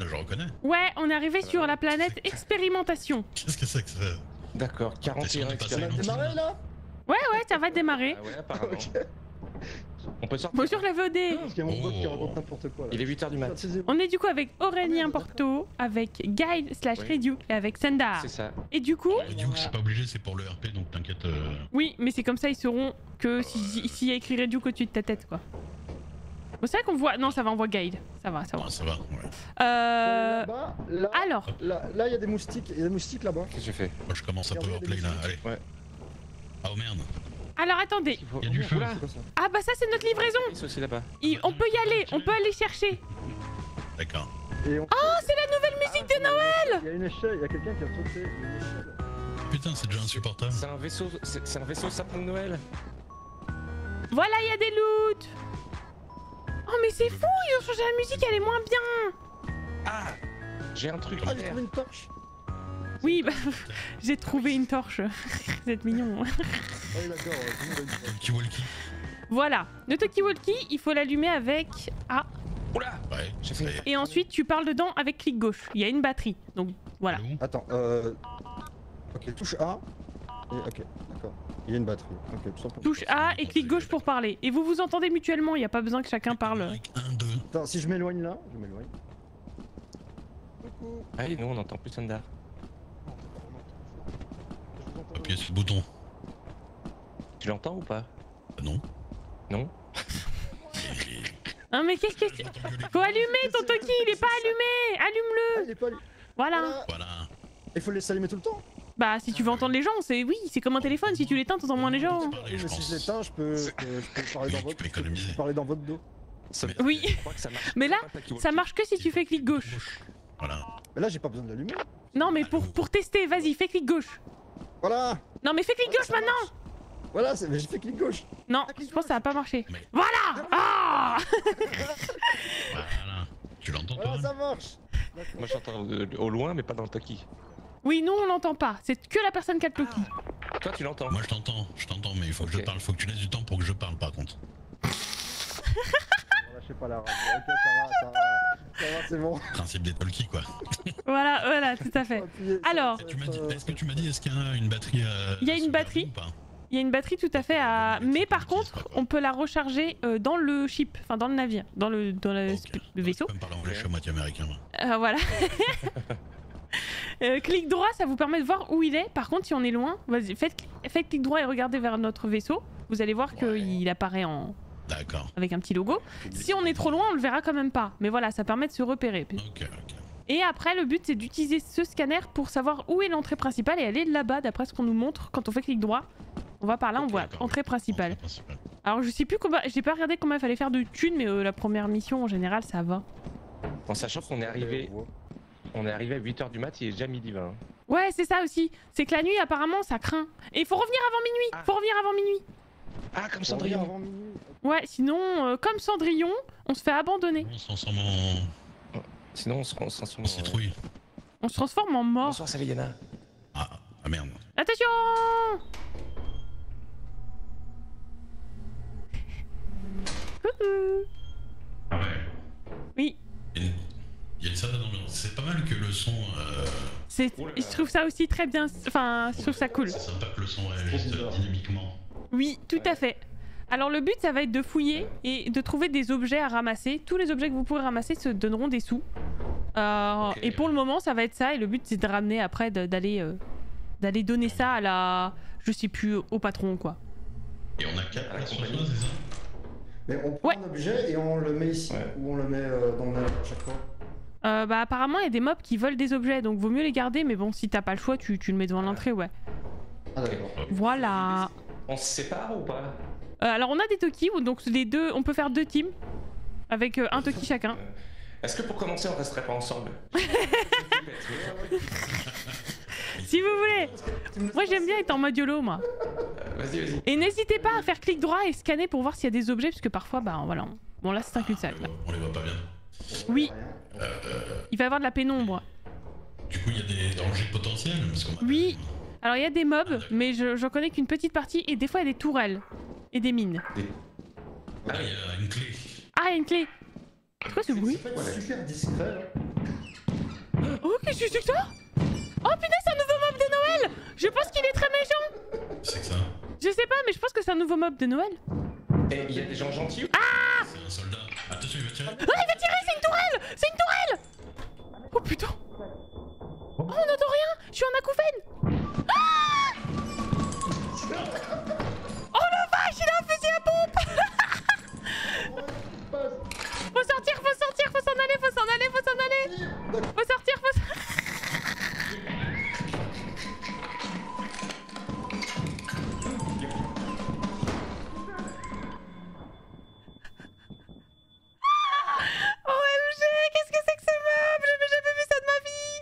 là, je reconnais. Ouais, on est arrivé sur la planète expérimentation. Qu'est-ce que c'est que ça? D'accord, 41 T'es sûr de passer On a expériences. démarré là? Ouais, ça va démarrer. Ah ouais, apparemment. Ok. On peut sortir. Bonjour la VOD. Parce qu'il y a mon bot qui raconte n'importe quoi là. Il est 8h du mat. On est du coup avec Aurélien Porto, avec Guile / Redu et avec Sendar. C'est ça. Et du coup, Et du coup, c'est pas obligé, c'est pour le RP, donc t'inquiète. oui, mais c'est comme ça, ils sauront que s'il y a écrit Redu au-dessus de ta tête, quoi. Bon, c'est vrai qu'on voit... Non, ça va, on voit Guile. Ça va. Non, ça va, ouais. Là-bas, là, Alors, là, il y a des moustiques. Il y a des moustiques là-bas. Qu'est-ce que j'ai fait? Moi, je commence à powerplay là, allez. Ouais. Ah, oh merde. alors attendez. Il y a du feu. Oula. C'est quoi ça? Ah bah ça, c'est notre livraison. C'est aussi là-bas. On peut y aller, on peut aller chercher. D'accord. Et on... Oh, c'est la nouvelle musique de Noël. Il y a une échelle, il y a quelqu'un qui a sauté. Il y a une échelle. Putain, c'est déjà insupportable. C'est un vaisseau, c'est un vaisseau sapin de Noël. Voilà, il y a des loots. Oh mais c'est fou, ils ont changé la musique, elle est moins bien. Ah, j'ai un truc. Ah, j'ai trouvé une torche. Oui, bah, j'ai trouvé une torche. Vous êtes mignon. Ah oui, d'accord. Tout le monde a une torche. Walkie-walkie. Voilà, le talkie-walkie, il faut l'allumer avec A. Oula. Ouais, J'ai ça y fait- est. Et ensuite, tu parles dedans avec clic gauche. Il y a une batterie, donc voilà. Elle est où? Attends, ok, touche A. Et, ok, d'accord. Il y a une batterie. Ok, tout ça pour... Touche A et clic gauche pour parler. Et vous vous entendez mutuellement, il n'y a pas besoin que chacun parle. 1, 2. Attends, si je m'éloigne là, je m'éloigne. Coucou. Ah oui, nous on n'entend plus Sandar. Appuyez sur le bouton. Tu l'entends ou pas? Non. Non. Hein, mais qu'est-ce que tu... Faut allumer ton Toki, il est pas allumé. Ah, Allume-le. il est pas allumé. Voilà. Voilà. Il faut le laisser allumer tout le temps. Bah, si tu veux entendre les gens, c'est... Oui, c'est comme un téléphone, si tu l'éteins, t'entends moins les gens. Parler, Oui, je mais si pense. je l'éteins, je peux parler dans Oui, tu votre... peux économiser. je peux parler dans votre dos. Oui. Je crois que ça marche. Mais là, pas, Taki ça Walkie. marche que si tu fais clic gauche. Voilà. Mais là, j'ai pas besoin de l'allumer. Non, mais pour tester, vas-y, fais clic gauche. Voilà. Non, mais fais clic gauche maintenant. Voilà, mais j'ai fait clic gauche. Non, Ah, clic je pense que ça va pas marcher. Mais- Voilà. Ah. Voilà. Tu l'entends, toi? Voilà, ça marche. D'accord. Moi j'entends au loin, mais pas dans le Toki. Oui, nous, on l'entend pas. C'est que la personne qui a le Toki. Toi tu l'entends. Moi, je t'entends, mais il faut que je Ok. parle. Faut que tu laisses du temps pour que je parle, par contre. Lâchez pas la radio. Ok, ça va. Ça va, c'est bon. Principe des talkies, quoi. Voilà, tout à fait. Appuyez, Alors. ça va Tu m'as dit, être, est-ce que tu m'as dit, est-ce qu'il y a une batterie Il y a une batterie. ou pas? Il y a une batterie tout à fait à... Mais par contre, on peut la recharger dans le ship, enfin dans le navire, dans le Ok. le vaisseau. Tu peux me parler anglais, je suis à moitié américain, moi. Voilà. Clic droit, ça vous permet de voir où il est. Par contre, si on est loin, vas-y, faites clic droit et regardez vers notre vaisseau. Vous allez voir qu'il apparaît D'accord. avec un petit logo. Si on est trop loin, on le verra quand même pas. Mais voilà, ça permet de se repérer. Ok. Et après, le but, c'est d'utiliser ce scanner pour savoir où est l'entrée principale. Et elle est là-bas, d'après ce qu'on nous montre. Quand on fait clic droit, on va par là, on voit d'accord, entrée principale. Entrée principale. Alors, je sais plus combien... J'ai pas regardé combien il fallait faire de thunes, mais la première mission, en général, ça va. En sachant qu'on est arrivé à 8h du mat, il est déjà midi 20. Ouais, c'est ça aussi. C'est que la nuit, apparemment, ça craint. Et il faut revenir avant minuit. Ah. Faut revenir avant minuit. Ah, comme Cendrillon. Cendrillon. Avant minuit. Ouais, sinon, comme Cendrillon, on se fait abandonner. On se transforme Sinon, on se transforme en citrouille. On se transforme en mort. Bonsoir, Saviana. Ah merde. Attention. Coucou. Ah ouais. Oui, Il y a une certaine ambiance. C'est pas mal que le son. Oh là là. je trouve ça aussi très bien. Enfin, je trouve ça cool. C'est sympa que le son réagisse dynamiquement. Oui, tout à fait. Alors le but, ça va être de fouiller et de trouver des objets à ramasser. Tous les objets que vous pourrez ramasser se donneront des sous. Ok. Et pour le moment, ça va être ça. Et le but, c'est de ramener après, d'aller donner ça à la... Je sais plus, au patron, quoi. Et on a 4 Ah, la places sur compagnie. soi, c'est ça? Mais on prend Ouais. un objet et on le met ici. Ouais. Ou on le met dans le navire à chaque fois. Bah apparemment, il y a des mobs qui volent des objets. Donc vaut mieux les garder. Mais bon, si t'as pas le choix, tu le mets devant l'entrée, ouais. Ah d'accord. Voilà. On se sépare ou pas? Alors on a des Toki. Donc les deux, on peut faire 2 teams. Avec un Toki chacun. Est-ce que pour commencer, on resterait pas ensemble? Si vous voulez. Moi, j'aime bien être en mode YOLO, moi. Vas-y. Et n'hésitez pas à faire clic droit et scanner pour voir s'il y a des objets, parce que parfois, bah voilà. Bon, là, c'est un cul-de-sac. là. On les voit pas bien. Oui, Rien. il va y avoir de la pénombre. Du coup, il y a des dangers potentiels parce qu'on a- Oui. Alors, il y a des mobs, mais j'en connais qu'une petite partie, et des fois, il y a des tourelles. Et des mines. Ah, il y a une clé. Ah, il y a une clé. C'est quoi ce bruit? En fait, c'est super discret là. qu'est-ce que c'est que ça? Oh putain, c'est un nouveau mob de Noël! Je pense qu'il est très méchant! C'est que ça. Je sais pas, mais je pense que c'est un nouveau mob de Noël. Et il y a des gens gentils. C'est un soldat. Attention, il va tirer. Ah, il va tirer, c'est une tourelle! C'est une tourelle! Oh putain! Oh, on n'entend rien! Je suis en acouphène! Ah! Oh la vache, il a un fusil à pompe! Faut sortir, faut s'en aller, faut s'en aller, faut s'en aller! Faut sortir, faut sortir! OMG, qu'est-ce que c'est que ce mob? J'avais jamais vu ça de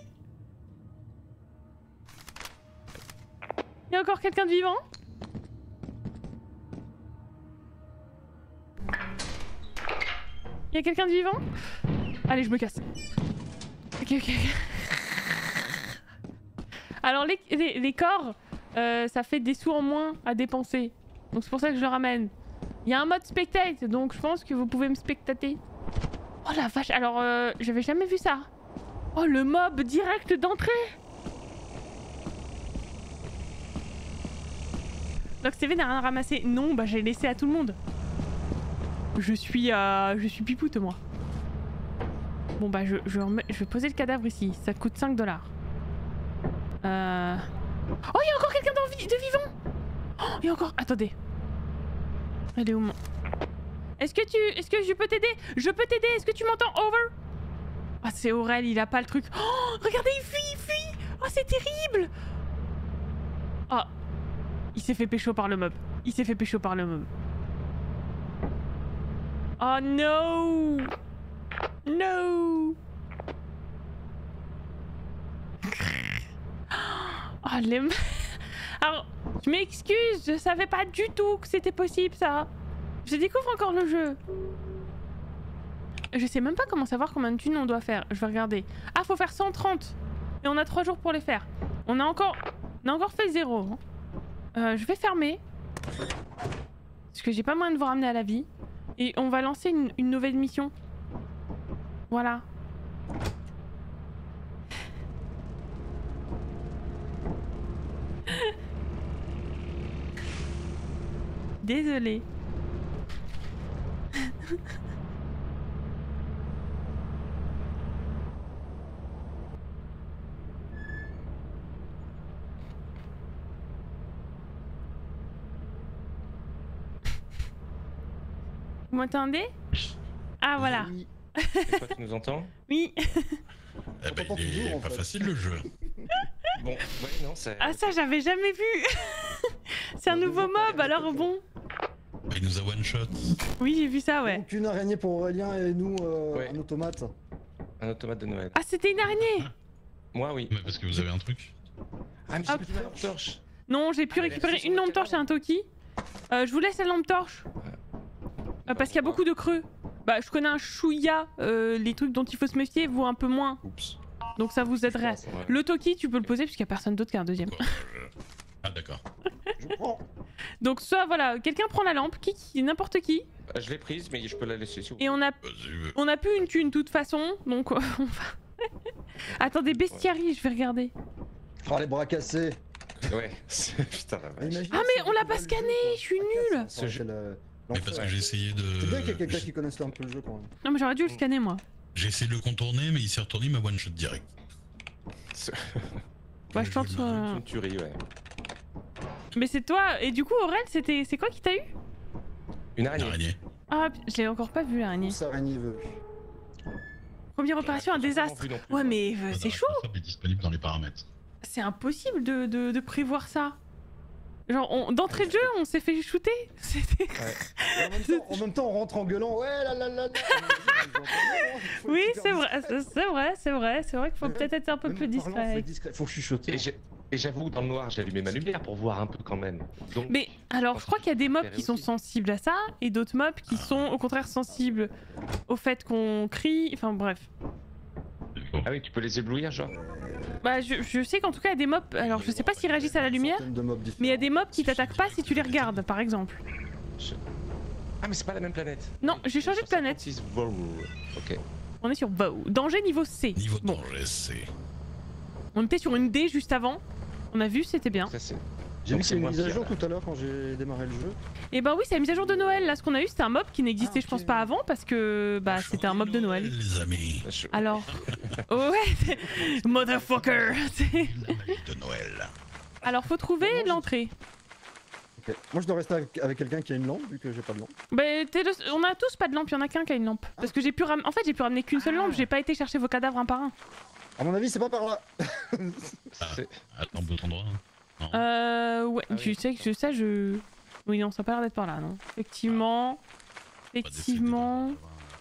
ma vie! Y'a encore quelqu'un de vivant? Y'a quelqu'un de vivant? Allez, je me casse. Ok, ok. Alors les corps, ça fait des sous en moins à dépenser. Donc c'est pour ça que je le ramène. Il y a un mode spectate, donc je pense que vous pouvez me spectater. Oh la vache, alors j'avais jamais vu ça. Oh le mob direct d'entrée. Donc CV n'a rien ramassé. Non, bah j'ai laissé à tout le monde. Je suis pipoute moi. Bon bah je vais poser le cadavre ici, ça coûte 5 $. Oh, il y a encore quelqu'un de vivant. Oh, il y a encore... Attendez. Elle est où mon... Est-ce que je peux t'aider? Je peux t'aider, est-ce que tu m'entends? Over? Ah, c'est Aurel, il a pas le truc. Oh, regardez, il fuit. Oh, c'est terrible. Oh, il s'est fait pécho par le mob. Oh no. No. Oh les... Alors, je m'excuse, je savais pas du tout que c'était possible ça. Je découvre encore le jeu. Je sais même pas comment savoir combien de thunes on doit faire. Je vais regarder. Ah, faut faire 130. Et on a 3 jours pour les faire. On a encore fait 0. Je vais fermer. Parce que j'ai pas moyen de vous ramener à la vie. Et on va lancer une nouvelle mission. Voilà. Désolée. Vous m'entendez? Ah voilà. Oui. Et toi, tu nous entends? Oui. Eh ben, t'entend il est toujours, en pas fait. facile le jeu. Bon, ouais, non, c'est... Ah ça j'avais jamais vu. C'est un nouveau mob alors bon. Bah, il nous a one shot. Oui j'ai vu ça ouais. Donc une araignée pour Aurélien et nous Ouais. un automate. Un automate de Noël. Ah c'était une araignée. Moi, oui. Mais parce que vous avez un truc. Ah, mais Hop. j'ai plus ma lampe torche. Non j'ai pu Ah, mais récupérer la une lampe torche et un toki. Je vous laisse la lampe torche. Parce qu'il y a beaucoup de creux. Bah je connais un chouïa, les trucs dont il faut se méfier, vous un peu moins. Oups. Donc ça vous aiderait. Ouais. Le toki tu peux le poser puisqu'il n'y a personne d'autre qui a un deuxième. Quoi, Ah d'accord. Je prends. Donc soit voilà, quelqu'un prend la lampe, n'importe qui. Je l'ai prise, mais je peux la laisser si vous Et on a Vas-y, On a plus une thune de toute façon, donc on va... Attendez, bestiarie, je vais regarder. Oh les bras cassés. Ouais, putain la vache. Imagine Ah mais si on l'a avait pas le scanné, jeu, je suis quoi. nulle. Ça aurait été Mais parce que j'ai essayé de... C'est bien qu'il y ait quelqu'un qui connaisse un peu le jeu quand même. Non mais j'aurais dû le scanner moi. J'ai essayé de le contourner, mais il s'est retourné, il m'a one shot direct. Ouais, je tente jeu sur... Une tuerie, ouais. Mais c'est toi, et du coup Aurel, c'est quoi qui t'a eu? Une Une araignée. araignée. Ah, je l'ai encore pas vu l'araignée. Cette araignée veut. Première opération, un désastre. Vu non plus, Ouais mais Le c'est chaud. responsable est disponible dans les paramètres. C'est impossible de prévoir ça. Genre, d'entrée de jeu, on s'est fait shooter. C'était... Ouais. En même temps, on rentre en gueulant. Ouais, là, là, là, là. Oui, c'est vrai, c'est vrai qu'il faut peut-être être un peu plus discret. Faut chuchoter. Et j'avoue, dans le noir, j'ai allumé ma lumière pour voir un peu quand même. Donc, Mais alors, je crois qu'il y a des mobs qui sont aussi. sensibles à ça, et d'autres mobs qui sont au contraire sensibles au fait qu'on crie, enfin bref. ah oui, tu peux les éblouir, genre. Bah je sais qu'en tout cas il y a des mobs, alors je sais pas s'ils réagissent à la lumière, mais il y a des mobs qui t'attaquent pas si tu les regardes par exemple. Ah, mais c'est pas la même planète. Non, j'ai changé de planète. 56 Vow. Ok. On est sur Vow. Danger niveau C. Niveau Bon. danger, c'est... On était sur une D juste avant. On a vu, c'était bien. Ça, c'est- J'ai vu Donc, qu'il y c'est a une moins mise à pire, jour là. tout à l'heure quand j'ai démarré le jeu. Et bah oui, c'est la mise à jour de Noël. Là, ce qu'on a eu, c'était un mob qui n'existait, Ah, je pense ok. pas avant, parce que bah c'était un mob de Noël. Les amis. Je- Alors, ouais, motherfucker. La magie de Noël. Alors, faut trouver l'entrée. Ok. Moi je dois rester avec quelqu'un qui a une lampe vu que j'ai pas de lampe. Bah, on a tous pas de lampe, il y en a qu'un qui a une lampe. Parce que j'ai pu en fait, j'ai pu ramener qu'une seule lampe, j'ai pas été chercher vos cadavres un par un. À mon avis c'est pas par là. c'est- Attends, bout endroit. Non. Ouais, Ah tu oui. sais que ça, je. Oui, non, ça a pas l'air d'être par là, non. Effectivement. Pas décédé Effectivement.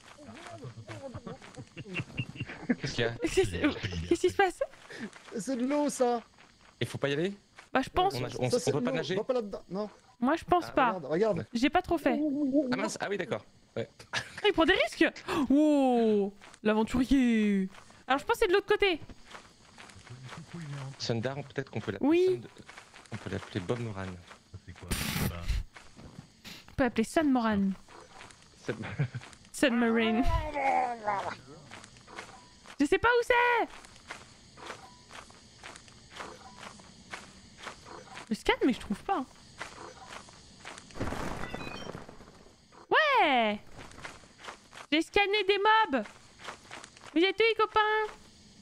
Qu'est-ce qu'il y a? Qu'est-ce qui se passe? C'est de l'eau ça. Il faut pas y aller? Bah, je pense. On Ça, c'est peut de pas l'eau. nager? Va pas là-dedans. Non. Moi, je pense Ah, pas. Regarde, regarde. J'ai pas trop fait. Ah mince, ah oui d'accord. Ah, il prend des risques. Wow, l'aventurier. Alors, je pense que c'est de l'autre côté. Sundar, peut-être qu'on peut l'appeler. Oui. On peut l'appeler Bob Moran. C'est quoi? On peut appeler San Moran. C'est- Submarine. Je sais pas où c'est. Je scanne mais je trouve pas. Ouais. J'ai scanné des mobs. Vous êtes où les copains?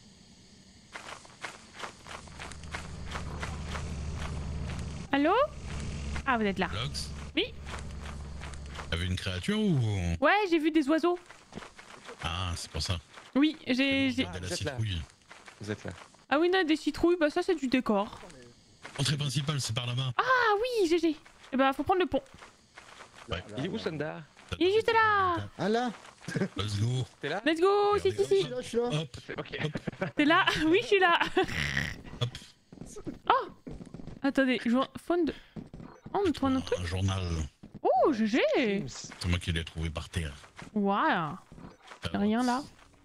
Allô? Ah, vous êtes là. Lox? Oui. T'as vu une créature ou... Ouais, j'ai vu des oiseaux. Ah, c'est pour ça. Oui, j'ai... De la vous êtes là. citrouille. Vous êtes là. Ah oui, non, des citrouilles, bah ça c'est du décor. Entrée principale, c'est par là-bas. Ah oui, GG. Eh ben, faut prendre le pont. Ouais. Il est où Sundar? Il est juste là. Ah là. Let's go. T'es là? Let's go, si, si, Je si. suis là, je suis là. Hop, Ok. T'es là? Oui, je suis là. hop. Oh. Attendez, je vois... Faune de... Oh, on trouve un autre truc. Un journal. Oh, GG. C'est moi qui l'ai trouvé par terre. Waouh. Y'a rien là.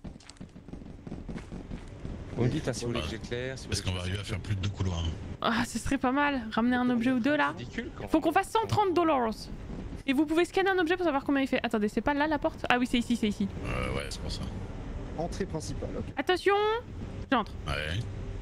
Vous me dites hein, si vous voulez que j'éclaire. Si vous Parce voulez qu'on va que arriver à faire plus de 2 couloirs. Ah, ce serait pas mal. Ramener un objet ou deux là. C'est ridicule quand. Faut qu'on fasse 130 $. Et vous pouvez scanner un objet pour savoir combien il fait. Attendez, c'est pas là la porte? Ah oui, c'est ici, c'est ici. Ouais, c'est pour ça. Entrée principale. Ok. Attention. J'entre. Ouais.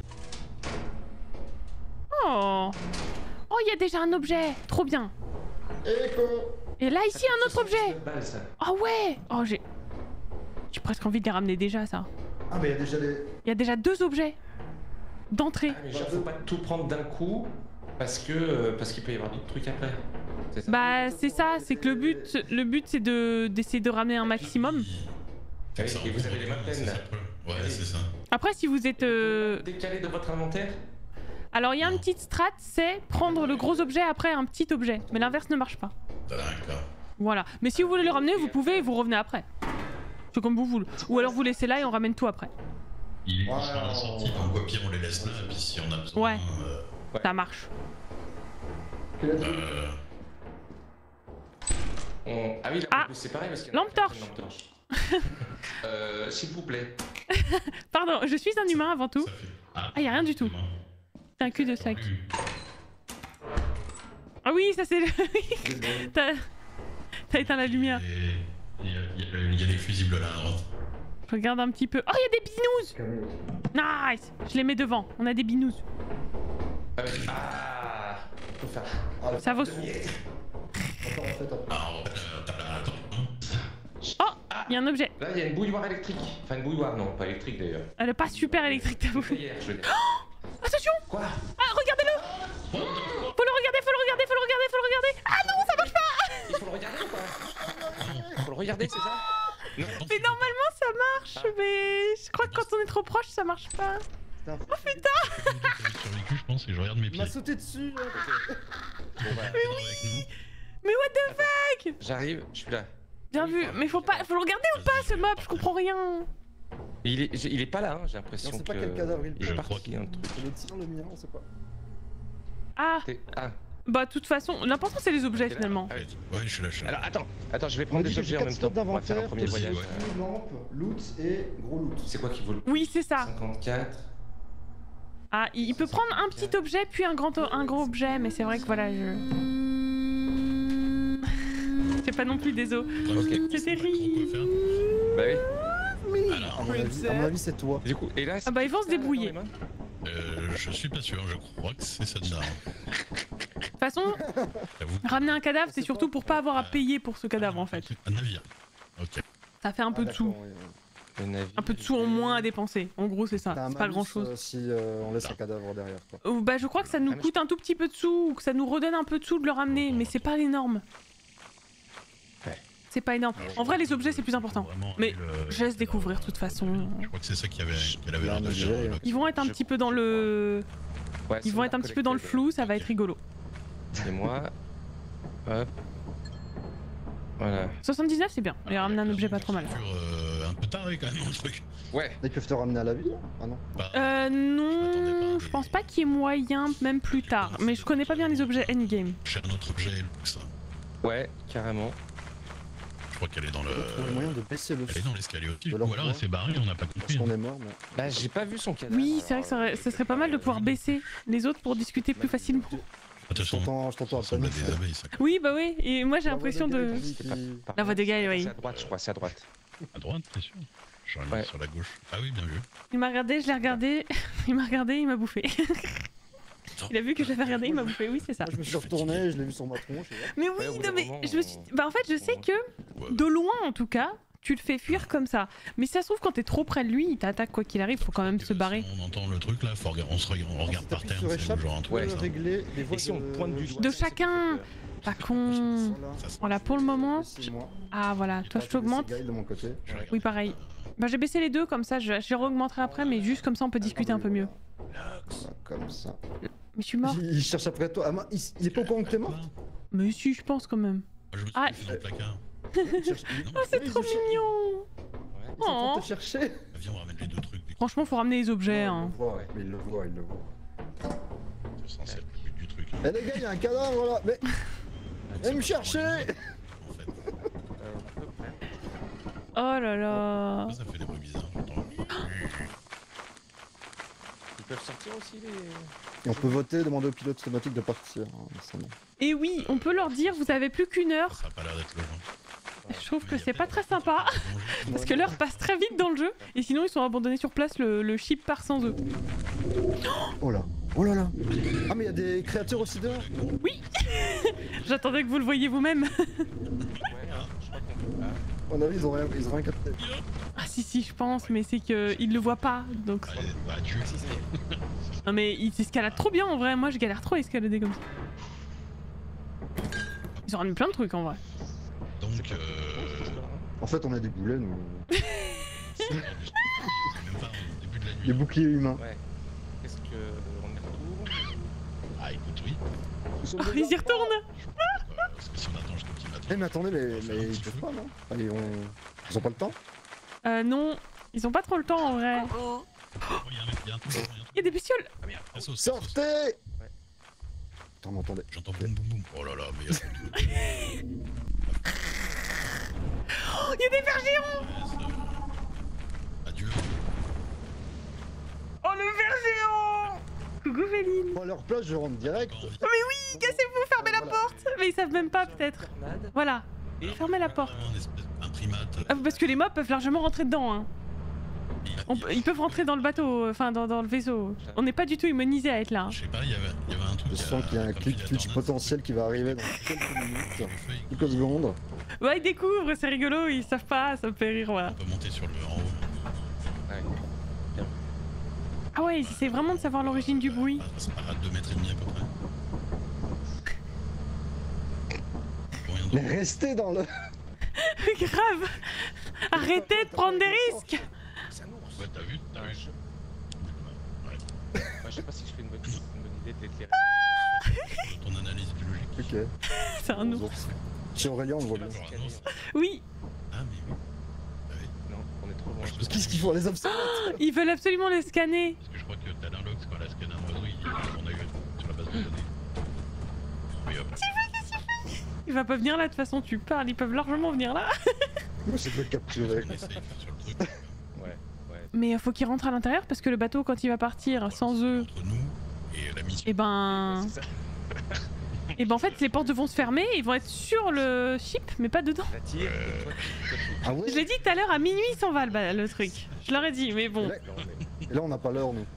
Oh. Oh, il y a déjà un objet. Trop bien. Écho. Et là, ici, un autre objet. Balle, ça. Ah ouais. Oh, j'ai presque envie de les ramener déjà, ça. Ah mais il y a déjà des. Il y a déjà 2 objets d'entrée. Ah, mais genre, faut pas tout prendre d'un coup parce qu'il peut y avoir d'autres trucs après. C'est ça? Bah c'est ça, c'est que le but c'est d'essayer de ramener un maximum. Ah oui, et vous avez les mains pleines là. Ouais, c'est ça. Après si vous êtes Décalé de votre inventaire? alors il y a une petite strat, c'est prendre le gros objet après un petit objet, mais l'inverse ne marche pas. D'accord. Voilà. Mais si vous voulez le ramener, vous pouvez et vous revenez après. C'est comme vous voulez. Ou alors vous laissez là et on ramène tout après. Il est sur la sortie, donc au pire on les laisse là, et puis si on a besoin... Ouais. Ça marche. Ah oui, là, Ah, on peut se séparer parce qu'il y a lampe torche. lampe torche. S'il vous plaît. Pardon, je suis un humain avant tout. Ça fait... Ah, Ah, y a rien du tout. C'est un cul de sac. Ah oui, ça c'est le... T'as éteint la lumière. Il y a des fusibles là à droite. Je regarde un petit peu. Oh, il y a des binous. Nice. Je les mets devant. On a des binous. Ah, faut faire. Ça vaut... Attends, en fait, après. Ah, attends. Oh, il y a un objet. Là, il y a une bouilloire électrique. Enfin, une bouilloire, non, pas électrique d'ailleurs. Elle est pas super électrique, t'avoues. Hier, je veux dire. Attention. Quoi? Ah, regardez-le. Faut le regarder. Ah non, ça marche pas. Il faut le regarder ou pas? Il faut le regarder, c'est ça? Non. Mais normalement ça marche, mais je crois que quand on est trop proche, ça marche pas. Putain. Oh putain. J'avais survécu, je pense, et je regarde mes Il pieds. m'a sauté dessus. Là. Bon, bah, Mais oui. Mais what the fuck. j'arrive, je suis là. Bien vu, mais faut le regarder ou pas ce mob, je comprends rien. Il est pas là, hein, j'ai l'impression On sait que... pas quel cadavre il Il est Je parti, crois un truc. C'est le tien, le mien, on sait pas. Ah, Ah, bah de toute façon, l'important c'est les objets T'es là finalement. Ah oui. Ouais, je suis là. Alors attends, je vais On prendre dit des que objets j'ai en 4 même slots temps. On va faire un d'inventaire, premier voyage. possible, lampe, loot et gros loot. C'est quoi qui vaut le Oui, c'est ça. 54. Ah, il peut prendre un petit objet puis un gros objet, mais c'est vrai que voilà, c'est pas non plus des os. C'est terrible. Bah oui. Alors, À mon avis, c'est toi. Du coup, et là, Ah bah, ils vont se débrouiller. dans les mains Je suis pas sûr, je crois que c'est ça de là. De toute façon, J'avoue. ramener un cadavre, c'est surtout pour pas avoir à payer pour ce cadavre en fait. Un navire. Ok. Ça fait un peu de sous. Le navire, Un peu de sous en moins à dépenser. En gros, c'est ça. T'as un C'est pas malus, grand chose. si on laisse un cadavre derrière, quoi. Bah, je crois que ça nous coûte un tout petit peu de sous, ou que ça nous redonne un peu de sous de le ramener, mais c'est pas énorme. Ouais. C'est pas énorme. En vrai, les objets, c'est plus important. Vraiment, Mais le- je laisse découvrir de toute façon. Je crois que c'est ça qu'elle avait Il y a l'air un de objet, dire. Ils vont être un petit peu dans le... Ouais, Ils vont être un petit peu dans le flou, ça va être rigolo. C'est moi. Hop. Voilà. 79, c'est bien. On va ramener un objet pas trop mal. Un peu taré quand même, le truc. Ouais. Ils peuvent te ramener à la vie, là? Ah non. Non, je pense pas qu'il y ait moyen, même plus tard. Mais je connais pas bien les objets endgame. J'ai un autre objet, ça. Ouais, carrément. Je crois qu'elle est dans le. On trouve le moyen de baisser le Elle est dans l'escalier aussi. De Ou leur alors poids. elle s'est barrée, on n'a pas Parce compris. qu'on est mort, mais... Bah, j'ai pas vu son cadavre. Oui, c'est vrai que ça serait pas mal de pouvoir baisser les autres pour discuter plus facilement. De toute façon, Je t'entends à ça ressemble peine. à des abeilles, ça. Oui, bah oui, et moi j'ai l'impression de... Par La voix de Gaël, oui. C'est à droite, je crois, c'est à droite. À droite, t'es sûr? Je regarde Ouais. sur la gauche. Ah oui, bien vu. Il m'a regardé, je l'ai regardé, il m'a regardé, il m'a bouffé. Il a vu que je l'avais regardé, il m'a bouffé, oui c'est ça. Je me suis retourné, je l'ai vu sur ma tronche. et voilà. Mais oui, Ouais, au bout non d'un mais moment, je me suis... Bah en fait je sais que, Ouais. de loin en tout cas, tu le fais fuir comme ça. Mais si ça se trouve quand t'es trop près de lui, il t'attaque quoi qu'il arrive, faut quand même se barrer. On entend le truc là, on se regarde, on regarde par terre, Sur c'est échappe, genre un truc Ouais, comme tu ça. peux régler les voies Et si on de- pointe du De chacun. Pas con. Voilà. Ça, c'est- Voilà, pour le moment... C'est moi. Ah voilà, toi je t'augmente. Gaël de mon côté. je regarde. Oui pareil. Bah j'ai baissé les deux comme ça, je les augmenterai après, mais juste comme ça on peut discuter un peu mieux. Voilà, comme ça. Mais je suis mort. Il cherche après toi. Ah, il est pas au courant que t'es mort? Mais si, je pense quand même. Moi, je me suis Ah. fait dans le placard. Il cherche- Non, C'est trop mignon. Ils sont en train Oh. de te chercher. viens, on ramène les deux trucs. Franchement, faut ramener les objets. Il Hein. le voit, mais il le voit, il le voit. C'est censé être le but du truc. Eh les gars, il y a un cadavre là. Mais viens me chercher. En fait, Oh là là. ça fait des bruits bizarres. J'entends. Ils peuvent sortir aussi les. Et on peut voter, demander au pilote automatique de partir. Hein, c'est bon. Et oui, on peut leur dire, vous avez plus qu'une heure. Ça a pas l'air d'être le genre. Je trouve que c'est pas très sympa. Parce que l'heure passe très vite dans le jeu. Et sinon, ils sont abandonnés sur place, le ship part sans eux. Oh là. Oh là là. Ah mais il y a des créatures aussi dehors. J'attendais que vous le voyiez vous-même. Ouais, hein, je crois qu'on peut pas. À mon avis, ils ont rien capté. Ah si, je pense, mais c'est qu'ils le voient pas. Donc... Bah, tu. Ah, si, ça y est. Non mais ils escaladent trop bien en vrai. Moi, je galère trop à escalader comme ça. Ils ont ramené plein de trucs en vrai. Donc, En fait, on a des boulets, nous. c'est même pas au début de la Des nuit. boucliers humains. Ouais. Est-ce que on y retourne? Ah, écoute, oui. Nous sommes Oh, ils y retournent. Parce que si on attend jusqu'au petit matin. Eh mais attendez, mais ils peuvent pas, non? Allez, ils ont pas le temps? Non, ils ont pas trop le temps en vrai. Oh, il y a un truc, il y a un truc. Il y a des bestioles. Ah merde, la sauce, la sauce. Sortez! Attends, m'entendez. J'entends boum boum boum. Oh là là, mais il y a tout. Oh, il y a des vers géants. Adieu. Oh, le ver géant. Coucou Féline. Bon, à leur place, je rentre direct. Encore envie. Cassez-vous, fermez la porte. Mais ils savent même pas peut-être. Tornade. Voilà, Et fermez la porte. Vraiment un espèce d'imprimate. Ah, parce que les mobs peuvent largement rentrer dedans. Hein. Ils peuvent rentrer dans le bateau, enfin dans le vaisseau. On n'est pas du tout immunisé à être là. Hein. Je sais pas, il y avait un truc. Je sens qu'il y a un comme clic la Twitch tornade. potentiel qui va arriver dans quelques minutes. Quelques secondes. Ouais, ils découvrent, c'est rigolo, ils savent pas, ça me fait rire, voilà. On peut monter sur le en haut. Ouais. Ah ouais, ils essaient vraiment de savoir l'origine du bruit. Ça part à 2 mètres et demi à peu près. Pour rien Mais d'autre. restez dans le... Grave. Arrêtez de prendre des risques. C'est un ours. Ouais, t'as vu? T'as vu? Ouais. Moi, je sais pas si je fais une bonne idée de l'éclairer. Ton analyse biologique. Ok. C'est un ours. ours. Chez Aurélien, on le voit bien. Genre un ours. Oui, Ah, mais oui. Ah oui. Non, on est trop loin. Je pense Qu'est-ce qu'ils font, les observateurs? ils veulent absolument les scanner. Parce que je crois que t'as l'inlox quand elle a scanné un oiseau, on a eu sur la base de données. Oui, hop. Il va pas venir là de toute façon, tu parles, ils peuvent largement venir là. Moi, je peux le capturer. On essaye sur le truc. Ouais, ouais. Mais faut qu'ils rentrent à l'intérieur parce que le bateau quand il va partir sans eux, Entre nous et la mission. et ben... C'est ça. Et ben en fait les portes vont se fermer, ils vont être sur le ship mais pas dedans. La tire et toi, tu... Ah ouais? Je l'ai dit tout à l'heure, à minuit il s'en va le truc. Je leur ai dit, mais Et bon. là, et là, on n'a pas l'heure, nous.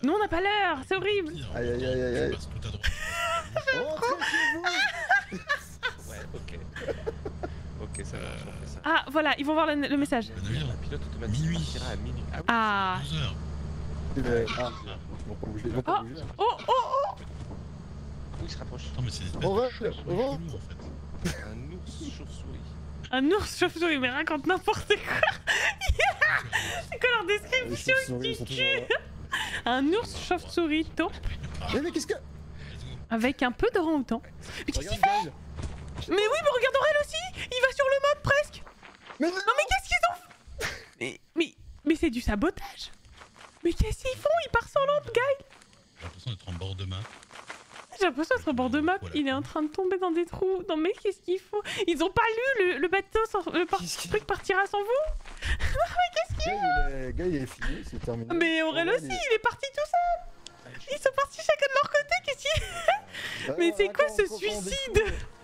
Nous on n'a pas l'heure, c'est horrible. Aïe, aïe, aïe, aïe, aïe. Tu passes tout à droite. Rentrez chez vous. Ouais, ok. Ok, ça marche, on fait ça. Ah voilà, ils vont voir le message. Le navire, Un pilote automatique Minuit. partira à minuit. Ah oui. Ah. 12 heures. Ah, ils vont pas bouger, ils vont pas Oh. bouger. Oh oh oh. Où il se rapproche? Attends, mais c'est une espèce On va, de chauve-souris on va. chelou, en fait. Un ours chauve-souris. Un ours chauve-souris, mais raconte n'importe quoi. C'est quoi leur Les description? chauves-souris, ils sont toujours là. Un ours chauve-souris taupe Mais qu'est-ce que... avec un peu d'orang-outan. Mais qu'est-ce qu'il fait? Regarde, Gaël. Mais oui, mais regarde Aurel aussi. Il va sur le mob presque. Mais Non mais qu'est-ce qu'ils ont fait? Mais c'est du sabotage. Mais qu'est-ce qu'ils font? Il part sans lampe, Guy. J'ai l'impression d'être en bord de map. J'ai l'impression d'être au bord de map. Voilà. Il est en train de tomber dans des trous. Non mais qu'est-ce qu'il faut? Ils ont pas lu le bateau sans... le truc partira sans vous? Gaël, il est fini, c'est terminé. Mais Aurel aussi, il est parti tout seul. Ils sont partis chacun de leur côté. Qu'est-ce qu'il... Mais c'est quoi ce suicide?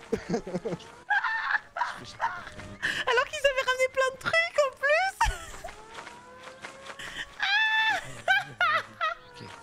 Alors qu'ils avaient ramené plein de trucs en plus. Ok.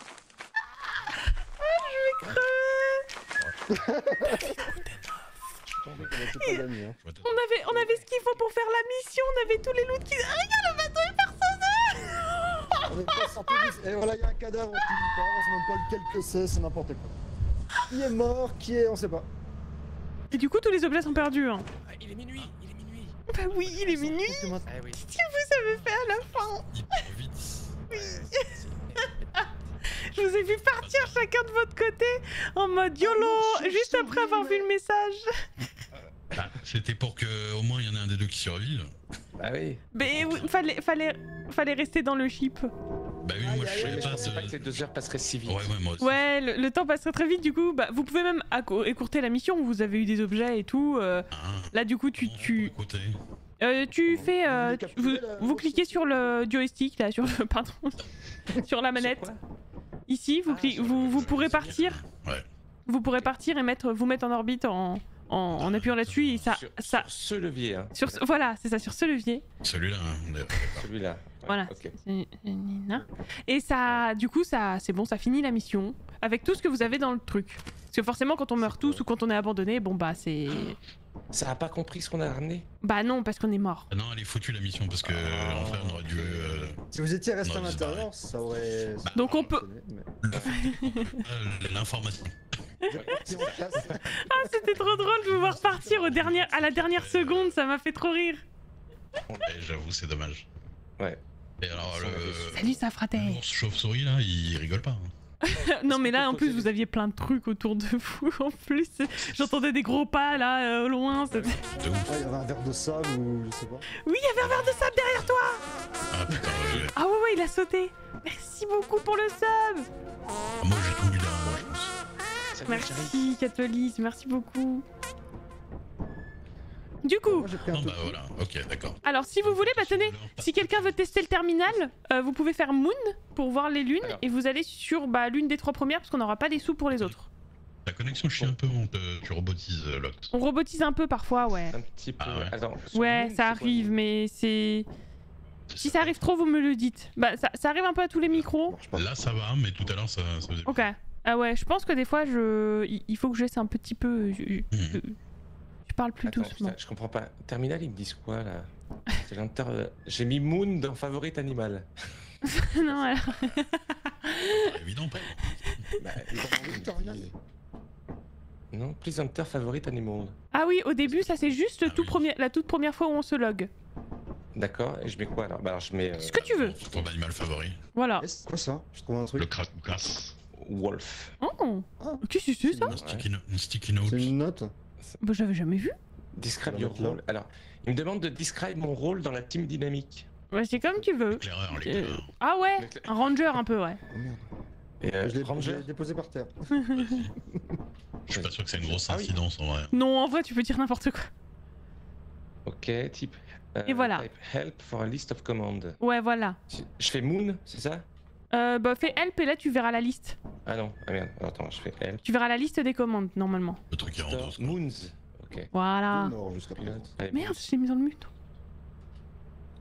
On avait ce qu'il faut pour faire la mission. On avait tous les loots qui... Regarde, le bateau il part sans eux. On est pas sorti du... Et voilà, il y a un cadavre qui part, on sait même pas lequel que c'est n'importe quoi. Qui est mort, qui est... on sait pas. Et du coup, tous les objets sont perdus. Hein. Ah, il est minuit, il est minuit. Bah oui, il est minuit. Ah oui. Qu'est-ce que vous avez fait à la fin? Hyper vite. Je vous ai vu partir chacun de votre côté en mode YOLO, juste après avoir vu le message. Ah, c'était pour que au moins il y en ait un des deux qui survive. Bah oui. Mais oui, fallait rester dans le ship. Bah oui, moi je Je savais pas pensais pas que de... les 2 heures passeraient si vite. Ouais, moi aussi. Ouais, le temps passerait très vite du coup. Bah, vous pouvez même écourter la mission. Vous avez eu des objets et tout. Ah, Là, du coup, tu Écoutez. fais. Vous Vous cliquez sur le joystick là, sur le pardon, sur la manette. Sur quoi? Ici, vous pourrez partir. Ouais. Vous pourrez partir et vous mettre en orbite en appuyant là-dessus et ça. Sur ce levier, hein. Voilà, c'est ça, sur ce levier. Celui-là, hein, d'ailleurs. Celui-là. Ouais, Voilà. Ok. Et ça, du coup, ça, c'est bon, ça finit la mission avec tout ce que vous avez dans le truc. Parce que forcément, quand on meurt tous ou quand on est abandonné, bon bah c'est. Ça a pas compris ce qu'on a ramené? Bah non, parce qu'on est mort. Ah non, elle est foutue la mission parce que en fait on aurait dû. Si vous étiez resté à Non, l'intérieur, ça aurait... Donc on peut. L'information. Ah, c'était trop drôle de vous voir partir à la dernière seconde, ça m'a fait trop rire. Ouais, j'avoue, c'est dommage. Ouais. Et alors Salut, ça fraté. l'ours chauve-souris là, il rigole pas. Hein. Non mais là en plus vous aviez plein de trucs autour de vous en plus. J'entendais des gros pas là au loin. De ouf. Ah, il y avait un verre de sable ou je sais pas. Oui, il y avait un verre de sable derrière toi. Ah putain, Ah ouais, il a sauté. Merci beaucoup pour le sub. moi j'ai tout mis là, moi je pense. Salut, Charlie. Merci Catolise, merci beaucoup. Du coup, Moi j'ai pris un Non peu. bah voilà, ok, d'accord. alors si vous voulez, bah tenez, si quelqu'un veut tester le terminal, vous pouvez faire Moon pour voir les lunes Alors. et vous allez sur l'une des 3 premières parce qu'on n'aura pas les sous pour les autres. La connexion chie un peu, tu robotises Loct. On robotise un peu parfois, ouais. Un petit peu. Ah ouais. Attends, sur Ouais, Moon, ça c'est quoi, arrive, Moon? mais c'est... Si ça arrive trop, vous me le dites. Bah ça arrive un peu à tous les micros. Marche pas. Là ça va, mais tout à l'heure ça faisait... Ok. Ah ouais, je pense que des fois, il faut que je laisse un petit peu... Je parle plus Attends, doucement. putain, je comprends pas. Terminal, ils me disent quoi là? C'est J'ai mis Moon dans favorite animal. Non, alors... Pas évident, pas. Bah, Terminal. non, please enter favorite animal. Ah oui, au début, ça c'est juste Ah oui. la toute première fois où on se log. D'accord, et je mets quoi alors? Bah alors je mets Ce que tu veux. Ton animal favori. Voilà. Eh, c'est quoi ça? Je trouve un truc. Le crasse. Wolf. Oh, Ah. qu'est-ce que c'est ça? Une sticky note. C'est une note. Bah j'avais jamais vu. Describe On va your mettre là. role. Alors, il me demande de describe mon rôle dans la team dynamique. Ouais, c'est comme tu veux. L'éclaireur. Ah ouais, un ranger un peu, ouais. Oh merde. Et Je l'ai Ranger. déposé par terre. Je suis pas sûr que c'est une grosse Ah oui. incidence en vrai. Non, en vrai, tu peux dire n'importe quoi. Ok, type. Et voilà. Type help for a list of commands. Ouais, voilà. Je fais Moon, c'est ça? Bah fais help et là tu verras la liste. Ah non, ah merde. Alors, attends, je fais help. Tu verras la liste des commandes, normalement. Le truc qui rentre. Store Moons. Ok. Voilà. Non, jusqu'à présent. Allez, Merde, je l'ai mis dans le mute.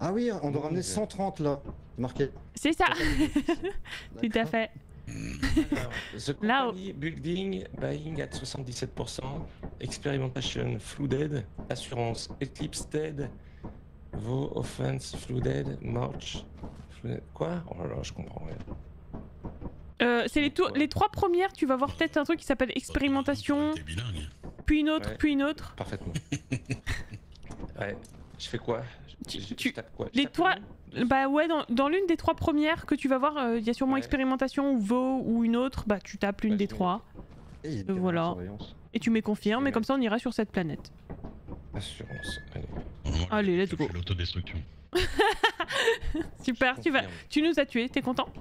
Ah oui, on doit ramener 130 là. C'est marqué. C'est ça. Tout à fait. Alors, The Là, company building, buying at 77%, experimentation, flooded, assurance, eclipse dead, vo offense, flooded, march, flooded. Quoi? Oh là là, je comprends rien. C'est les 3 premières, tu vas voir peut-être un truc qui s'appelle expérimentation, T'es bilingue. puis une autre, Ouais. puis une autre. Parfaitement. Ouais, je fais quoi? Je tape quoi? Je Les tape trois- le nom? Bah ouais, dans l'une des 3 premières que tu vas voir, il y a sûrement Ouais. expérimentation ou vo ou une autre, bah tu tapes l'une Ouais, des je mets- 3 Et il y a une Voilà. surveillance. et tu mets confirme et Ouais. comme ça on ira sur cette planète. Assurance. Allez. Allez, let's Je go. fais l'autodestruction. Super, tu nous as tués, t'es content?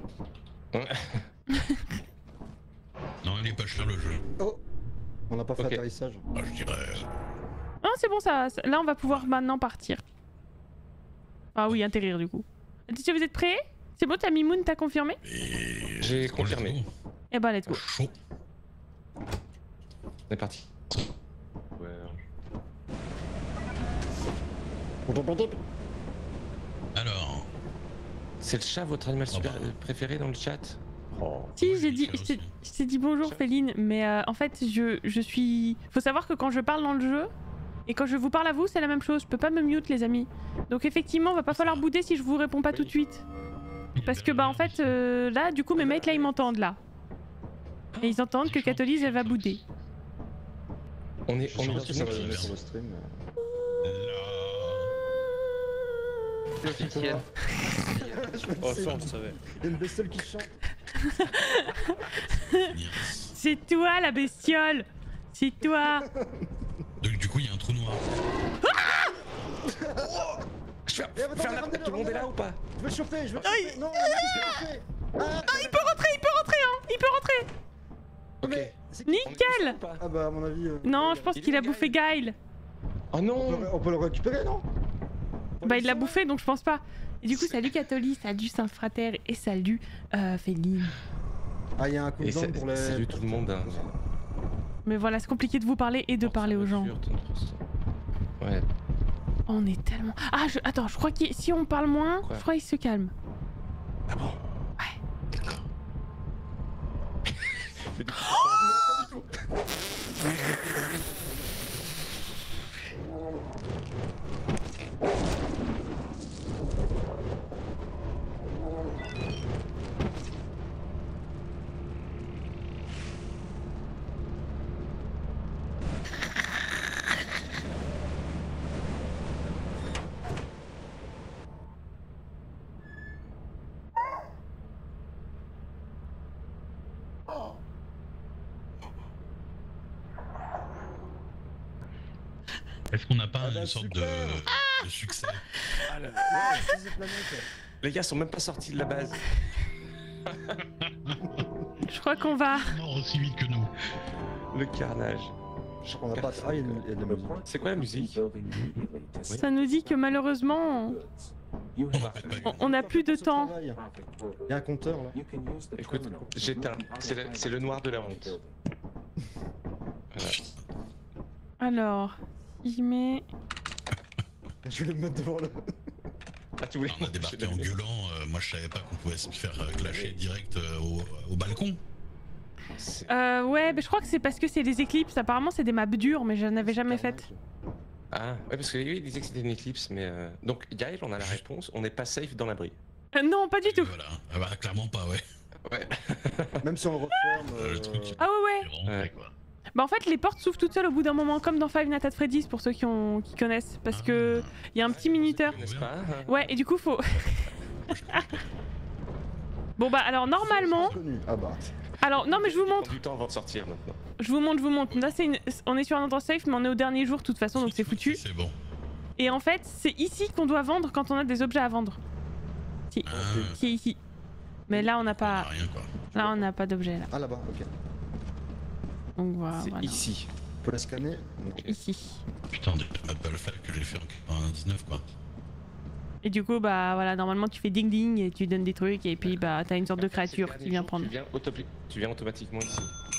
Non, il est pas cher le jeu. Oh, on n'a pas fait Ok. atterrissage. Ah, je dirais. Ah c'est bon là on va pouvoir maintenant partir. Ah oui, atterrir du coup. Si vous êtes prêts? C'est bon, t'as Mimoun, t'as confirmé? Et... J'ai let's go, let's confirmé. go. Eh bah let's go. Chaud. On est parti. Ouais. Alors. C'est le chat votre animal super préféré dans le chat? Oh. Si, Moi, j'ai j'ai dit, dit ça aussi. je t'ai dit bonjour Féline, mais en fait je suis... Faut savoir que quand je parle dans le jeu, et quand je vous parle à vous, c'est la même chose, je peux pas me mute les amis. Donc effectivement, va pas falloir bouder si je vous réponds pas tout de suite. Parce que bah en fait, là du coup mes mates là ils m'entendent là. Et ils entendent que Catholise elle va bouder. On est Je sais dans pas si ça une va donner équipe. sur le stream. Officiel. Oh, fort, je savais. Il y a une bestiole qui chante. C'est toi la bestiole. C'est toi. Donc du coup, il y a un trou noir. Je fais Eh, attendez, ferme la porte, tout le monde est là ou pas? Je vais chauffer, je vais chauffer. Non, qu'est-ce que j'ai fait? Il peut rentrer hein. Il peut rentrer. Ok. Mais c'est- On est tous là Nickel. ou pas? Ah bah à mon avis... Non, je pense Il est qu'il a où, bouffé Gaël. Oh non! On peut le récupérer, non? Bah il l'a bouffé donc je pense pas. Et du coup salut Catholise, salut Saint-Frater et salut Féline. Ah, il y a un coup de Et zone pour les... salut tout le monde. Hein. Mais voilà, c'est compliqué de vous parler et de parler aux gens. Ouais. On est tellement... Ah, attends, je crois que si on parle moins, Quoi? je crois qu'il se calme. Ah bon? Ouais. D'accord. Est-ce qu'on n'a pas Ah bah, une sorte super. de succès? Ah là là. Ouais, c'est des planètes. Les gars sont même pas sortis de la base. Je crois qu'on va... Mort aussi vite que nous. Le carnage. Je crois qu'on a pas... Ah, il y a de la musique. C'est quoi la musique? Ça nous dit que malheureusement, On va peut-être pas. on n'a plus de temps. Il y a un compteur là. Écoute, j'éteins. C'est le noir de la honte. Voilà. Alors, il met... Je vais le mettre devant le... Ah, tu voulais On a débarqué en gueulant. Moi, je savais pas qu'on pouvait se faire clasher direct au balcon. Ouais, mais je crois que c'est parce que c'est des éclipses. Apparemment, c'est des maps dures, mais je n'avais jamais faites. Ah, ouais, parce que lui il disait que c'était une éclipse, mais. Donc, Gaël, on a la réponse. On n'est pas safe dans l'abri. Non, pas du tout. Voilà. Ah bah, clairement pas, ouais. Ouais. Même si on le referme... Le truc. Ah ouais, ouais. C'est rentré, Ouais. quoi. Bah en fait, les portes s'ouvrent toutes seules au bout d'un moment, comme dans Five Nights at Freddy's, pour ceux qui connaissent. Parce que il y a un petit minuteur. N'est-ce pas? Ouais, et du coup, faut... Bon bah alors normalement... Connu. Ah bah... Alors non mais je vous montre, Du temps avant de sortir maintenant. je vous montre. Là on est sur un endroit safe mais on est au dernier jour de toute façon donc c'est foutu. C'est bon. Et en fait c'est ici qu'on doit vendre quand on a des objets à vendre. Si, Ah, qui est ici. Mais là on n'a on a pas... rien, quoi. Là on n'a pas d'objet là. Ah là-bas, ok. Donc voilà. C'est voilà. ici. On peut la scanner. Ok. Ici. Putain, des Battlefall que j'ai fait en 99, quoi. Et du coup bah voilà, normalement tu fais ding ding et tu donnes des trucs et puis bah t'as une sorte de créature qui vient prendre. Tu viens automatiquement ici.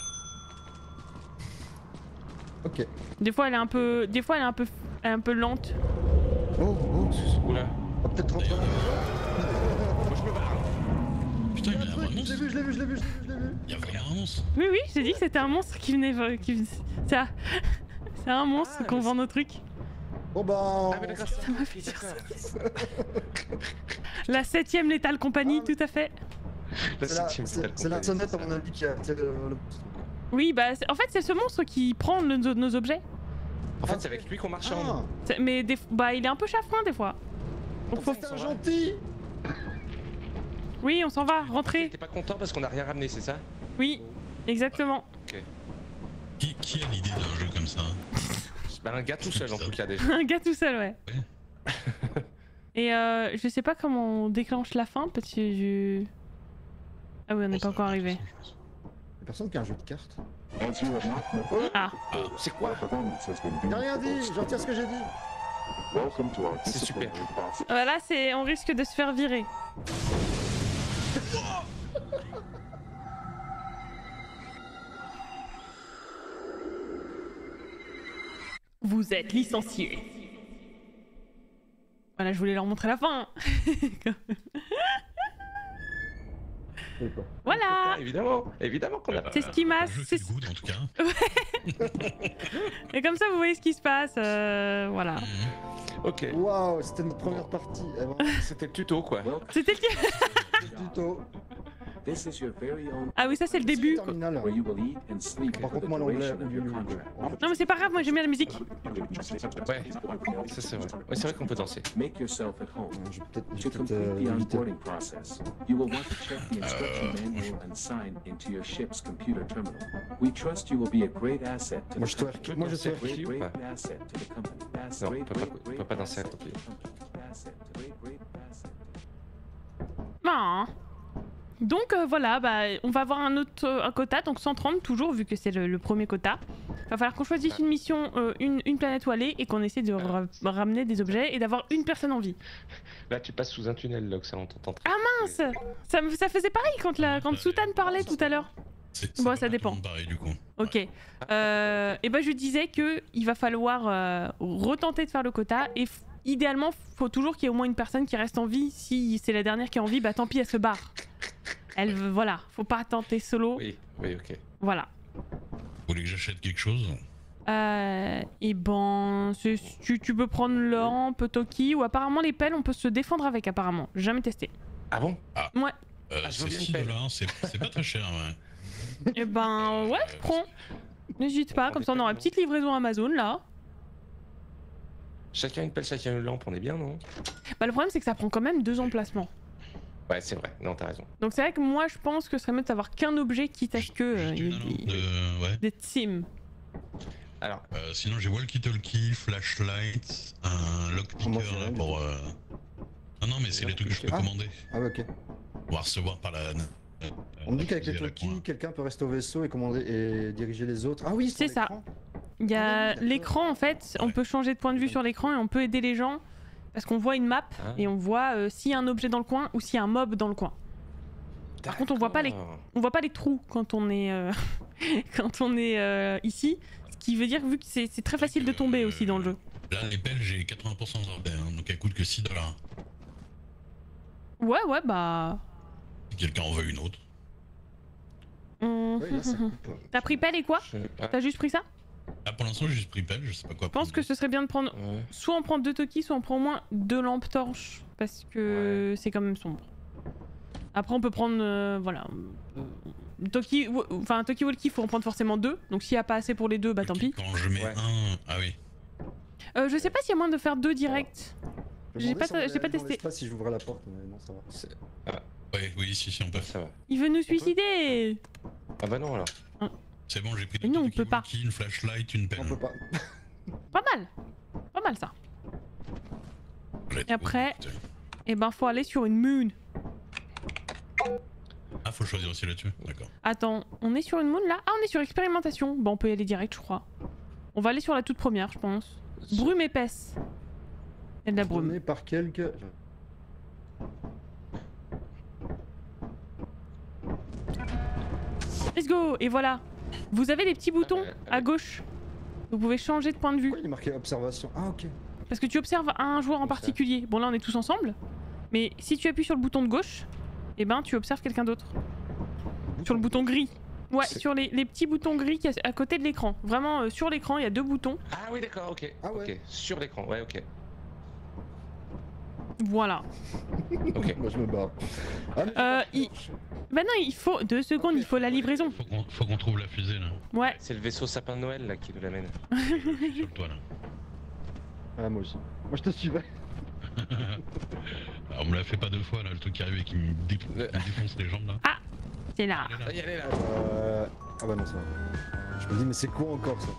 Ok. Des fois elle est un peu... Des fois elle est un peu lente. Oh, oh. Oula. On va peut-être rentrer dans la maison. Moi je me barre. Putain, il y a un Je vrai l'ai monstre. vu, je l'ai vu, je l'ai vu, je l'ai vu. Il y a vraiment un monstre. Oui, oui, j'ai dit que c'était un monstre qui venait. Ça... C'est un monstre Ah, qu'on mais vend nos trucs. Bon bah... Ah mais d'accord, Ça m'a fait dire ça. d'accord. La 7ème Lethal Company, Ah, tout à fait. Là, C'est la, Team c'est- Metal c'est la Company, sonnette c'est à ça. mon avis qui a... c'est le- Oui, bah en fait c'est ce monstre qui prend nos objets. En fait, c'est avec lui qu'on marchande. Ah, Mais bah il est un peu chafouin des fois. Donc faut... c'est un gentil. Oui, on s'en va, rentrez. T'es pas content parce qu'on a rien ramené, c'est ça? Oui, exactement. Qui a l'idée d'un jeu comme ça? Bah, un gars tout seul en tout cas déjà. Un gars tout seul, ouais. Et je sais pas comment on déclenche la fin parce que je... Ah oui, on n'est pas encore arrivé. Y'a personne qui a un jeu de cartes. Ah, C'est quoi? J'ai rien dit, je retire ce que j'ai dit. C'est super. voilà, c'est... on risque de se faire virer. Vous êtes licencié. Voilà, je voulais leur montrer la fin. Voilà. Ah, évidemment qu'on a. C'est ce qui m'a- Un jeu c'est- feel good en tout cas. Et comme ça, vous voyez ce qui se passe. Voilà. Ok. Waouh, c'était notre première partie. Eh ben, C'était le tuto quoi. C'était le... c'est du tuto. Ah oui, ça c'est le début. Terminal. Par contre, moi l'anglais. Non mais c'est pas grave, moi j'aime bien la musique. Ouais, ça c'est vrai. Ouais, c'est vrai qu'on peut danser. Je vais peut-être To complete the éviter. onboarding process, you will want to check the instruction manual and sign into your ship's computer terminal. We trust you will be a great asset to Moi the je company. twerk, moi je danser. twerk. Qui ou Great pas? asset to the company. Non, on peut pas danser à côté. Ah. Donc voilà, bah, on va avoir un autre un quota, donc 130 toujours, vu que c'est le premier quota. Va falloir qu'on choisisse une mission, une planète où aller, et qu'on essaie de ramener des objets et d'avoir une personne en vie. Là, tu passes sous un tunnel, là, ça on t'entend. Mince, ça faisait pareil quand Soutane parlait tout à l'heure. Bon, pas ça dépend. tout le monde pareil du coup. Ok. Et ben je disais que il va falloir retenter de faire le quota, et idéalement, faut toujours qu'il y ait au moins une personne qui reste en vie. Si c'est la dernière qui est en vie, bah tant pis, elle se barre. Voilà, faut pas tenter solo. Oui, oui, ok. Voilà. Vous voulez que j'achète quelque chose? Et ben, tu peux prendre le lampe, Toki, ou apparemment les pelles, on peut se défendre avec, apparemment. Jamais testé. Ah bon? Ouais. je veux C'est bien 6 une pelle. $, c'est pas très cher, ouais. Et ben, ouais, prends. N'hésite pas, comme ça on aura une petite livraison Amazon là. Chacun une pelle, chacun une lampe, on est bien, non? Bah, le problème c'est que ça prend quand même 2 emplacements. Ouais, c'est vrai, non, t'as raison. Donc c'est vrai que moi je pense que ce serait mieux d'avoir qu'un objet, quitte à ce que. Juste une lampe de... Ouais. Des teams. Alors, Sinon j'ai walkie-talkie, flashlight, un Moi, lockpicker j'ai rien là du pour... Non, non, mais c'est les trucs que je peux Ah. commander. Ah ouais, ok. On va recevoir par la... On me dit qu'avec les la talkies, coin. quelqu'un peut rester au vaisseau et commander et diriger les autres. Ah oui, C'est sur ça. l'écran. Il y Ah a oui, d'accord. l'écran en fait, on peut changer de point de vue sur l'écran et on peut aider les gens parce qu'on voit une map Ah. et on voit s'il y a un objet dans le coin ou s'il y a un mob dans le coin. Par contre, on voit pas On voit pas les trous quand on est quand on est ici, ce qui veut dire vu que c'est très facile de tomber aussi dans le jeu. Là, les pelles, j'ai 80% de rabais, hein, donc elles coûtent que 6 $. Ouais, bah. Si quelqu'un en veut une autre. Ouais, là, ça coupe. T'as pris pelle et quoi? T'as juste pris ça? Ah, pour l'instant, j'ai juste pris pelle, je sais pas quoi Je pense prendre. que ce serait bien de prendre. Ouais. Soit on prend 2 Toki, soit on prend au moins 2 lampes torches parce que c'est quand même sombre. Après, on peut prendre. Voilà. Toki. Enfin, Toki Walkie, faut en prendre forcément 2. Donc s'il y a pas assez pour les 2, bah tant pis. Quand je mets Ouais. un... Ah oui. Je sais pas s'il y a moyen de faire 2 directs. Je me J'ai demandais pas- si on allait j'ai pas aller dans testé. l'espace si j'ouvrais la porte, mais non, ça va. Ouais, oui, si, on peut. Ça va. Il veut nous suicider. Ah bah non, alors. C'est bon, j'ai pris Mais non, on walkie-talkie, peut pas. une flashlight, une pelle. On peut pas. Pas mal. Pas mal ça. Let's Et après- go. Et ben faut aller sur une moon. Ah, faut choisir aussi là-dessus, d'accord. Attends, on est sur une moon là? Ah, on est sur expérimentation. Bon, on peut y aller direct, je crois. On va aller sur la toute première, je pense. Brume épaisse. Il y a de la brume. Donné par quelques. Let's go. Et voilà. Vous avez des petits boutons à gauche. Vous pouvez changer de point de vue. Pourquoi il est marqué observation? Ah ok. Parce que tu observes un joueur en Comme ça. particulier. Bon là on est tous ensemble. Mais si tu appuies sur le bouton de gauche, eh ben tu observes quelqu'un d'autre. Sur le bouton gris. Ouais, C'est- sur les petits boutons gris qui à côté de l'écran. Vraiment sur l'écran il y a 2 boutons. Ah oui, d'accord, ok. Ah ouais. Ok, sur l'écran, ouais, ok. Voilà. Ok. Moi je me barre. Ah, mais Bah non, il faut 2 secondes, il faut la livraison. Faut qu'on trouve la fusée là. Ouais. C'est le vaisseau sapin de Noël là qui nous l'amène. Je suis sur le toit là. Ah, moi aussi. Moi je te suivais. Alors, on me l'a fait pas 2 fois là, le truc qui arrive et qui me défonce les jambes là. C'est là. Elle est là. Ah, elle est là. Ah bah non, ça va. Je me dis, mais c'est quoi encore ça?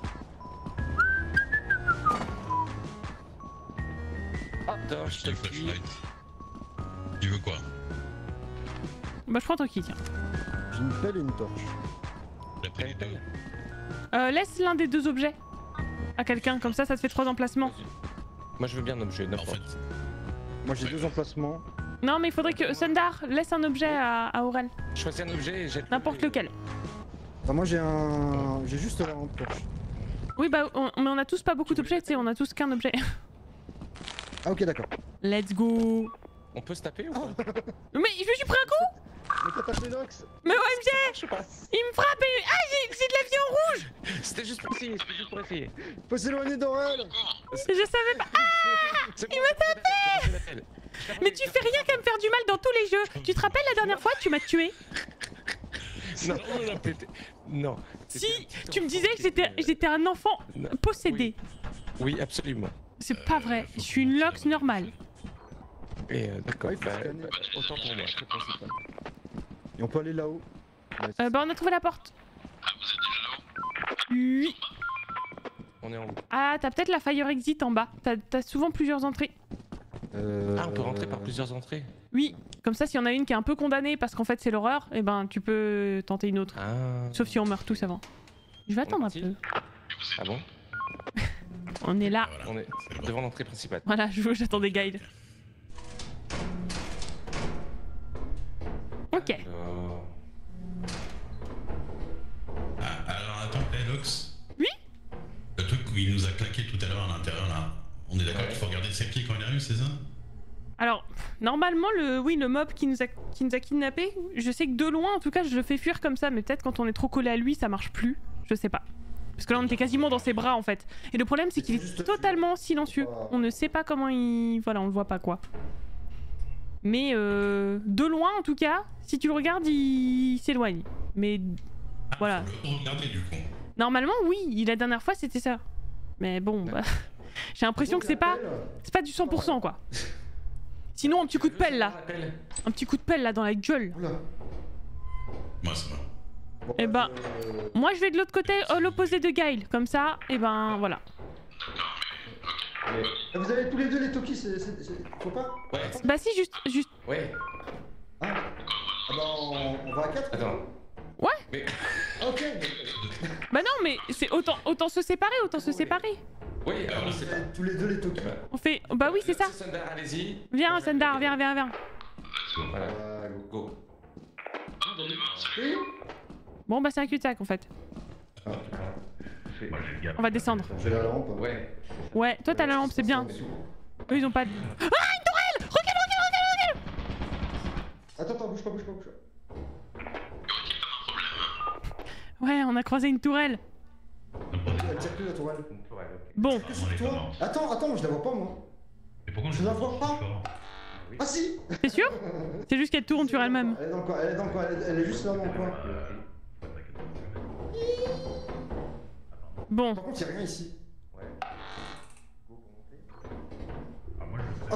Attends, je te Le le dis. flashlight. Tu veux quoi? Bah je prends ton kit, tiens. J'ai une pelle et une torche. T'as pris les deux? Laisse l'un des 2 objets à quelqu'un, comme ça te fait 3 emplacements. Moi je veux bien un objet, En n'importe. fait, Moi j'ai 2 emplacements. Non mais il faudrait que Sundar laisse un objet à Aurel. Choisis un objet et jette. N'importe lequel. Ah, moi j'ai un. J'ai juste la lampe torche. Oui bah mais on a tous pas beaucoup d'objets, tu sais, on a tous qu'un objet. Ah, ok, d'accord. Let's go. On peut se taper ou pas? Mais je me suis pris un coup. Mais t'as tapé Nox? Mais OMG, Je sais pas. il me frappe et... Ah j'ai de la vie en rouge. C'était juste pour essayer, c'était juste pour essayer. Faut s'éloigner d'Aurel. Je savais pas. Il m'a tapé. Mais tu fais rien qu'à me faire du mal dans tous les jeux. Tu te rappelles la dernière fois, tu m'as tué. Non, t'étais- non. Si, tu me disais que j'étais un enfant Non. possédé. Oui, absolument. C'est pas vrai, je suis une Lox normale. Et d'accord, Ouais, il faut scanner. autant pour moi. C'est principal. Et on peut aller là-haut. Ouais, Bah on a trouvé la porte. Oui. On est en haut. Ah, t'as peut-être la fire exit en bas. T'as souvent plusieurs entrées. Ah, on peut rentrer par plusieurs entrées. Oui, comme ça, s'il y en a une qui est un peu condamnée parce qu'en fait c'est l'horreur, et ben tu peux tenter une autre. Ah. Sauf si on meurt tous avant. Je vais attendre un parti peu. Ah bon? On est là. voilà. On est C'est bon. devant l'entrée principale. Voilà, j'attends des guides. Ok. Alors attends, Elox. Oui? Le truc où il nous a claqué tout à l'heure à l'intérieur là, on est d'accord Ouais. qu'il faut regarder ses pieds quand il arrive, c'est ça? Alors, normalement, le mob qui nous a kidnappés, je sais que de loin, en tout cas, je le fais fuir comme ça, mais peut-être quand on est trop collé à lui, ça marche plus. Je sais pas. Parce que là, on était quasiment dans ses bras, en fait. Et le problème, c'est qu'il est totalement silencieux. On ne sait pas comment il... Voilà, on le voit pas, quoi. Mais de loin, en tout cas, si tu le regardes, il s'éloigne. Mais Ah, voilà. Faut le regarder du coup. Normalement, oui, la dernière fois, c'était ça. Mais bon, bah, j'ai l'impression que c'est pas du 100%, quoi. Sinon, un petit coup de pelle, là. Un petit coup de pelle, là, dans la gueule. Oula. Moi ça va. Bon, Eh ben, je- Moi, je vais de l'autre côté, l'opposé de Gail. Comme ça, et ben, voilà. Ah, vous avez tous les deux les Toki, faut pas? Ouais. Bah si, juste... Ouais. Ah, ah bah on va à 4? Attends. Ouais. Mais. Ok. Bah non, mais c'est autant se séparer, autant se séparer. Oui, alors c'est pas. Tous les deux les Toki. On fait... Bah oui, c'est ça. Sundar, allez-y. Viens, Sundar, viens. Voilà. Go. Go. Oui. Bon, bah c'est un cul-de-sac, en fait. Moi j'ai le gars. On va descendre. J'ai la lampe. Ouais. Ouais, toi, t'as la lampe, c'est bien. Eux, ils ont pas de... Ah, une tourelle. Regarde. Attends, bouge pas. Ouais, on a croisé une tourelle. Elle tire plus la tourelle. Bon, Ah, on est pas Toi mort. Attends, je la vois pas moi. Mais pourquoi Je la vois pas. Ah si. t'es sûr? C'est juste qu'elle tourne sur elle-même. Elle est dans le coin, elle est juste là dans le coin. Bon, Par contre, y'a rien ici. Ah, moi, je le fais.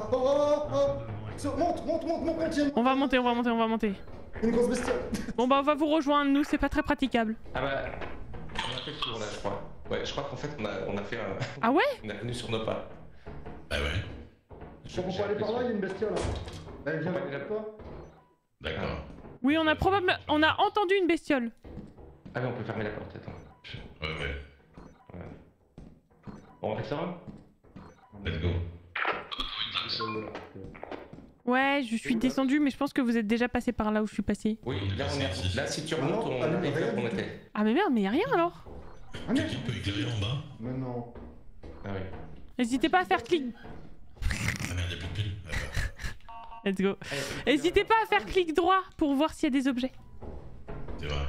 Monte, tiens. on va monter. Une grosse bestiole. Bon, bah on va vous rejoindre, nous, c'est pas très praticable. Ah bah. On a fait le tour là, je crois. Ouais, je crois qu'en fait, on a fait un. Ah ouais? On est revenu sur nos pas. Bah ouais, On peut aller par là, il y a une bestiole là. Elle vient vers toi. d'accord. Oui, on a entendu une bestiole. Ah, mais on peut fermer la porte, attends. Ouais. Voilà. On fait ça hein? Let's go. Ouais, je suis descendu, mais je pense que vous êtes déjà passé par là où je suis passé. Oui, là, on est. Là, si tu remontes, on Ah non, arrive là où on rien du était. Ah mais merde, mais y a rien alors. Ah merde. Quelqu'un peut éclairer en bas? Mais non. Ah oui. N'hésitez pas à faire clic. Ah merde, y'a plus de piles. Let's go. N'hésitez pas à faire clic droit pour voir s'il y a des objets. C'est vrai.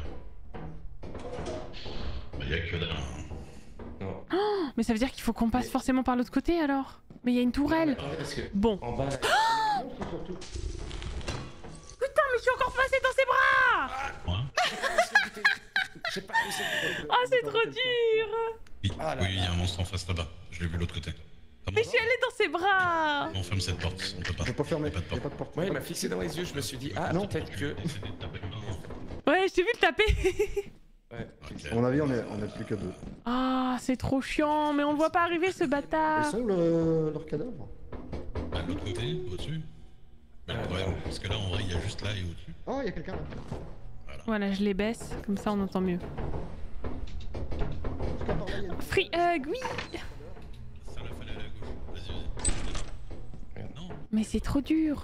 Bah y'a que dalle. Non. Oh, mais ça veut dire qu'il faut qu'on passe forcément par l'autre côté alors. Mais il y a une tourelle. Ouais, parce que Bon. en bas. Surtout. Putain, mais je suis encore passé dans ses bras. Ouais. J'ai pas réussi. Ah, c'est trop dur. Oui, Ah là oui, il y a un monstre en face là-bas. Je l'ai vu de l'autre côté. Comment Mais je suis allée dans ses bras. on ferme cette porte, on peut pas. Je peux pas fermer, Y a pas de y a porte. pas de porte. Ouais, il m'a fixé dans les yeux, je me suis dit, ah non, peut-être que. Ouais, je t'ai vu le taper. Ouais. À mon avis, on est plus que deux. Ah, c'est trop chiant, mais on le voit pas arriver ce Ils bâtard. sont leurs cadavres? Bah, de l'autre côté, au-dessus. Mais ouais, parce que là, en vrai, il y a juste là et au-dessus. Oh, il y a quelqu'un là. Voilà, je les baisse, comme ça on entend mieux. En tout cas, par là, il y a- Free hug, oui. Ça l'a fallu à la gauche. Vas-y, vas-y. Non. Mais c'est trop dur.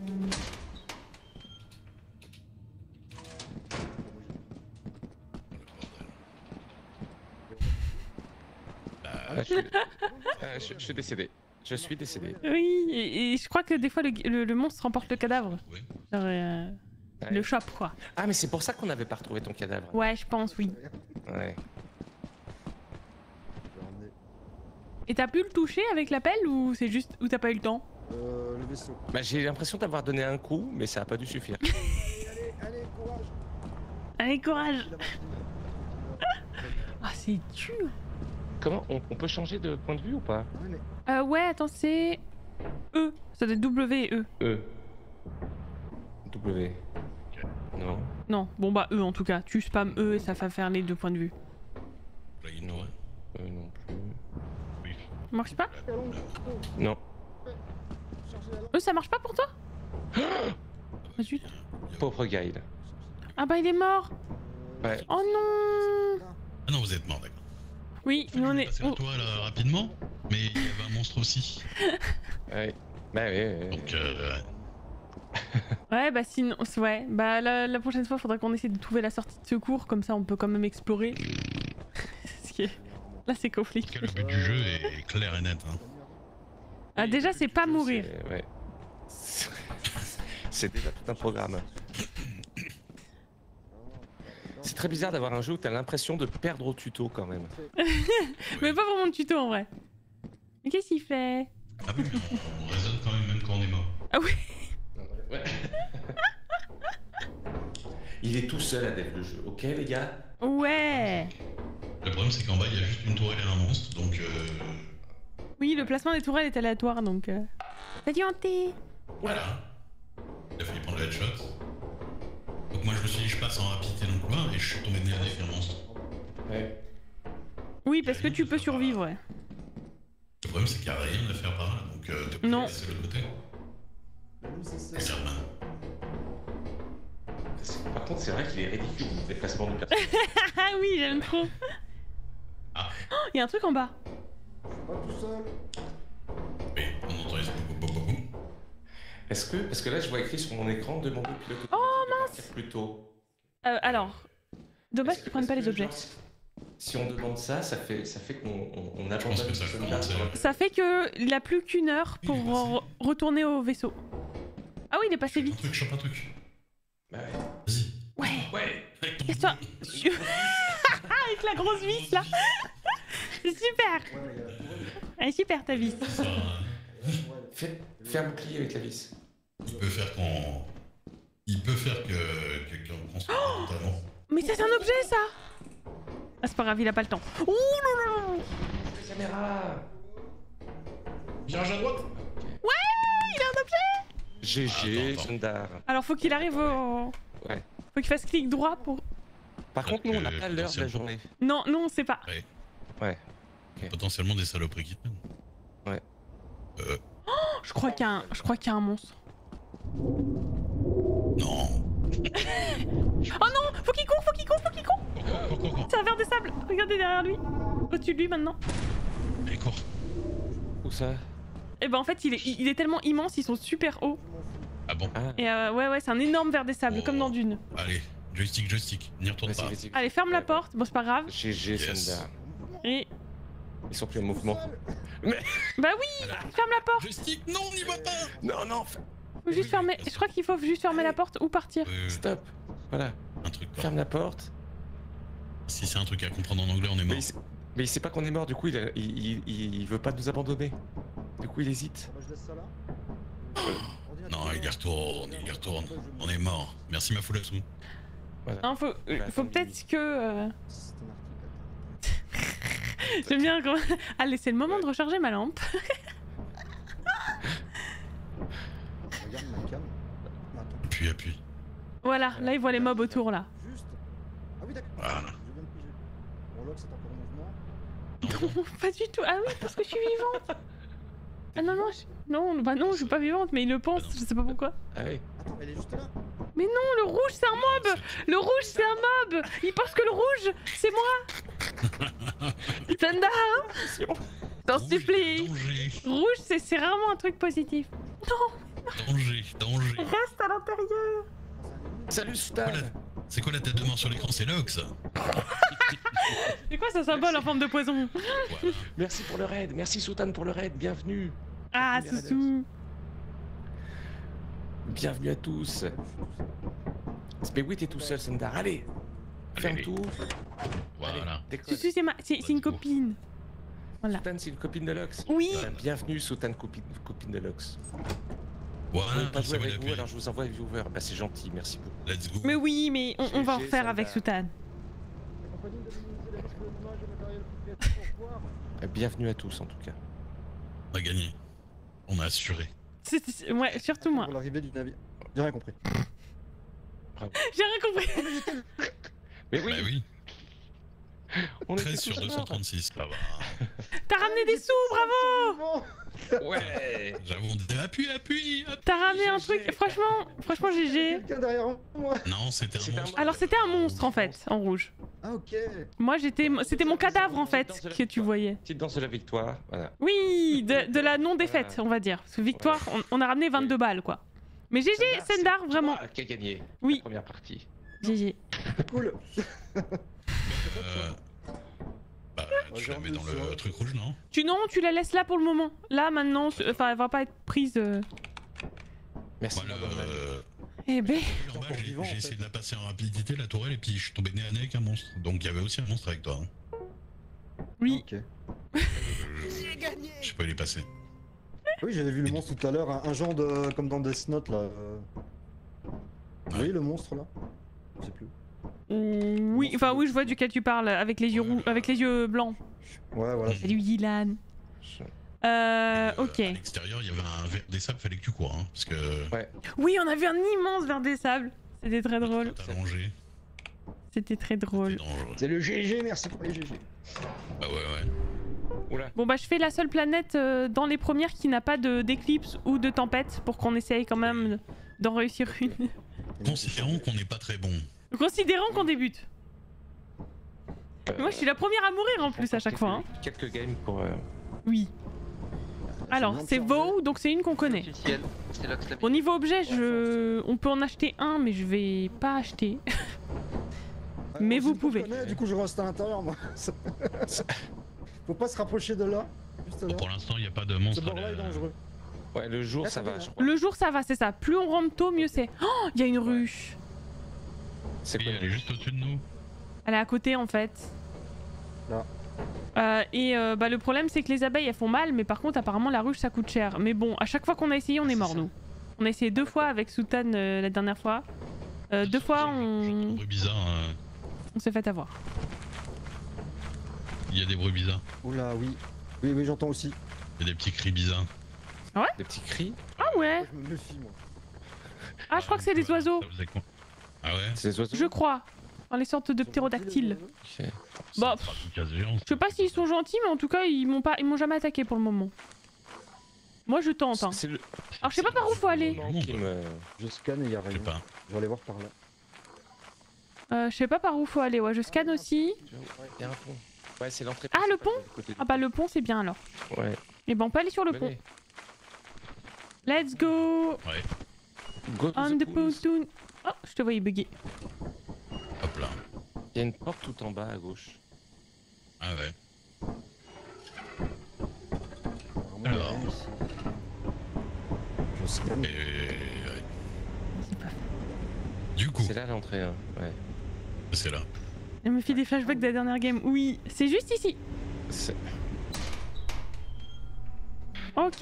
Je suis décédé. Je suis décédé. Oui, et je crois que des fois le monstre remporte le cadavre. Oui. Genre, Ouais. le chope quoi. Ah, mais c'est pour ça qu'on n'avait pas retrouvé ton cadavre. Ouais, je pense, oui. Ouais. Je vais ramener, Et t'as pu le toucher avec la pelle ou c'est juste ou t'as pas eu le temps? le vaisseau. Bah, j'ai l'impression d'avoir donné un coup, mais ça a pas dû suffire. Allez, courage. Allez, courage. Il a marché. Ah, c'est dur. Comment on peut changer de point de vue ou pas? Ouais, mais Ouais, attends, c'est E. Ça doit être W et E. E. W. Non. Non, bon bah E en tout cas. Tu spam E et ça va faire les deux points de vue. Là, il y a une Non. tourelle. Non plus. Oui. Ça marche pas? Non. chargez la lampe. E, ça marche pas pour toi? Ah, zut. Pauvre Gaïl. Ah bah il est mort. Ouais. Oh non. Ah non, vous êtes mort, d'accord. Oui, Fallait nous on lui est... passer la toile rapidement, mais il y avait un monstre aussi. Ouais. Bah ouais. Donc, Ouais, bah sinon... Ouais, bah la prochaine fois, faudra qu'on essaie de trouver la sortie de secours, comme ça on peut quand même explorer. Ce qui est... Là c'est en tout conflit. cas, le but du jeu est clair et net. Hein. Ah déjà c'est pas mourir. Ouais. C'est déjà tout un programme. C'est très bizarre d'avoir un jeu où t'as l'impression de perdre au tuto quand même. Mais pas vraiment de tuto en vrai. Mais qu'est-ce qu'il fait? Ah oui, mais on raisonne quand même quand on est mort. Ah oui. Ouais. Il est tout seul à dev le jeu, ok les gars? Ouais. Le problème, c'est qu'en bas, il y a juste une tourelle et un monstre, donc Oui, le placement des tourelles est aléatoire donc... Salut Hanté. voilà. Il a fallu prendre le headshot. Donc moi, je me suis dit, je passe en rapidité dans le couloir et je suis tombé nez à nez avec un monstre. Ouais. Oui, parce que tu peux survivre, ouais. Le problème, c'est qu'il n'y a rien à faire par là, donc t'es obligé Non. de laisser l'autre côté. Regarde, man. Par contre, c'est vrai qu'il est ridicule le déplacement du personnage. Ah oui, j'aime trop. Ah, Il y a un truc en bas. Pas tout seul. oui, on entend les boum. Est-ce que, parce que là je vois écrit sur mon écran, demander au pilote mince plus tôt. Alors, dommage Est-ce qu'ils prennent pas que, les objets. genre, si on demande ça, ça fait qu'on Je pense abandonne que ça le commence soldat. Ça fait qu'il a plus qu'une heure pour Oui, il est passé. retourner au vaisseau. Ah oui, il est passé vite. Chope un truc. Bah ouais. Vas-y. Ouais. Ouais. Avec ton Qu'est-ce que avec la grosse vis là. C'est super. Elle est super ta vis. Ça, Fais un bouclier avec la vis. il peut faire qu'on... Il peut faire qu'on se totalement. Mais ça c'est un objet ça. Ah c'est pas grave, il a pas le temps. Ouh là là. La caméra. Virage à droite. Il a un objet. GG, Attends. Jandar. Alors faut qu'il arrive au... Ouais. Faut qu'il fasse clic droit pour... Par contre, nous on n'a pas l'heure de la journée. Non, non on sait pas. Ouais. Potentiellement des saloperies qui traînent. Ouais. Je crois qu'il y a un monstre. Non. Oh non, faut qu'il court. Cours. C'est un verre de sable. Regardez derrière lui. Au-dessus de lui maintenant. Allez, cours. Où ça? Et ben en fait il est tellement immense, ils sont super hauts. Ah bon. Ah. Et ouais c'est un énorme verre de sable, Oh. comme dans Dune. Allez, joystick. N'y retourne pas. Vas-y. Allez ferme la porte, bon c'est pas grave. GG, Yes. Jandar. Et Ils sont plus en mouvement. Bah oui, ferme la porte. Joystick, non, n'y va pas. Non, non, Faut juste fermer. Je crois qu'il faut juste fermer la porte ou partir. stop. Voilà, Un truc quoi. ferme la porte. Si c'est un truc à comprendre en anglais, on est mort. Mais il sait pas qu'on est mort, du coup il veut pas nous abandonner. Du coup il hésite. Moi, je laisse ça là. Non, il y retourne, il y retourne. On est mort. Merci ma foule à sous. Voilà. Non, faut attendre peut-être que. C'est un article. J'aime bien quand. Allez, c'est le moment de recharger ma lampe. Regarde ma cam. Attends. Appuie. Voilà, là il voit les mobs autour là. Juste. Ah oui, d'accord. Voilà. Je viens de piger. Bon, Locke, c'est encore en mouvement. Pas du tout. Ah oui, parce que je suis vivante. Ah non, non, non, bah non, je suis pas vivante, mais il le pense, je sais pas pourquoi. Ah oui. Attends, elle est juste là. Mais non, le rouge c'est un mob. Le rouge c'est un mob. Il pense que le rouge c'est moi. Thunder, t'en supplie. Danger, Rouge c'est rarement un truc positif. danger. Reste à l'intérieur. Salut Stan. Voilà. C'est quoi la tête de mort sur l'écran? C'est Lox. C'est quoi ce symbole en forme de poison? Voilà. Merci pour le raid, merci Sultan pour le raid, bienvenue. Ah, Bienvenue, Soussou. Bienvenue à tous. Mais oui, t'es tout seul, Sandar. Allez, ferme Allez. tout. Voilà. Décolle. Soussou, c'est une copine. Voilà. Sultan, c'est une copine de Lox. Oui. Bienvenue, Sultan, copine de Lox. Je Voilà, veux pas ça jouer va avec vous, l'appeler. alors je vous envoie un viewer. Bah, c'est gentil, merci beaucoup. Let's go. Mais oui, mais on va en GG, refaire ça avec va. Soutan. La compagnie de minimiser les risques de dommages et matériel propriétaire pour voir. Bienvenue à tous, en tout cas. On a gagné. On a assuré. Ouais, surtout moi. Pour l'arrivée du navire. J'ai rien compris. J'ai rien compris. Mais oui, Bah oui. on était 13 sur tous morts. 236, ça va. T'as ramené des sous, bravo. Ouais. J'avoue, appuie. hop. T'as ramené un GG. truc. Franchement, GG. Quelqu'un derrière moi. Non, c'était un monstre. Alors c'était un monstre en fait, en rouge. Ah ok. Moi c'était mon cadavre en fait que tu voyais. Petite danse de la victoire, voilà. Oui, de la non-défaite, on va dire. Parce que victoire, on a ramené 22 balles quoi. Mais GG, Sendar, vraiment. Toi qui a gagné. Oui. La première partie. GG. Cool. Bah, tu la mets dans le truc rouge, non? Non, tu la laisses là pour le moment. Là maintenant, enfin elle va pas être prise. Merci. Voilà, madame. Eh ben. en bas, encore vivant, j'ai en essayé fait. de la passer en rapidité, la tourelle, et puis je suis tombé nez à nez avec un monstre. Donc il y avait aussi un monstre avec toi. Hein. Oui. Ok. Je sais pas, il est passé. Oui, j'avais vu le monstre tout à l'heure, un genre de comme dans Death Note là. Vous voyez le monstre là? Je sais plus. Oui, enfin oui, je vois duquel tu parles, avec les yeux avec les yeux blancs. Ouais, voilà. Salut Dylan. Ok. À l'extérieur, il y avait un verre des sables, fallait que tu cours. Hein, parce que. Ouais. Oui, on a vu un immense verre des sables. C'était très drôle. T'as allongé. C'était très C'est drôle. dangereux. C'est le GG, merci pour les GG. Bah ouais. Oula. Bon bah je fais la seule planète dans les premières qui n'a pas d'éclipse ou de tempête pour qu'on essaye quand même d'en réussir une. Considérons qu'on n'est pas très bon. Considérons qu'on débute. Moi je suis la première à mourir en plus à chaque fois. Hein. Quelques games pour. Oui. Alors c'est Vaux, donc c'est une qu'on connaît. Officiel, c'est là que Au niveau objet, on peut en acheter un, mais je vais pas acheter. Mais vous pouvez. Du coup, je reste à l'intérieur, moi. Faut pas se rapprocher de là. Juste là. Bon, pour l'instant, il n'y a pas de Ce monstre. bord-là est dangereux. Ouais, le jour ça va, je crois. Le jour ça va, c'est ça. Plus on rentre tôt, mieux c'est. Oh, il y a une ruche. C'est Oui, quoi elle est juste au-dessus de nous. Elle est à côté en fait. Là. Bah, le problème c'est que les abeilles elles font mal, mais par contre apparemment la ruche ça coûte cher. Mais bon, à chaque fois qu'on a essayé on est mort nous. On a essayé 2 fois avec Sultan la dernière fois. 2 fois Des bruits bizarres. on s'est fait avoir. Il y a des bruits bizarres. Oula, oui. Oui, j'entends aussi. Il y a des petits cris bizarres. Des petits cris. Ah ouais. Je me méfie, moi. Ah je crois que c'est des oiseaux. Ça faisait quoi? Ah ouais? C'est des oiseaux. Je crois. Dans les sortes de ptérodactyles. Ok. Bah, C'est pas une case géante. Je sais pas s'ils sont gentils, mais en tout cas ils m'ont jamais attaqué pour le moment. Moi je tente. Hein. C'est le. Alors je sais pas par où faut aller. moment qui me. Je scanne et il y a Je rien. sais pas. Je vais aller voir par là. Je sais pas par où faut aller. Ouais, je scanne aussi. Il y a un pont. Ouais, c'est l'entrée. Ah, le principale pont du côté du Ah bah le pont c'est bien alors. Ouais. Et ben on peut aller sur le pont. Venez. Let's go Ouais, Go to on the pools. pontoon. Oh, je te voyais bugger. hop là. Il y a une porte tout en bas à gauche. Ah ouais. Alors. Je scanne. Et... ouais. C'est pas fait. Du coup, C'est là l'entrée, hein. Ouais. c'est là. Elle me fait des flashbacks de la dernière game. Oui, c'est juste ici. C'est- Ok.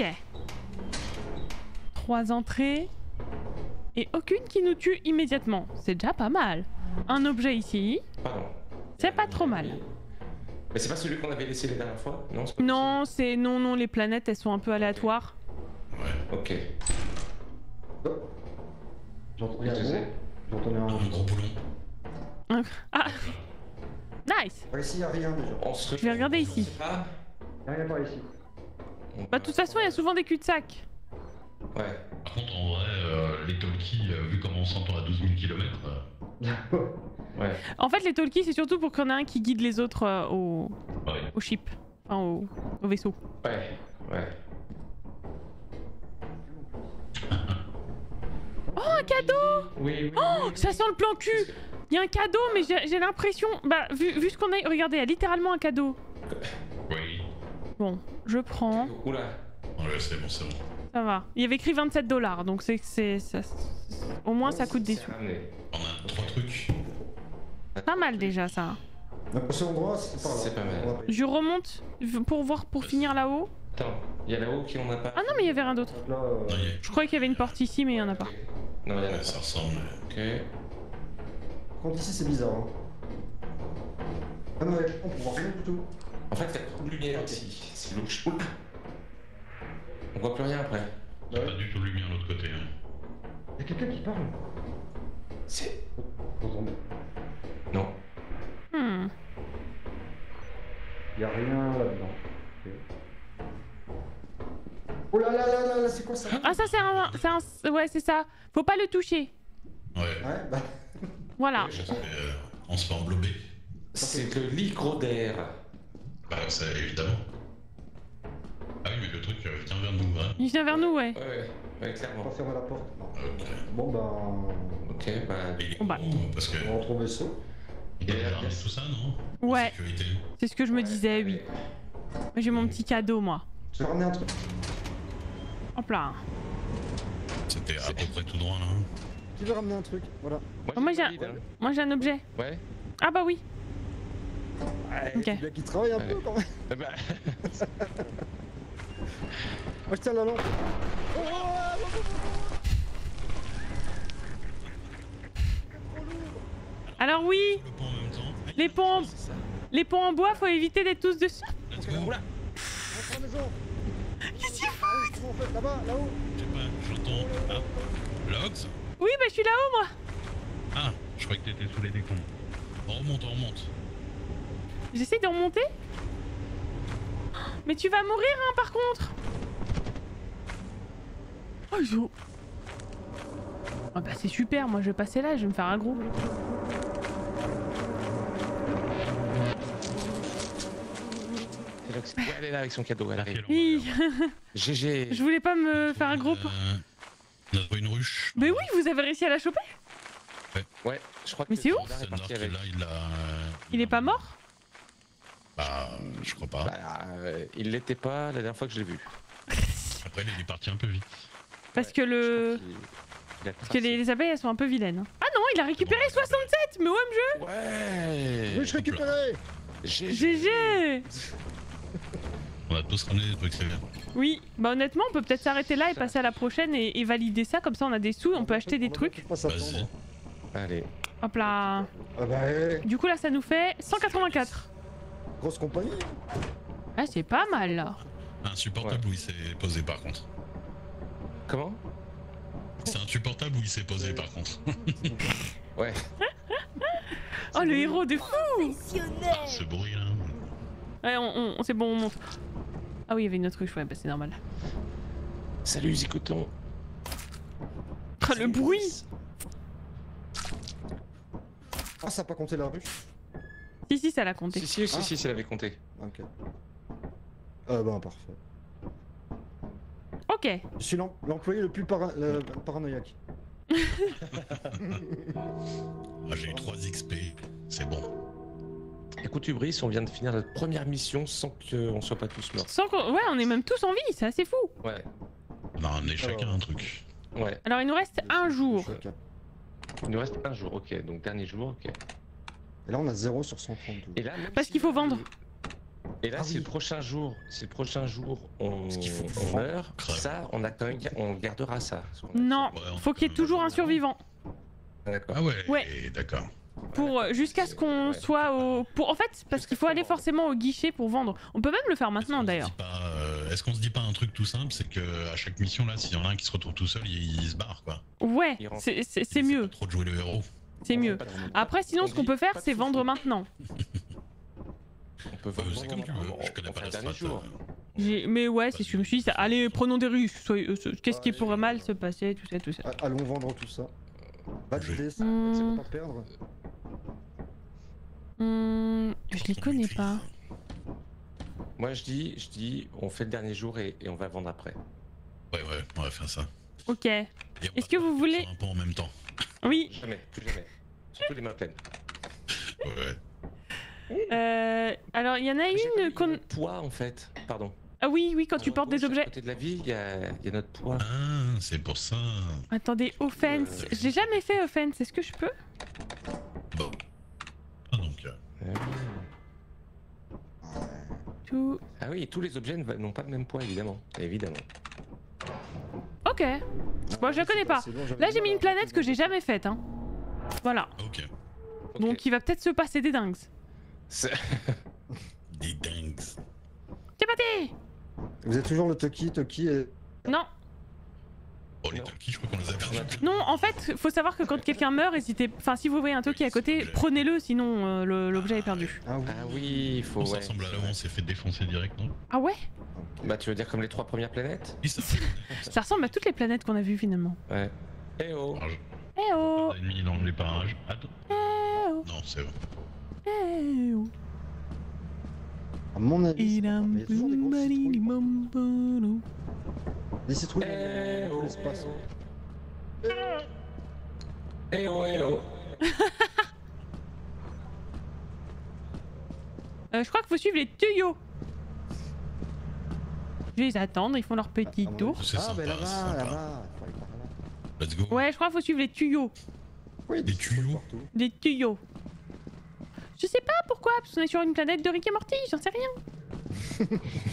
3 entrées. Et aucune qui nous tue immédiatement. C'est déjà pas mal. Un objet ici. Pardon. C'est pas trop mal. Mais c'est pas celui qu'on avait laissé la dernière fois? Non, c'est pas Non, c'est... Non, non, les planètes, elles sont un peu aléatoires. Ouais. Ok. Oh. J'entendais un Je mot. sais. J'entendais un Un gros boulon. Ah, nice. Par ici, y a rien déjà. On se... Je vais regarder ici. Ah. Y a rien par ici. Bah, de toute façon, il y a souvent des cul-de-sac. Ouais. Par contre, en vrai, les talkies, vu comment on s'entend à 12 000 km, Ouais. En fait, les talkies, c'est surtout pour qu'il y en ait un qui guide les autres ouais. au ship. Enfin, au vaisseau. Ouais. Ouais. Oh, un cadeau! Oui, oui. Oh, ça sent le plan cul! Il y a un cadeau, mais j'ai l'impression... Bah, vu ce qu'on a... Regardez, il y a littéralement un cadeau. Oui. Bon, je prends. Oula. Ouais, c'est bon, c'est bon. Ça va. Il y avait écrit 27$, donc au moins ça coûte des sous. On a 3 trucs. Pas mal déjà ça. Le prochain endroit, c'est par là. C'est pas mal. On va pas y- Je remonte pour finir là-haut. Attends, il y a là-haut qui en a pas. Ah non, mais il y avait rien d'autre. Donc là, Non, Je croyais qu'il y avait une porte ici, mais il y en a pas. Non, il y en a ouais, pas. ça ressemble. Ok. par contre, ici, c'est bizarre. Hein. Ah non, on peut voir rien du tout. En fait, il y a trop de lumière ici. C'est l'eau chaude. On voit plus rien après. Il y a pas du tout de lumière de l'autre côté. Hein. Y a quelqu'un qui parle. C'est. J'entends. Non. Hmm. Y a rien là-dedans. Ok. Oh là là là là, là, c'est quoi ça? Ah ça c'est un... Ouais, c'est ça. Faut pas le toucher. Ouais. Ouais, bah. Voilà. Parce que, on se fait englober. C'est le lycrodère. Bah, ça, évidemment. Ah oui, mais le truc vient vers nous, hein. Il vient vers nous, ouais. Ouais, clairement. On va fermer la porte. Non. Ok. Bon bah. Ok, bah. Il est Bon, bah. où, parce que... On rentre au vaisseau. Il doit y avoir tout ça, non? Ouais. Sécurité. C'est ce que je me disais, oui. Moi, j'ai mon petit cadeau, moi. Je vais ramener un truc. Hop là. C'était à peu près tout droit, là. Qui veut ramener un truc? Voilà. Moi, j'ai valide, hein. Moi j'ai un objet. Ouais. Ah bah oui. Ouais, Ok. c'est bien qu'il travaille un peu quand même. Eh bah. Moi je tiens la lampe. Oh, Alors oui, Le pont en même temps. les ponts, C'est ça. les ponts en bois, faut éviter d'être tous dessus. Let's go. Oula. rentre à la maison. Qu'est-ce qu'il faut? Ah, comment on fait là-bas, là-haut? Je sais pas, j'entends... Ah, Logs? Oui, bah je suis là-haut, moi. Ah, je croyais que t'étais sous les décombres. On remonte, on remonte. J'essaie de remonter. Mais tu vas mourir, hein, par contre. Oh, yo. Ah bah c'est super, moi je vais passer là, je vais me faire un gros. C'est Lox. Ouais, elle est là avec son cadeau, elle arrive. Oui. GG. Je voulais pas me faire un gros... On a trouvé une ruche. Mais oui, vous avez réussi à la choper. Ouais, je crois que. Mais c'est où? le soldat est Sandor parti qui est avec. là, il a... Il est pas mort? Bah, je crois pas. Bah, il l'était pas la dernière fois que je l'ai vu. Après, il est parti un peu vite. Parce que le... Parce que les abeilles, elles sont un peu vilaines. Hein. Ah non, il a récupéré 67. Mais OMG. Ouais. Oui, je récupérais. GG. On a tous ramené des trucs, c'est bien. Oui, bah honnêtement, on peut peut-être s'arrêter là et passer à la prochaine et valider ça. Comme ça, on a des sous, on peut acheter des trucs. Faut pas s'attendre. Vas-y. Allez. Hop là. Ah bah, Du coup, là, ça nous fait 184. grosse compagnie. Ah, c'est pas mal, là. Insupportable où il s'est posé par contre. Comment? C'est insupportable où il s'est posé par contre. Ouais. Oh, le héros de fou. Ce bruit là. Ouais, c'est bon, on monte. Ah oui, il y avait une autre ruche, ouais, bah c'est normal. Salut, Zicoton. Oh, le bruit. Ah, ça a pas compté la ruche? Si, ça l'a compté. Si, elle avait compté. Ok. Ben parfait. Ok. Je suis l'employé le plus paranoïaque. Ah, j'ai eu 3 XP, c'est bon. écoute Hubris, on vient de finir notre première mission sans qu'on soit pas tous morts. Ouais, on est même tous en vie, c'est assez fou. Ouais, On a ramené chacun un truc. ouais. Alors il nous reste un jour. Chacun. Il nous reste un jour, ok. Donc dernier jour, ok. Et là, on a 0 sur 132. Et là, même Parce si- qu'il faut vendre. Et là, Ah si oui. le prochain jour, on, Parce qu'il faut on vendre. meurt, Crève. ça, on a quand même, on gardera ça. ce qu'on a Non, Ouais, on faut qu'il y ait peut toujours un même survivant. fait. D'accord. Ah ouais, Ouais. d'accord. Pour jusqu'à ce qu'on Ouais. soit au. Pour en fait, parce qu'il faut aller forcément au guichet pour vendre. On peut même le faire maintenant d'ailleurs. Est-ce qu'on se dit pas un truc tout simple, c'est que à chaque mission là, s'il y en a un qui se retrouve tout seul, il se barre quoi. Ouais, Il rentre. c'est Il essaie mieux, pas trop de jouer le héros. c'est mieux. Après, sinon, On ce qu'on dit peut faire, pas de c'est foufou. vendre maintenant. On peut vendre. C'est comme tu veux. Je connais On pas fait la le dernier strat. jour. Mais ouais, c'est ce que je me suis dit. Allez, prenons des risques. Qu'est-ce qui pourrait mal se passer, tout ça, tout ça. Allons vendre tout ça. Valider ça, Hmm. c'est pour pas perdre. Je les connais pas. Moi, je dis, on fait le dernier jour et on va vendre après. Ouais, on va faire ça. Ok. Et on Est-ce va que vous faire voulez- ça un peu en même temps. Oui. Jamais, plus jamais. Surtout les mains pleines. Ouais. Alors, il y en a J'ai pas une vu qu'on. notre poids en fait. Pardon. Ah oui, quand tu À portes des gauche, À objets. côté de la vie, il y a notre poids. Ah, c'est pour ça. Attendez, offense. J'ai jamais fait offense. Est-ce que je peux? Bon. Ah donc. Tout. Ah oui, tous les objets n'ont pas le même poids, évidemment. Évidemment. Ok. Bon, je la connais pas. Là, j'ai mis une planète que j'ai jamais faite. Hein. Voilà. Ok. Ok. Donc, il va peut-être se passer des dingues. C'est- Des dingues. Tiens, pâté. Vous êtes toujours le Toki et... Non. Oh, les Non. talkies, je crois qu'on les a perdus. Non, en fait, faut savoir que quand quelqu'un meurt, hésitez. Enfin, si vous voyez un Toki à côté, prenez-le, sinon l'objet est perdu. Ah oui. Ah oui, il faut. Bon, ça ouais, ressemble à c'est là où vrai. on s'est fait défoncer direct, non? Ah ouais? Bah, tu veux dire comme les 3 premières planètes? Oui, ça. Ça ressemble à toutes les planètes qu'on a vues finalement. Ouais. Eh oh! Alors, Eh oh! j'ai mis dans les parages. Attends. Eh oh! Non, c'est bon. Eh oh! À mon avis, Il a mais il y a toujours des grosses citrouilles. un Les citrouilles Eh dans oh! l'espace. Eh oh, eh oh! Je crois qu'il faut suivre les tuyaux. Je vais les attendre, ils font leur petit Ah, mon tour. avis. C'est Ah, sympa, mais là-bas, sympa. là-bas. Il faut aller par là. Let's go. Ouais, je crois qu'il faut suivre les tuyaux. Oui, Des citrouilles tuyaux. partout. Les tuyaux. Je sais pas pourquoi, parce qu'on est sur une planète de Rick et Morty, j'en sais rien.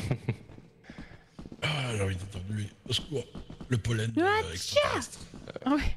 Ah, j'ai envie d'entendre au secours. Le pollen Ah, extraterrestre. Ah ouais.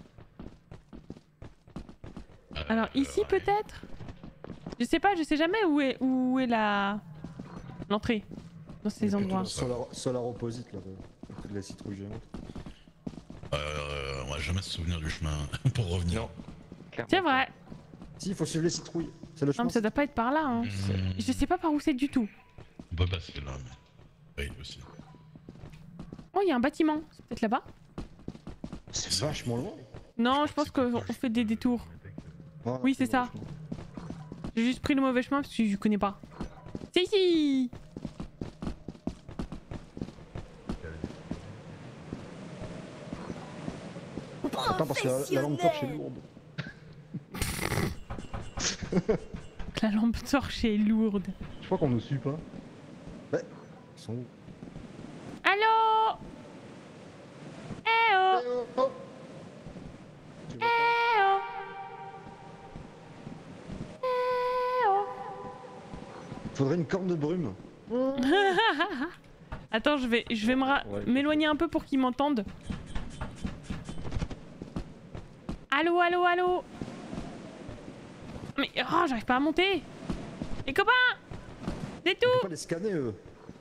Alors ici ouais. peut-être? Je sais pas, je sais jamais où est l'entrée dans ces Il y a endroits. plutôt Solar Opposite là, à côté de la citrouille géante. On va jamais se souvenir du chemin pour revenir. Non. Clairement C'est pas. vrai. Si, il faut suivre les citrouilles. C'est le Non chemin. mais ça doit pas être par là hein. Mmh. Je sais pas par où c'est du tout. On peut passer là, mais. Oui, aussi. Oh, il y a un bâtiment. C'est peut-être là-bas? C'est vachement loin. Non, je pense qu'on fait des détours. Voilà, Oui, c'est ça. vachement. J'ai juste pris le mauvais chemin parce que je connais pas. C'est ici! Attends, parce que la lampe torche est lourde. La lampe torche est lourde. Je crois qu'on nous suit pas. Ouais. Ils sont où? Allô? Eh oh! Eh oh, oh. Tu vois Eh oh! Eh oh! pas Faudrait une corne de brume. Attends, je vais Ouais. m'éloigner un peu pour qu'ils m'entendent. Allô, allô, allô? Mais oh, j'arrive pas à monter. Les copains! On Des peut tout! pas les scanner eux.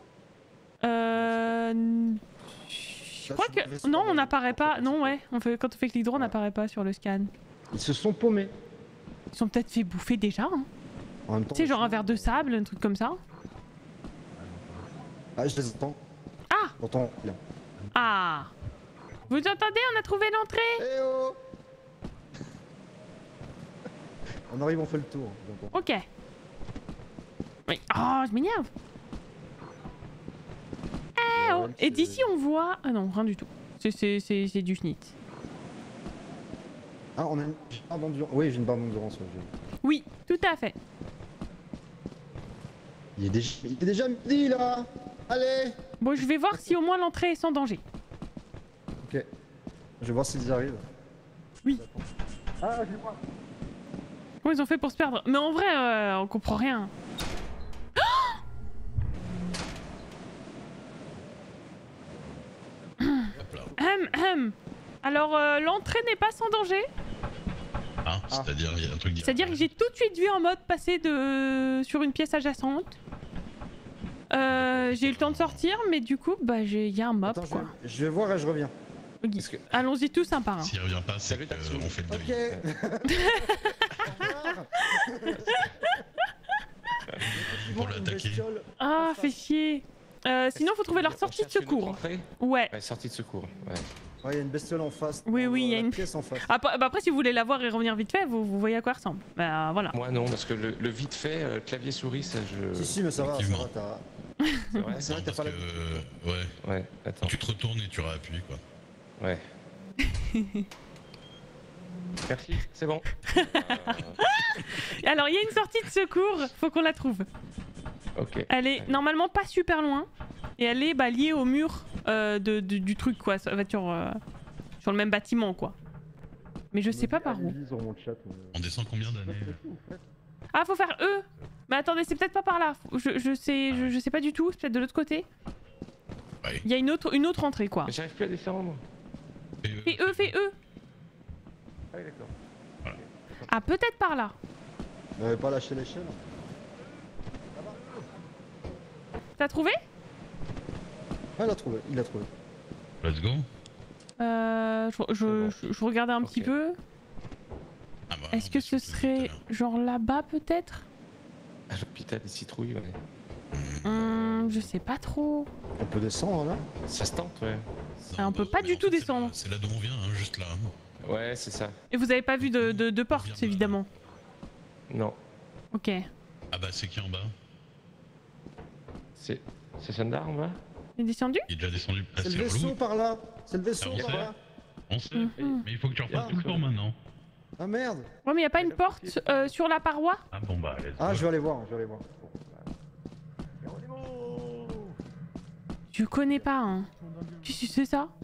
Je crois que non, on n'apparaît pas. Non, ouais, quand on fait clic droit, on n'apparaît pas sur le scan. Ils se sont paumés. Ils sont peut-être fait bouffer déjà. Hein. En même temps. Tu sais, genre un verre de sable, un truc comme ça. Ah, je les entends. Ah! J'entends bien. Ah! Vous entendez? On a trouvé l'entrée. Eh oh! On arrive, on fait le tour. J'entends. Ok. Oui. Oh, je m'énerve. Eh oh! Et d'ici on voit. Ah non, rien du tout. C'est du schnitz. Ah, on a une barre d'endurance. Oui, j'ai une barre d'endurance. Ouais, Oui, tout à fait. Il est déjà midi là. Allez. Bon, je vais voir si au moins l'entrée est sans danger. Ok. Je vais voir s'ils arrivent. Oui. Ah, je vais voir. Comment ils ont fait pour se perdre? Mais en vrai, on comprend rien. Hop là. Alors, l'entrée n'est pas sans danger. Ah, c'est-à-dire, il y a un truc C'est-à-dire que j'ai tout de suite vu en mode passer sur une pièce adjacente. J'ai eu le temps de sortir, mais du coup, bah, il y a un mob, Attends, quoi. je vais voir et je reviens. Ok. Parce que- Allons-y tous un par un. S'il revient pas, c'est Salut, Tatsu. qu'on fait le Ok. devis. Pour l'attaquer. Ah, fait chier. Sinon, faut trouver leur On sortie de cherche une autre secours. entrée Ouais. Ouais, sortie de secours. Ouais. Ouais, il y a une bestiole en face. Oui, oui, il y a la une pièce en face. Après, si vous voulez la voir et revenir vite fait, vous voyez à quoi elle ressemble. Bah, voilà. Moi non, parce que le vite fait, clavier souris, ça je. Si, si, mais ça va, Effectivement. t'as. C'est vrai. C'est vrai que t'as Parce pas la. que, ouais, Ouais, attends. tu te retournes et tu réappuies, quoi. Ouais. Merci, c'est bon. Alors, il y a une sortie de secours, faut qu'on la trouve. Ok. Elle est normalement pas super loin. Et elle est liée au mur du truc, quoi. Ça va sur le même bâtiment, quoi. Mais je sais pas par où. On descend combien d'années? Ah, faut faire E. Mais attendez, c'est peut-être pas par là. Je sais pas du tout, c'est peut-être de l'autre côté. Ouais. Il y a une autre entrée, quoi. Mais j'arrive plus à descendre. Fais E, fais E. Ah oui, d'accord. Ah, peut-être par là. On avait pas lâché l'échelle. T'as trouvé? Ah, il l'a trouvé, il l'a trouvé. Let's go. Je regardais un petit Ok. peu. Ah bah, Est-ce on que est ce sur le serait tout à l'heure. genre là-bas, peut-être? Ah, l'hôpital des citrouilles, ouais. Je sais pas trop. On peut descendre là. Ça se tente, ouais. Ah, on peut pas mais du en tout fait, descendre. C'est là d'où on vient, hein, juste là. Ouais, c'est ça. Et vous avez pas vu de On vient porte, de- évidemment. Non, Ok. Ah bah, c'est qui en bas? c'est Sandar en bas. Il est descendu? Il est déjà descendu. Ah, C'est le c'est vaisseau relou. par là. C'est le vaisseau Ah, on par sait. là. On sait. Mhm. Mais il faut que tu refasses Ah, tout le tour maintenant. Ah merde. Ouais, mais y a pas une porte sur la paroi? Ah bon bah, let's Ah, go. je vais aller voir, je vais aller voir. Je connais pas, hein. Qu'est-ce que c'est ça?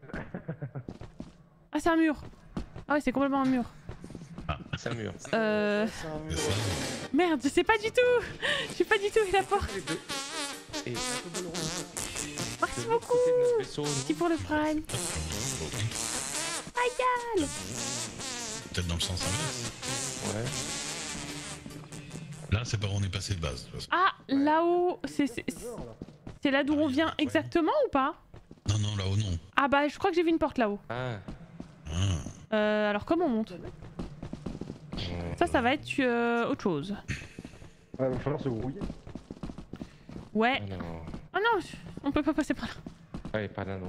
Ah, c'est un mur. Ah ouais, c'est complètement un mur. C'est un mur. C'est un mur. C'est ça. Merde, je sais pas du tout. Je sais pas du tout où est la porte. Et Merci de l'autre beaucoup. côté de notre vaisseau, Merci pour le prime. Aïe. Peut-être dans le sens inverse. ouais. Là, c'est par où on est passé de base. De toute façon. Ah, là-haut, c'est là d'où on vient exactement ou pas? Non, non, là-haut, non. Ah bah, je crois que j'ai vu une porte là-haut. Ah. Alors comment on monte? Ça va être autre chose. Ouais, va falloir se grouiller. Ouais. Ah non. Oh non, on peut pas passer par là. Ouais, pas là non.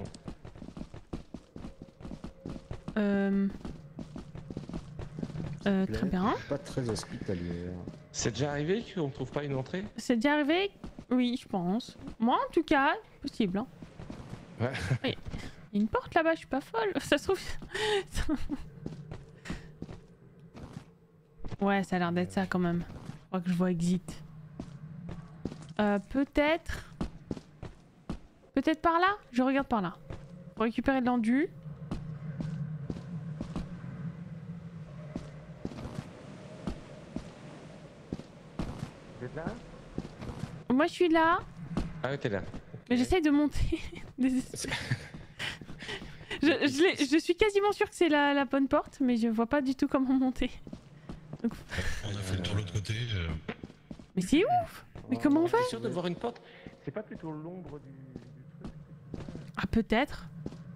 Très bien. Pas très hospitalier. C'est déjà arrivé qu'on trouve pas une entrée? C'est déjà arrivé? Oui, je pense. Moi, en tout cas, possible. Hein. Ouais. Il y a une porte là-bas, je suis pas folle. Ça se trouve. Ouais, ça a l'air d'être ça quand même. Je crois que je vois exit. Peut-être. Peut-être par là? Je regarde par là. Pour récupérer de l'enduit. Vous êtes là? Moi, je suis là. Ah ouais, t'es là. Mais j'essaye de monter. Je suis quasiment sûre que c'est la bonne porte, mais je vois pas du tout comment monter. On a fait le tour de l'autre côté. Mais c'est ouf! Mais comment on fait? T'es sûr de voir une porte? C'est pas plutôt l'ombre du truc? Ah, peut-être.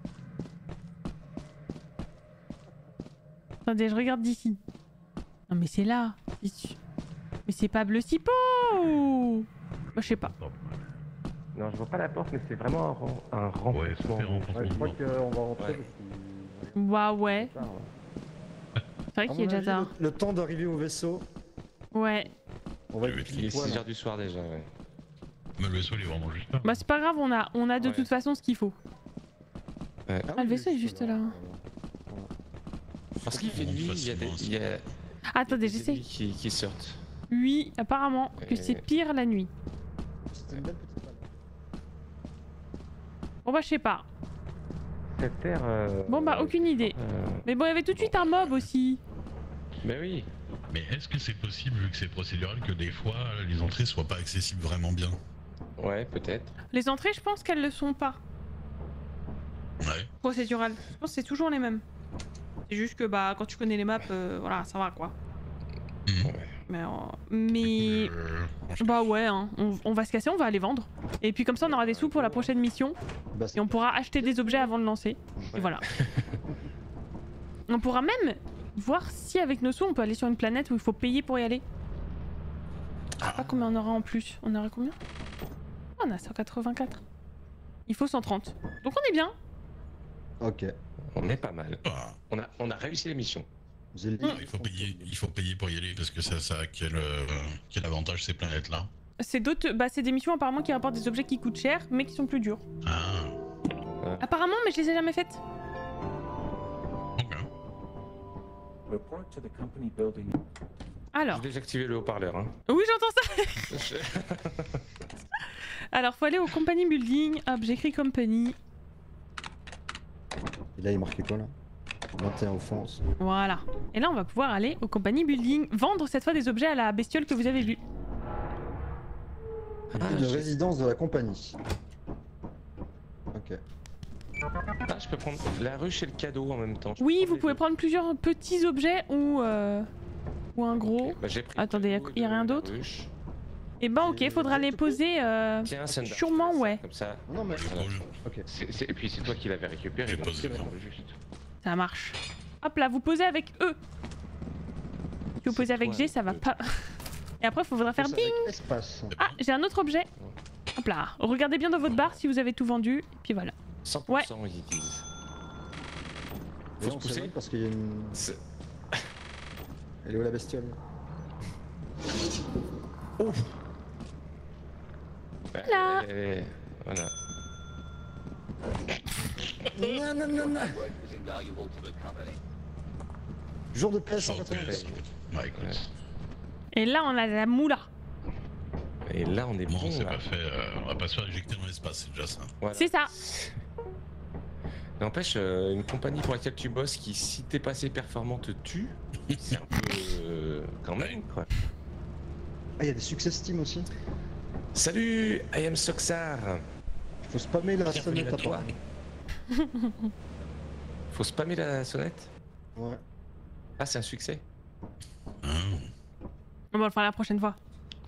Attendez, je regarde d'ici. Non, mais c'est là. Mais c'est pas bleu cipo! Bah, je sais pas. Non, je vois pas la porte, mais c'est vraiment un Ouais, ça renforcement. fait Ouais, je crois renforcement. qu'on va rentrer Ouais. parce qu'il Bah, ouais. est tard, là. C'est vrai À qu'il mon est déjà avis, tard. le temps d'arriver au vaisseau, Ouais. on va Oui, être Il est pile poil, 6h du soir déjà, ouais. Mais le vaisseau, il est vraiment juste là. Bah, c'est pas grave, on a de Ouais. toute façon ce qu'il faut. Ouais. Ah, le vaisseau est juste là. Parce qu'il fait On nuit, monte il y a des, facilement, il y a Attendez, des j'essaie. ennemis qui sortent. Oui, apparemment que c'est pire la nuit. c'était une belle petite balle. Bon bah je sais pas. Cette terre. Bon bah aucune idée. Mais bon, il y avait tout de suite un mob aussi. Mais oui. Mais est-ce que c'est possible, vu que c'est procédural, que des fois les entrées soient pas accessibles vraiment bien? Ouais, peut-être. Les entrées, je pense qu'elles le sont pas. Ouais. Procédural. Je pense que c'est toujours les mêmes. C'est juste que bah quand tu connais les maps, voilà, ça va quoi. Mais bah ouais, hein. On va se casser, on va aller vendre. Et puis comme ça on aura des sous pour la prochaine mission. Bah, Et on pourra acheter des objets avant de lancer. Et voilà. On pourra même voir si avec nos sous on peut aller sur une planète où il faut payer pour y aller. Je sais pas combien on aura en plus. On aura combien? On a 184. Il faut 130. Donc on est bien. Ok. On est pas mal. Ah, On a réussi la mission. J'ai le il faut payer pour y aller parce que ça a quel avantage ces planètes là? C'est d'autres. Bah c'est des missions apparemment qui rapportent des objets qui coûtent cher mais qui sont plus durs. Ah. Apparemment, mais je les ai jamais faites. Ok. Report to the company building. Alors. J'ai désactivé le haut-parleur. Hein. Oui, j'entends ça. Alors, faut aller au company building. Hop, j'écris company. Et là, il est marqué quoi là 21 offenses. Voilà. Et là, on va pouvoir aller au company building. Vendre cette fois des objets à la bestiole que vous avez vue. Une résidence de la compagnie. Ok. Ah, je peux prendre la ruche et le cadeau en même temps. Je peux Oui, prendre vous les pouvez deux. prendre plusieurs petits objets ou un gros. Bah, j'ai pris Attendez, le cadeau y a de rien la d'autre? ruche. Et ben ok, faudra les poser. Tiens, Thunder, Sûrement, ouais. Comme ça. Non, mais. Voilà. Ok. Et puis c'est toi qui l'avais récupéré. J'ai donc posé, c'est moi. juste. Ça marche. Hop là, vous posez avec eux. Si vous C'est posez avec toi G, ça va eux. pas. Et après, il faudra faire Avec ding. espace. Ah, j'ai un autre objet. Hop là. Regardez bien dans votre barre si vous avez tout vendu. Et puis voilà. 100% Ouais. ils disent. Et Faut on se pousser. s'éloigne parce qu'il y a une. C'est- Elle est où la bestiole? Ouf. Là. Voilà. Non, non, non, non. Jour de paix, Jour de 180. paix. Bah écoute, Et là, on a la moula. Et là on est bon, bon c'est là. pas fait. On va pas se faire éjecter dans l'espace, c'est déjà ça. Voilà. C'est ça. N'empêche, une compagnie pour laquelle tu bosses qui, si t'es pas assez performant, te tue, c'est un peu. Quand même, quoi. Ah, il y a des succès Steam aussi. Salut, I am Soxar. Faut spammer la Bienvenue sonnette à à toi. part. Faut spammer la sonnette. Ouais. Ah, c'est un succès. On va le faire la prochaine fois.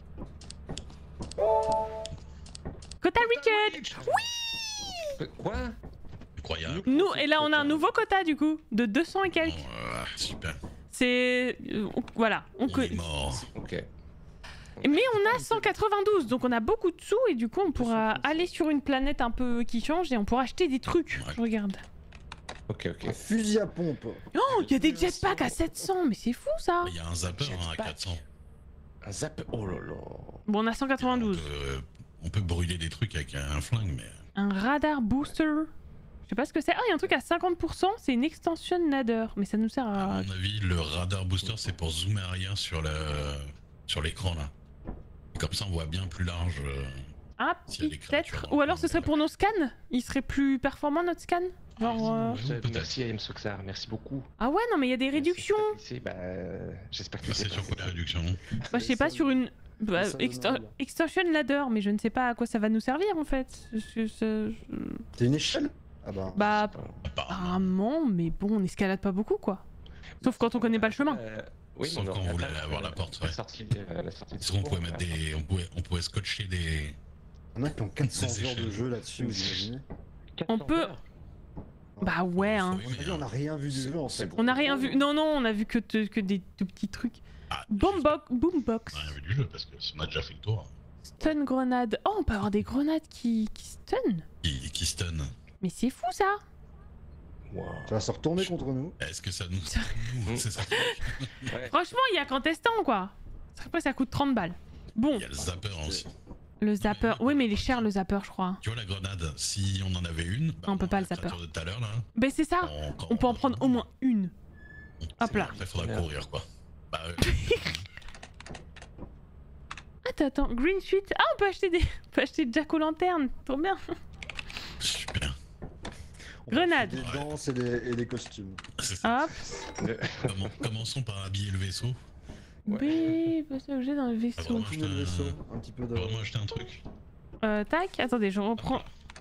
Quota Richard. Quoi? Incroyable. Nous, et là, on a un nouveau quota du coup, de 200 et Bon, quelques. super. C'est. Voilà. On est mort. Ok. Mais on a 192, donc on a beaucoup de sous et du coup on pourra aller sur une planète un peu qui change et on pourra acheter des trucs. Ouais. Je regarde. Ok, ok. Un fusil à pompe. Oh, il y a des jetpacks à 700, mais c'est fou ça. Il y a un zapper hein, à Jetpack. 400. Un zap. Oh là là. Bon, on a 192. On peut brûler des trucs avec un flingue, mais. Un radar booster. Je sais pas ce que c'est. Ah, il y a un truc à 50%, c'est une extension ladder. Mais ça nous sert À à. mon avis, le radar booster, c'est pour zoomer arrière sur l'écran là. Et comme ça, on voit bien plus large. Ah, s'il y a des peut-être. créatures Ou alors ce serait pour nos scans. Il serait plus performant notre scan. Genre. Peut-être. Merci, I am Soxar. Merci beaucoup. Ah ouais, non, mais il y a des réductions. J'espère que C'est sur quoi la réduction? Bah, je sais pas, sur une. Bah, Ça donne mal. extension ladder, mais je ne sais pas à quoi ça va nous servir en fait. T'es une échelle? Ah bah. Bah, Apparemment. apparemment, mais bon, on escalade pas beaucoup quoi. Sauf quand on connaît pas le chemin. Oui, Sauf quand on voulait aller voir la porte, ouais. La sortie la sortie de Sinon, on secours, pouvait mettre des. On pouvait scotcher des. Il y en a qui ont 400 Des heures de échelles. jeu là-dessus, vous imaginez? 400 On peut- heures. Bah ouais, hein. Oui, On a dit, on a rien vu du jeu en fait. On n'a rien vu. Non, non, on a vu que des tout petits trucs. Ah, Boombox. on a rien vu du jeu parce que si on a déjà fait le tour. Stun grenade. Oh, on peut avoir des grenades qui stun. Qui stun. Mais c'est fou ça. Wow. Ça va se retourner contre nous. Est-ce que ça nous. C'est ça. Ouais. Franchement, il y a qu'en testant quoi. Après, ça coûte 30 balles. Bon, Il y a le zapper aussi. le zapper. Oui, mais il est cher le zapper, je crois. Tu vois la grenade, si on en avait une. Bah, On peut pas la le zapper. créature de tout à l'heure là. Ben c'est ça. On peut en prendre au moins une. Hop là. Après, faudra courir quoi. Bah, Ah, attends. Green suit. Ah, on peut acheter des. On peut acheter Jack-o'-lanterne. Trop bien. Super. On va Grenade. acheter Des danses et des costumes. C'est ça. Hop. Commençons par habiller le vaisseau. B. Passer objet dans le Ah, vaisseau. vraiment, Tout le vaisseau, un petit peu de... Vraiment acheter un truc. Tac. Attendez, je reprends.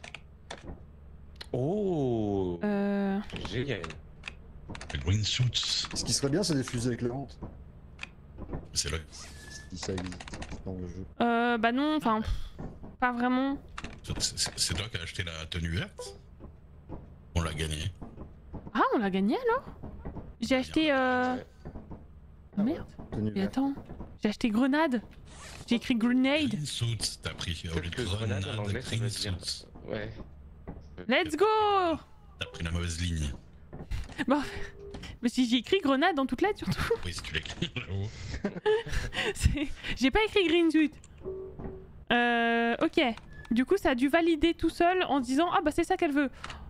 Oh, Euh. génial. Le green suits. Ce qui serait bien, c'est des fusées éclairantes. C'est là. Si ça existe dans le jeu. Bah non, enfin. Pas vraiment. C'est toi qui as acheté la tenue verte. On l'a gagné. Ah, on l'a gagné alors? J'ai acheté. Ouais. Merde. Tenue Mais verte. attends. J'ai acheté grenade. J'ai écrit grenade. Green suits, t'as pris au lieu de Que grenade grenade, en anglais, ça green veut dire. suits. Ouais. Let's go! T'as pris la mauvaise ligne. Bon. Mais si j'ai écrit grenade dans toutes lettres surtout. Oui, si tu l'écris là-haut. J'ai pas écrit green suit. Ok. Du coup, ça a dû valider tout seul en disant ah bah c'est ça qu'elle veut.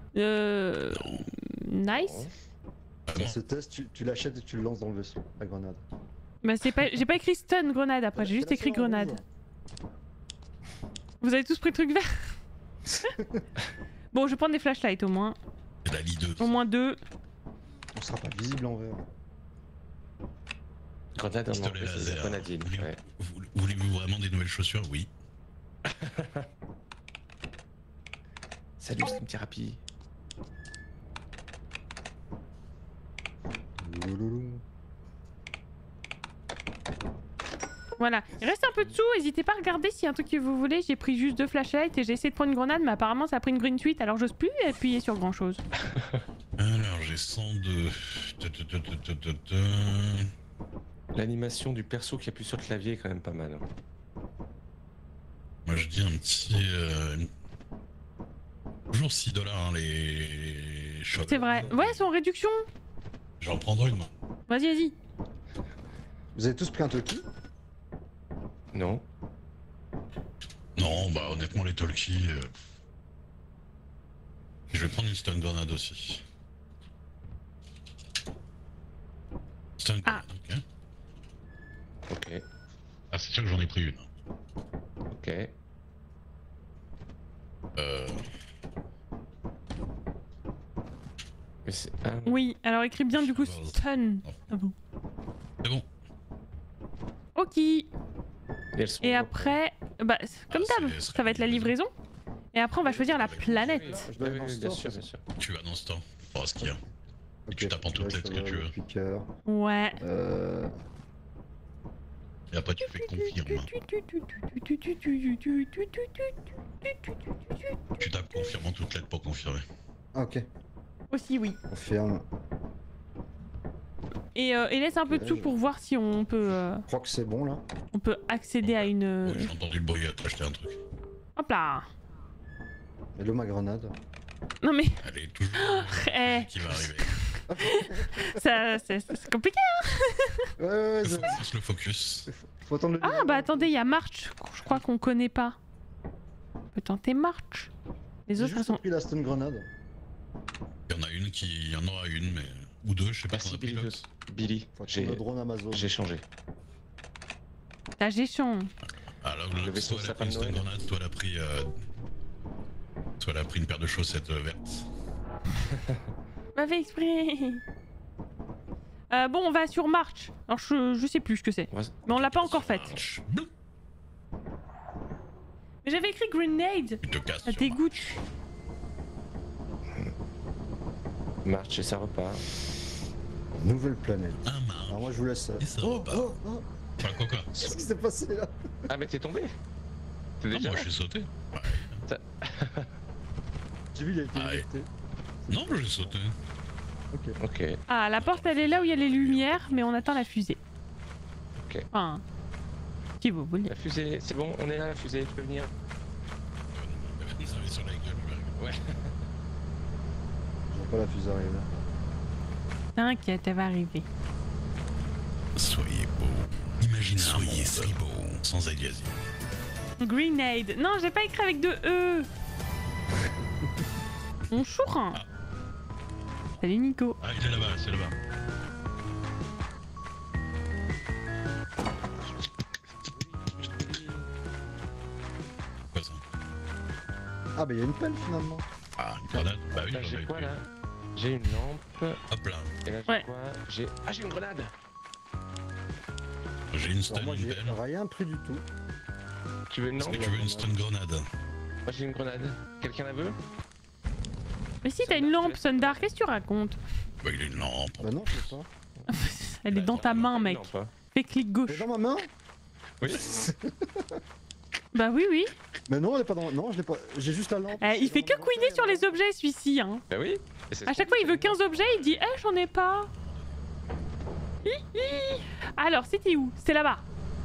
Nice. Ah, Dans non. ce test, tu l'achètes et tu le lances dans le vaisseau, la grenade. Bah c'est pas, j'ai pas écrit stun grenade après, j'ai juste C'est la écrit seule en grenade. rouge. Vous avez tous pris le truc vert. Bon, je prends des flashlights au moins. C'est la leader. Au moins 2. On sera pas visible en vert. Grenade en Pistolet anglais, c'est laser. grenadine. Ouais. Voulez-vous vraiment des nouvelles chaussures? Oui. Salut, Slim Thérapie. Louloulou. Voilà. Il reste un peu de sous, n'hésitez pas à regarder s'il y a un truc que vous voulez. J'ai pris juste 2 flashlights et j'ai essayé de prendre une grenade, mais apparemment ça a pris une green suite, alors j'ose plus appuyer sur grand chose. Alors, j'ai 102. L'animation du perso qui appuie sur le clavier est quand même pas mal. Moi, je dis un petit. Toujours 6$ hein, les shots. C'est vrai. Ouais, elles sont en réduction. J'en prendrai une, moi. Vas-y, vas-y. Vous avez tous pris un Toki? Non. Non, bah honnêtement, les talkies. Je vais prendre une stun grenade aussi. Stun Ah. grenade, ok. Ok. Ah, c'est sûr que j'en ai pris une. Ok. Mais c'est. Ah, Oui, alors écris bien du coup stun. Ah bon. C'est bon. Ok. elles sont- Et après, bah, comme Ah, d'hab, c'est- ça va être la livraison. Et après, on va choisir la planète. Je dois aller dans Oui, le bien store, sûr, c'est bien sûr. Tu vas dans ce temps. On verra ce qu'il y a. Ok, tu tapes en toutes ouais, lettres ça que va, tu veux. le piqueur. Ouais. Et après, tu fais confirme. Tu tapes confirme en toutes lettres pour confirmer. Ah, ok, Aussi, oui. confirme. Et laisse un peu de sous pour voir si on peut, Je crois que c'est bon là. on peut accéder à une. Oui, j'ai entendu le bruit, t'as acheté un truc. Hop là. Hello ma grenade. Non mais, Elle est toujours eh, qui va arriver. ça, c'est compliqué. Ouais, ouais, Faut force le focus. faut attendre le Ah niveau. bah attendez, il y a March. Je crois qu'on connaît pas. On peut tenter March. Les J'ai autres elles juste sont. pris la stun grenade. Il y en a une qui. Il y en aura une, mais. Ou deux, je sais pas Merci qu'on a pris Billy. l'autre. Billy, Faut attendre le drone Amazon. j'ai changé. T'as géchant. Ah là, Le vaisseau soit elle a sapin pris une de stun Noël. grenade, soit elle a pris. Soit elle a pris une paire de chaussettes vertes. M'avait exprès. Bon, on va sur March. Alors je sais plus ce que c'est. Mais on l'a pas encore faite. Marche. Mais j'avais écrit grenade. Tu te casses. Ça sur dégoûte. marche. Marche et ça repart. Nouvelle planète. Un marche. Alors moi je vous laisse. Et ça Oh, repart. oh, oh. Enfin, quoi. Qu'est-ce qui s'est passé là? Ah mais t'es tombé. T'es Non, déjà moi là je suis sauté. Ouais. J'ai vu il a été Ah, ouais. éjecté. Non, j'ai sauté. Ok. Ok. Ah, la porte elle est là où il y a les lumières, mais on attend la fusée. Ok. Enfin. Si vous voulez. La fusée, c'est bon, on est là, la fusée, tu peux venir. Ça avait sur la gueule, je vais arriver. Ouais. Je vois pas la fusée arriver. T'inquiète, elle va arriver. Soyez beau. Imaginez soyez si beau. Sans aliasing. Grenade. Non, j'ai pas écrit avec 2 E. On chourre. Salut Nico. Ah, il est là-bas, c'est là-bas. Ah bah il y a une pelle finalement. Ah, une grenade. Bah oui, Là, j'en j'ai avais quoi plus. là? J'ai une lampe. Hop là. Et là, j'ai Ouais. quoi? J'ai une grenade! J'ai une stun, Alors moi une j'ai belle. rien pris du tout. Tu veux une Est-ce lampe? que tu veux une stun grenade? Moi j'ai une grenade. Quelqu'un la veut? Mais si, t'as une lampe, Sundar, qu'est-ce que tu racontes? Bah il a une lampe. Bah non, je sais pas. Elle est dans ta main, mec. Non, pas. Fais clic gauche. Elle est dans ma main? Oui. Bah oui, oui. Mais non, elle est pas dans. Non, je l'ai pas. J'ai juste la lampe. Il fait que couiner sur les objets, celui-ci. Hein. Bah oui. Et c'est À ce chaque qu'on fois, il fait. veut 15 objets, il dit « Eh, j'en ai pas !» Alors, c'était où? C'est là-bas.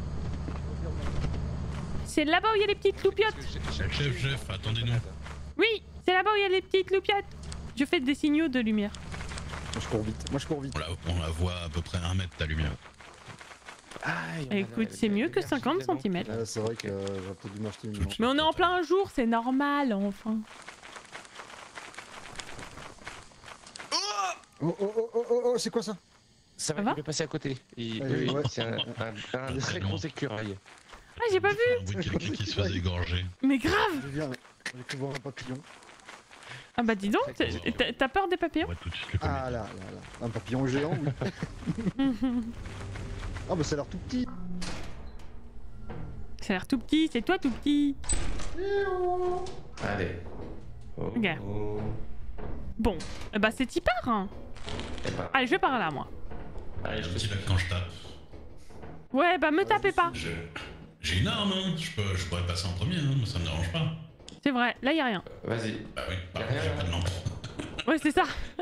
C'est là-bas où il y a les petites loupiottes. Chef, attendez-nous. Oui, c'est là-bas où il y a les petites loupiottes. Je fais des signaux de lumière. Moi je cours vite. Moi je cours vite. On la voit à peu près 1 mètre ta lumière. Ah, il y en a là, Écoute, elle c'est est mieux que merci, 50 la lampe. centimètres. C'est vrai que j'aurais peut-être dû m'acheter une lampe. Mais on est en plein jour, c'est normal, enfin. Oh oh oh oh oh, oh c'est quoi ça? Ça Ça va, va il peut passer à côté. Ouais, Oui, ouais. c'est un très gros écureuil. Ah, j'ai pas vu. Un bruit de quelqu'un qui se faisait égorger. Mais grave. J'ai cru voir un papillon. Ah bah dis donc, t'as peur des papillons? On va tout de suite le Ah là là là. Un papillon géant, oui. Ah bah ça a l'air tout petit. Ça a l'air tout petit, c'est toi tout petit. Allez. Oh, Ok. oh. Bon, bah c'est y part. Hein. Eh ben, Allez, je vais par là, moi. allez, je Un te petit suis. lac quand je tape. Ouais, bah me tapez pas. J'ai une arme, hein. Je pourrais passer en premier, hein, mais ça me dérange pas. C'est vrai, là y a rien. Vas-y. Bah oui, par Y'a contre, rien, j'ai pas de lampe. Ouais, c'est ça.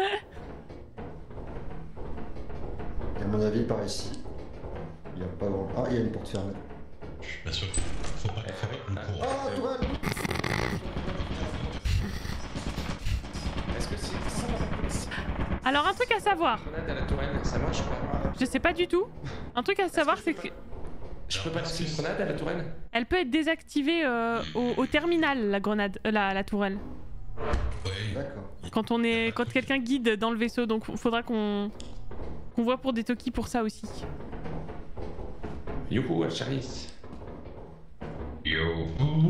Et à mon avis par ici. Il y a pas grand. Ah il y a une porte fermée. Je suis pas sûr. Faut pas qu'on court. Ah tourelle. Est-ce que c'est ça la police? Alors, un truc à savoir. Grenade à la tourelle, ça marche pas? Je sais pas du tout. Un truc à savoir, c'est que Je peux pas lancer une grenade à la tourelle? elle peut être désactivée au terminal, la grenade, la tourelle. Ouais. D'accord. Quand quelqu'un guide dans le vaisseau, donc faudra qu'on voit pour des Toki pour ça aussi. Youhou, Charlie. Yo.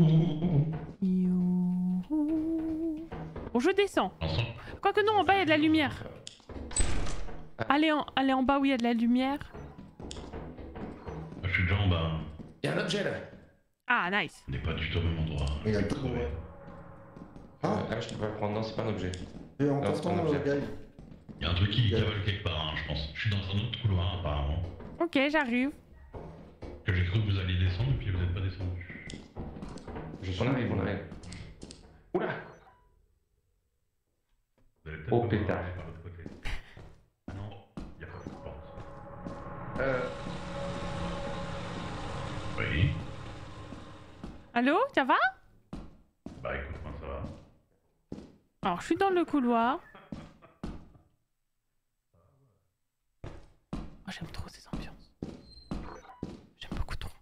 Bon, je descends. Ensemble. Quoique non, en bas il y a de la lumière. Allez en bas où il y a de la lumière. Je suis déjà en bas. Il y a un objet là. Ah, nice. On n'est pas du tout au même endroit. Il y a Je le vais trou, crever. ouais. Ah, Ah, je peux pas le prendre, non, c'est pas un objet. et on Non, c'est pas un t'entend objet. Gaël. Il y a un truc qui cavale quelque part, hein, je pense. Je suis dans un autre couloir apparemment. Ok, j'arrive. Que j'ai cru que vous alliez descendre et puis vous n'êtes pas descendu. On arrive, on arrive. Oula! Vous allez peut-être Oh, pas pétard. voir par l'autre côté. Ah non, il n'y a pas de porte. Oui. Allô, ça va? Bah écoute, moi ça va. Alors, je suis dans le couloir. Oh, j'aime trop ces ambiances. J'aime beaucoup trop.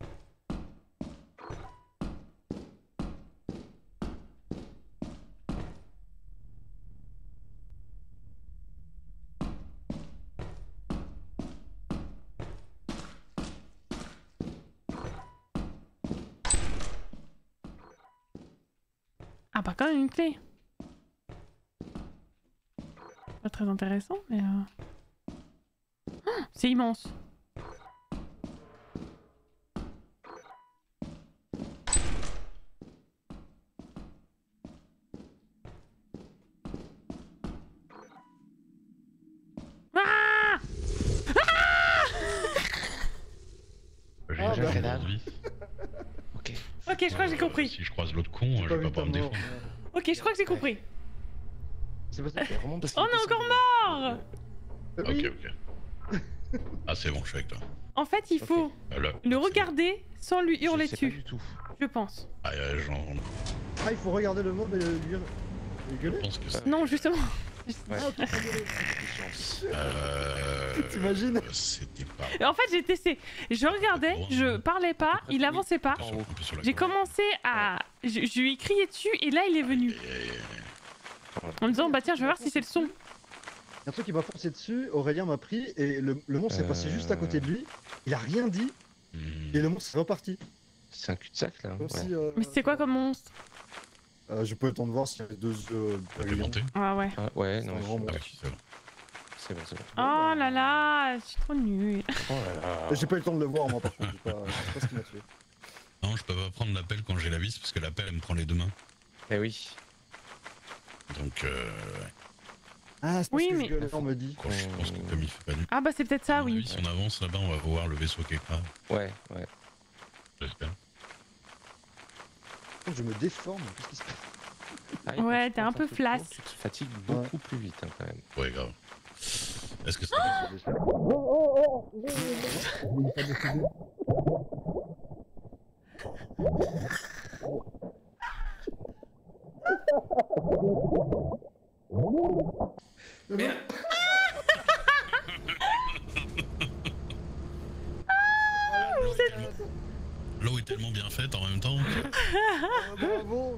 Ah bah quand même une clé. Pas très intéressant, mais... Ah, c'est immense. Ah! J'ai Ah, déjà bah. fait la vie. Ok. Ok, je crois que j'ai compris. Si je croise l'autre con, je vais pas pouvoir me défendre. Ok, je crois que j'ai compris. C'est pas ça, c'est vraiment parce Oh, on est encore mort! Ok, ok. Ah c'est bon, je suis avec toi. En fait, il faut Là, le regarder sans lui hurler Je sais pas dessus, du tout. je pense. Ah, j'en Ah il faut regarder le mob et lui gueuler. pense que c'est... Non, justement. Ouais. Ah ok, faut gueuler. Euh... T'imagines? C'était pas... En fait, j'ai testé. Je regardais, je parlais pas, il avançait pas. Un peu sur la J'ai gauche. commencé à... Je lui ai crié dessus et là, il est venu. En me disant, bah tiens, je vais voir si c'est le son. Un truc qui m'a foncé dessus, Aurélien m'a pris et le monstre est passé juste à côté de lui. Il a rien dit et le monstre est reparti. C'est un cul-de-sac là. Comme Ouais. si, Mais c'est quoi comme monstre? J'ai pas eu le temps de voir s'il y avait 2 T'as pavillons. monté. Ah ouais. Ah, ouais, C'est non, un grand Ah je... oui, c'est bon. c'est bon, c'est bon. Oh là là, je suis trop nulle. Oh là là. J'ai pas eu le temps de le voir moi par contre, je sais pas ce qui m'a tué. Non, je peux pas prendre l'appel quand j'ai la vis parce que l'appel elle me prend les deux mains. Eh oui. Donc, Ah, c'est parce Oui, que mais- je gueulais, on me dit. je pense que comme il fait pas nuit. Ah bah c'est peut-être ça, oui. Si on avance là-bas, on va voir le vaisseau quelque part. Ouais, ouais. J'espère. Je me déforme, qu'est-ce qui se passe? Ah, Ouais, quand t'es un tu peu cours, flasque. Tu te fatigues beaucoup plus vite hein, quand même. Ouais, grave. Est-ce que c'est. L'eau est tellement bien faite en même temps. Bravo!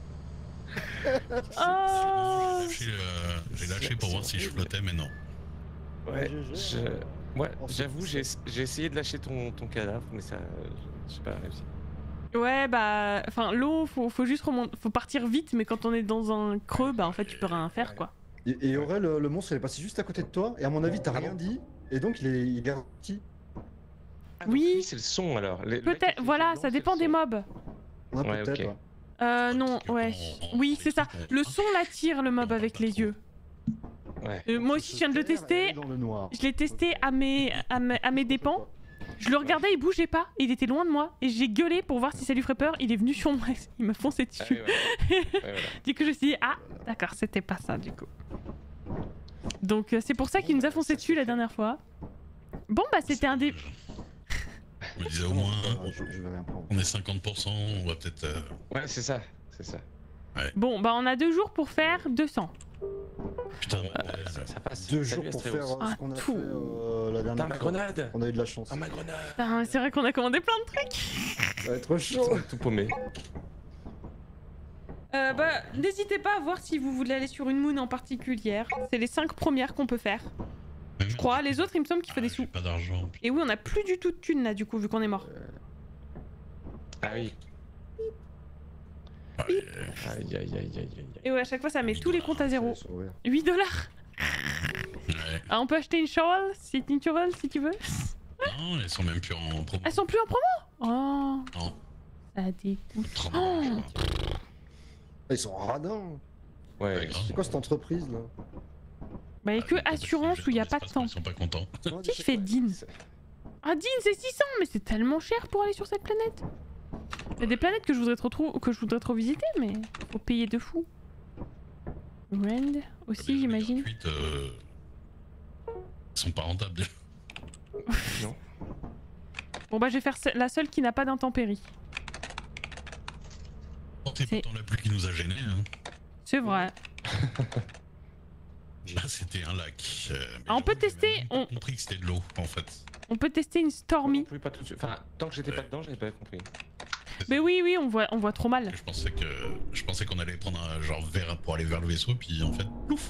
Oh J'ai lâché pour voir si je flottais, mais non. Ouais, ouais, Oh, c'est j'avoue, fou, j'ai essayé de lâcher ton cadavre, mais ça, j'ai pas réussi. Ouais bah, enfin l'eau, faut juste remonter, faut partir vite, mais quand on est dans un creux, bah en fait tu peux rien faire quoi. Et Aurel, le monstre, il est passé juste à côté de toi, et à mon avis, t'as rien dit, et donc il est parti. Ah, donc Oui. lui, c'est le son alors. Le mec qui Peut-être, fait voilà, blanc, ça c'est le dépend des son. mobs. Ouais, Ouais, peut-être. ok. Ouais. Non, ouais. Oui, c'est ça. Le son l'attire le mob avec les yeux. Ouais. Moi aussi je viens de le tester. Dans le noir. Je l'ai testé à mes dépens. Je le regardais, il bougeait pas, il était loin de moi, et j'ai gueulé pour voir si ça lui ferait peur. Il est venu sur moi, il m'a foncé Ah, dessus. ouais, voilà. Du coup, je me suis dit, ah, d'accord, c'était pas ça du coup. Donc, c'est pour ça qu'il nous a foncé dessus la dernière fois. Bon, bah, c'était un des. Je me disais au moins, Je vais rien prendre. on est 50%, on va peut-être. Ouais, c'est ça, c'est ça. Bon, bah, on a 2 jours pour faire 200. Putain, Ça passe. 2 Salut, jours pour Astréos. faire Ah, ce qu'on a tout. fait la Putain, dernière ma fois. grenade. On a eu de la chance. Ah, ma grenade. Putain, c'est vrai qu'on a commandé plein de trucs. Ça va être chaud. Tout paumé. Bah, n'hésitez pas à voir si vous voulez aller sur une moon en particulière. C'est les 5 premières qu'on peut faire. Je crois, les autres, il me semble qu'il faut des sous. Pas d'argent. Et oui, on a plus du tout de thunes là, du coup, vu qu'on est mort. Ah oui. Ouais, Aïe, aïe, aïe, aïe, aïe. Et ouais, à chaque fois, ça met tous les comptes à zéro. 8 $. ouais. Ah, on peut acheter une shovel si tu veux. Non, elles sont même plus en promo. Elles sont plus en promo. Oh, Non, ça dégoûte. 30 Oh. je crois. Ils sont radins. Ouais. grave. C'est quoi cette entreprise là? Bah, il y a que assurance où il y a pas de temps. Ils sont pas contents. Qui fait Dean? Ah, Dean, c'est 600, mais c'est tellement cher pour aller sur cette planète. Il y a des planètes que je voudrais trop visiter, mais faut payer de fou. Rand aussi, j'imagine. Gratuites, ils sont pas rentables déjà. Non. Bon, bah, je vais faire la seule qui n'a pas d'intempéries. C'est C'est- pourtant la pluie qui nous a gênés. Hein. C'est vrai. Là, c'était un lac. Mais Ah, on peut j'avoue, j'ai tester, même pas compris que c'était de l'eau en fait. On peut tester une Non Stormy. plus, pas tout de suite. Enfin, tant que j'étais pas dedans, j'avais pas compris. Mais oui, on voit trop mal. Je pensais qu'on allait prendre un genre vers pour aller vers le vaisseau, puis en fait, plouf.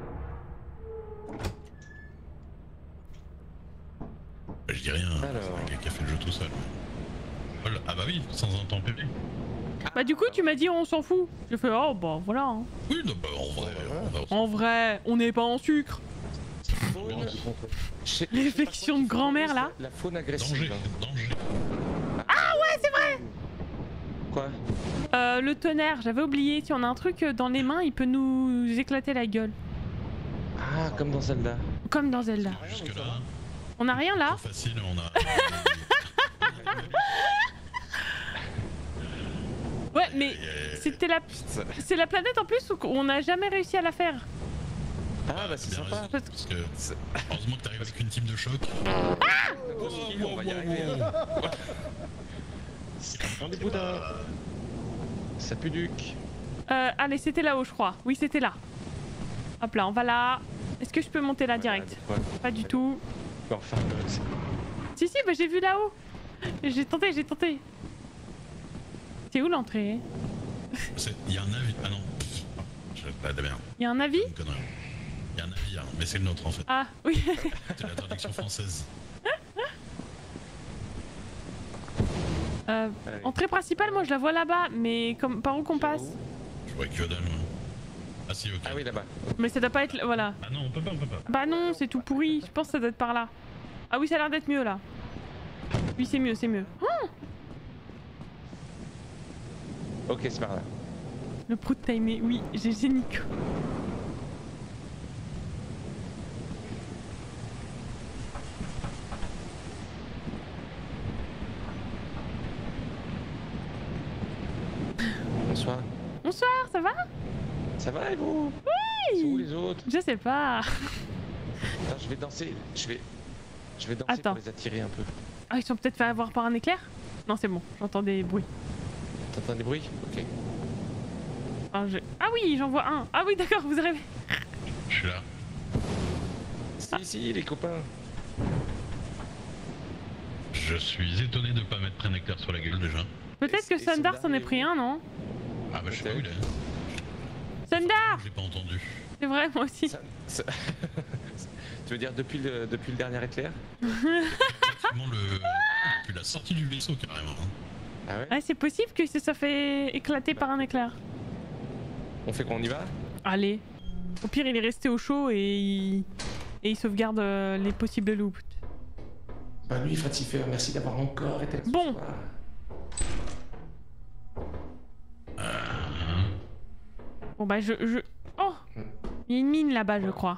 Bah, je dis rien, hein, Alors. c'est le gars qui a fait le jeu tout seul. Voilà. Ah bah oui, sans intempéries. Bah, du coup, tu m'as dit on s'en fout. J'ai fait oh, bah voilà. Hein. Oui, non, bah, en vrai, on va En vrai, on n'est pas en sucre. Réflexion de grand-mère, là. La faune danger, agressive. danger. Quoi? Le tonnerre, j'avais oublié. Si on a un truc dans les mains, il peut nous éclater la gueule. Ah, comme dans Zelda. Comme dans Zelda. Jusque là, On a rien là? trop facile, on a. Ouais, mais c'était la... Putain. c'est la planète en plus où on n'a jamais réussi à la faire. Ah, bah c'est bien sympa. raison, parce que heureusement que t'arrives avec une team de choc. On va y arriver. On est boudin. Ça pue duc. Allez, c'était là-haut, je crois. Oui, c'était là. Hop là, on va là. Est-ce que je peux monter là direct? Ouais. Pas du tout. Enfin, Si, bah j'ai vu là-haut. J'ai tenté. C'est où l'entrée? Il y a un navire. Ah non. Là, de merde. Il y a un avis? Une connerie. Il y a un navire, mais c'est le nôtre en fait. Ah, oui. C'est la traduction française. Entrée principale, moi je la vois là-bas, mais comme par où qu'on passe? Je vois que dalle. Ah si, ok. Ah oui, là-bas. Mais ça doit pas être... Voilà. Ah non, on peut pas, on peut pas. Bah non, c'est tout pourri. Je pense que ça doit être par là. Ah oui, ça a l'air d'être mieux là. Oui, c'est mieux, c'est mieux. Oh, Ok, c'est par là. le prout timé. Oui, j'ai Nico. Bonsoir. Bonsoir, ça va? Ça va et vous? Oui. C'est où les autres? Je sais pas. Attends, je vais danser. Je vais danser Attends. pour les attirer un peu. Ah, ils sont peut-être fait avoir par un éclair? Non, c'est bon, j'entends des bruits. T'entends des bruits? Ok. Ah, ah oui, j'en vois un. Ah oui, d'accord, vous arrivez. Je suis là. Si, les copains. Je suis étonné de pas m'être pris un éclair sur la gueule déjà. Peut-être que Et Sundar s'en est Sundar, pris un, non? Ah bah je sais pas où il est. Sundar! J'ai pas entendu. C'est vrai, moi aussi. Tu veux dire depuis le dernier éclair? Effectivement, depuis la sortie du vaisseau carrément. Ah ouais? Ah, c'est possible que ça soit fait éclater par un éclair. On fait qu'on y va? Allez. Au pire, il est resté au chaud et il sauvegarde les possibles loops. Bah lui, Fatifer, merci d'avoir encore été là ce Bon. soir. Bon bah Oh! Il y a une mine là-bas, je crois.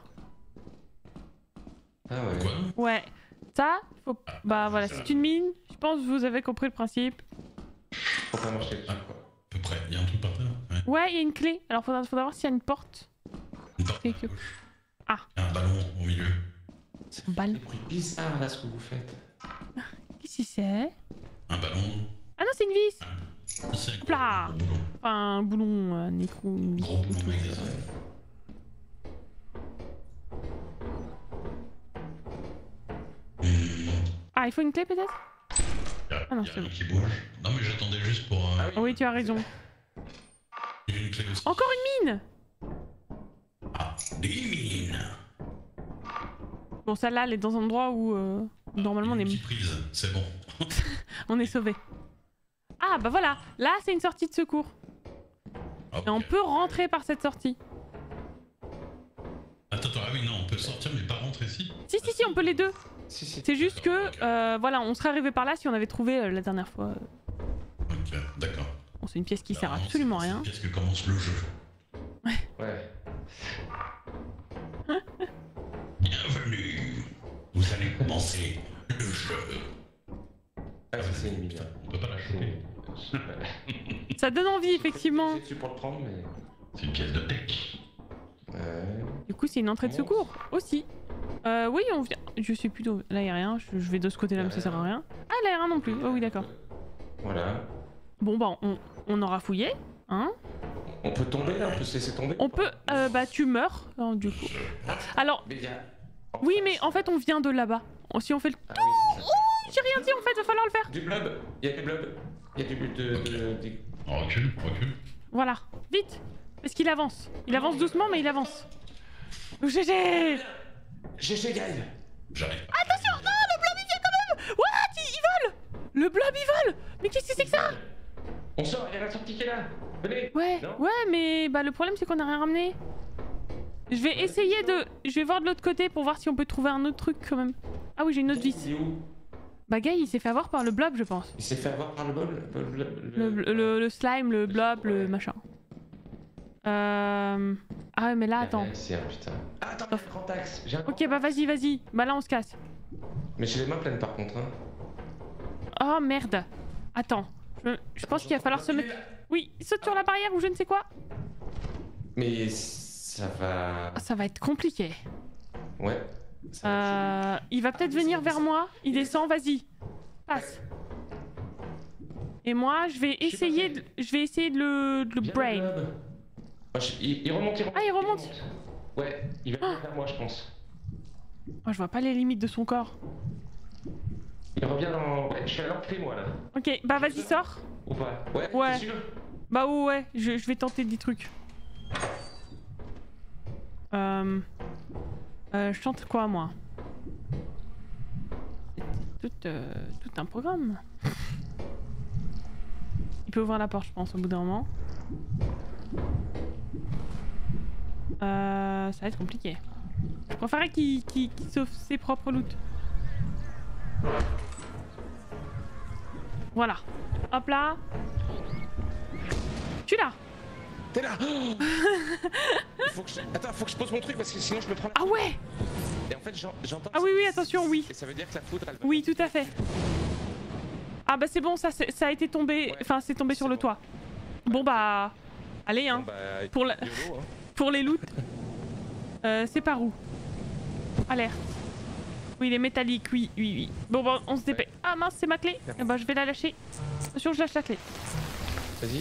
Ah ouais. Quoi? Ouais. Ça, faut... Bah voilà, c'est une mine. Je pense que vous avez compris le principe. Faut pas marcher dessus, Ah, quoi. à peu près. Il y a un truc par terre. Ouais. Ouais, il y a une clé. Alors faudra voir s'il y a une porte. Une porte à Ok. gauche. Ah. Il y a un ballon au milieu. Ça Un ballon. fait des bruits bizarres là ce que vous faites. Qu'est-ce que c'est? Un ballon. Ah non, c'est une vis! C'est un Hop là. gros boulon. Enfin, un boulon, un écrou, une vis. Gros boulon magasin. Ah, il faut une clé peut-être? Ah non, Il y a c'est rien bon. qui bouge. Non mais j'attendais juste pour... Ah oui, tu as raison. Il y a une clé aussi. Encore une mine! Ah, des mines. Bon, celle-là, elle est dans un endroit où normalement on Une est, petite prise, c'est bon. on est sauvé. Ah bah voilà, là c'est une sortie de secours. Ok. Et on peut rentrer par cette sortie. Attends, ah oui, non, on peut sortir mais pas rentrer ici. Si, on peut les deux. Si, si. C'est juste que, Ok. voilà, on serait arrivé par là si on avait trouvé la dernière fois. Ok, d'accord. Bon, c'est une pièce qui sert Alors, absolument à rien. Qu'est-ce que commence le jeu? Ouais. Bienvenue. Vous allez commencer le jeu. Ah, ça c'est une mine. On peut pas la C'est choper. une- Ça donne envie, effectivement. J'ai dessus pour le prendre, mais. C'est une pièce de tech. Du coup, c'est une entrée de secours aussi. Oui, on vient. Je sais plus d'où. Là, y a rien. Je vais de ce côté-là, mais ça sert à rien. Ah, là, y a rien non plus. Oh oui, d'accord. Voilà. Bon, bah, on aura fouillé. Hein? On peut tomber là, on peut se laisser tomber. On peut. Bah, tu meurs. Non, du coup. Alors, Mais il y a- oui, mais en fait, on vient de là-bas. Si on fait le. Ah oui, c'est ça. J'ai rien dit en fait, va falloir le faire. Du blob. Il y a du blob. Il y a du blob de. On recule, Voilà, vite. Parce qu'il avance. Il avance doucement, mais il avance. GG. GG Gaël. J'arrive. Attention, non, le blob il vient quand même. What? Il vole. Le blob il vole. Mais qu'est-ce que c'est que ça? On sort, il y a la sortie qui est là. Venez. Ouais, Non ouais, mais bah le problème c'est qu'on a rien ramené. Je vais essayer de... Je vais voir de l'autre côté pour voir si on peut trouver un autre truc quand même. Ah oui, j'ai une autre vis. Il est où? Bah Guy, il s'est fait avoir par le blob, je pense. Il s'est fait avoir par le blob. Le slime, le blob, le machin. Ah ouais, mais là, attends. C'est un putain. Ah, attends, il y a un grand axe. J'ai un grand Ok, bah axe. vas-y. Bah là, on se casse. Mais j'ai les mains pleines par contre. Hein. Oh merde. Attends. Je pense qu'il va falloir se mettre... Oui, saute sur la barrière ou je ne sais quoi. Mais ça va. Ah, ça va être compliqué. Ouais. Ça Il va peut-être venir vers moi. Il descend, vas-y. Passe. Et moi, je vais essayer de le Viens, brain. blob. Oh, il remonte, il remonte. Ah, il remonte. Ouais, il va venir vers moi, je pense. Moi, je vois pas les limites de son corps. Il revient dans. Ouais, je suis à l'entrée, moi là. Ok, bah vas-y, sors. Ou pas? Ouais, Ouais. t'es sûr? Bah ouais, je vais tenter des trucs. Je tente quoi, moi? C'est tout un programme. Il peut ouvrir la porte, je pense, au bout d'un moment. Ça va être compliqué. Je préférerais qu'il sauve ses propres loots. Voilà. Hop là. Tu là. T'es là. Attends, faut que je pose mon truc parce que sinon je me prends la... Ah ouais. Et en fait j'entends... Ah oui, oui, attention, oui. Et ça veut dire que la foudre elle va... Oui, tout à fait. Ah bah c'est bon, ça a été tombé, Ouais, enfin c'est tombé sur le bon. toit. Bon bah... Allez hein, Bon, bah, pour, la... YOLO, hein. pour les loots. C'est par où? Alerte. Oui, il est métallique, oui, oui, oui. Bon bah on se dépêche. Ah mince, c'est ma clé. Eh bah je vais la lâcher. Attention, je lâche la clé. Vas-y.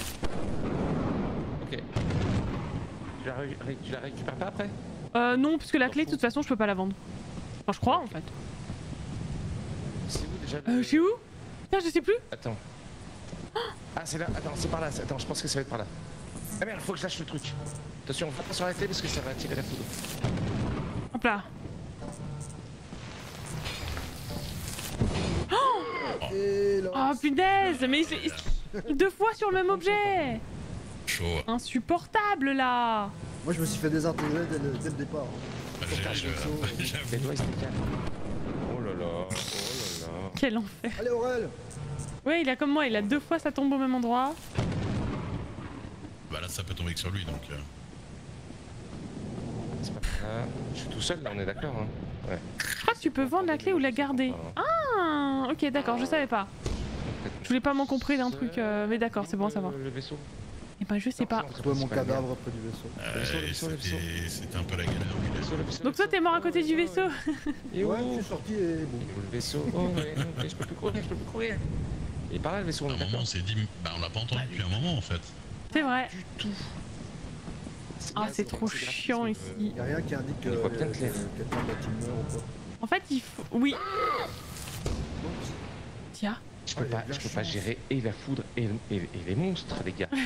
Ok. Tu la récupères pas après? Non, parce que la clé de toute façon je peux pas la vendre. Enfin je crois en fait. C'est où déjà Je suis où? Putain, je sais plus. Attends. Ah c'est là, attends, c'est par là. Attends, je pense que ça va être par là. Ah merde, faut que je lâche le truc. Attention, on va pas sur la clé parce que ça va attirer la foudre. Hop là. Et là, Oh punaise, mais c'est 2 fois sur le même objet. Chaud. Insupportable là. moi je me suis fait désintégrer dès le départ. hein. Les doigts ils se décalent. Oh là là, oh là là. Quel enfer. Allez Aurel. Ouais, il a comme moi, il a 2 fois ça tombe au même endroit. Bah là, ça peut tomber que sur lui donc. C'est pas grave. Je suis tout seul là, on est d'accord hein. Ouais. Je crois que tu peux vendre la clé ou la garder. Ah, ok, d'accord, je savais pas. Je voulais pas m'encombrer d'un truc, mais d'accord, c'est bon à savoir. Le vaisseau. Et bah je sais pas. J'ai trouvé mon cadavre près du vaisseau. C'était un peu la galère. Donc toi t'es mort à côté du vaisseau. Et Ouais, où je suis sorti et bon. le vaisseau. Oh ouais, non, mais je peux plus courir, je peux plus courir. Il est par là le vaisseau, on À est un moment, d'accord. on s'est dit, bah on l'a pas entendu depuis un moment en fait. C'est vrai. Du tout. Ah, c'est trop chiant ici. Y'a rien qui indique que Il voit bien clair. quelqu'un va meurt ou quoi. En fait, il faut. Oui. Tiens. Je peux pas gérer et la foudre et les monstres, les gars.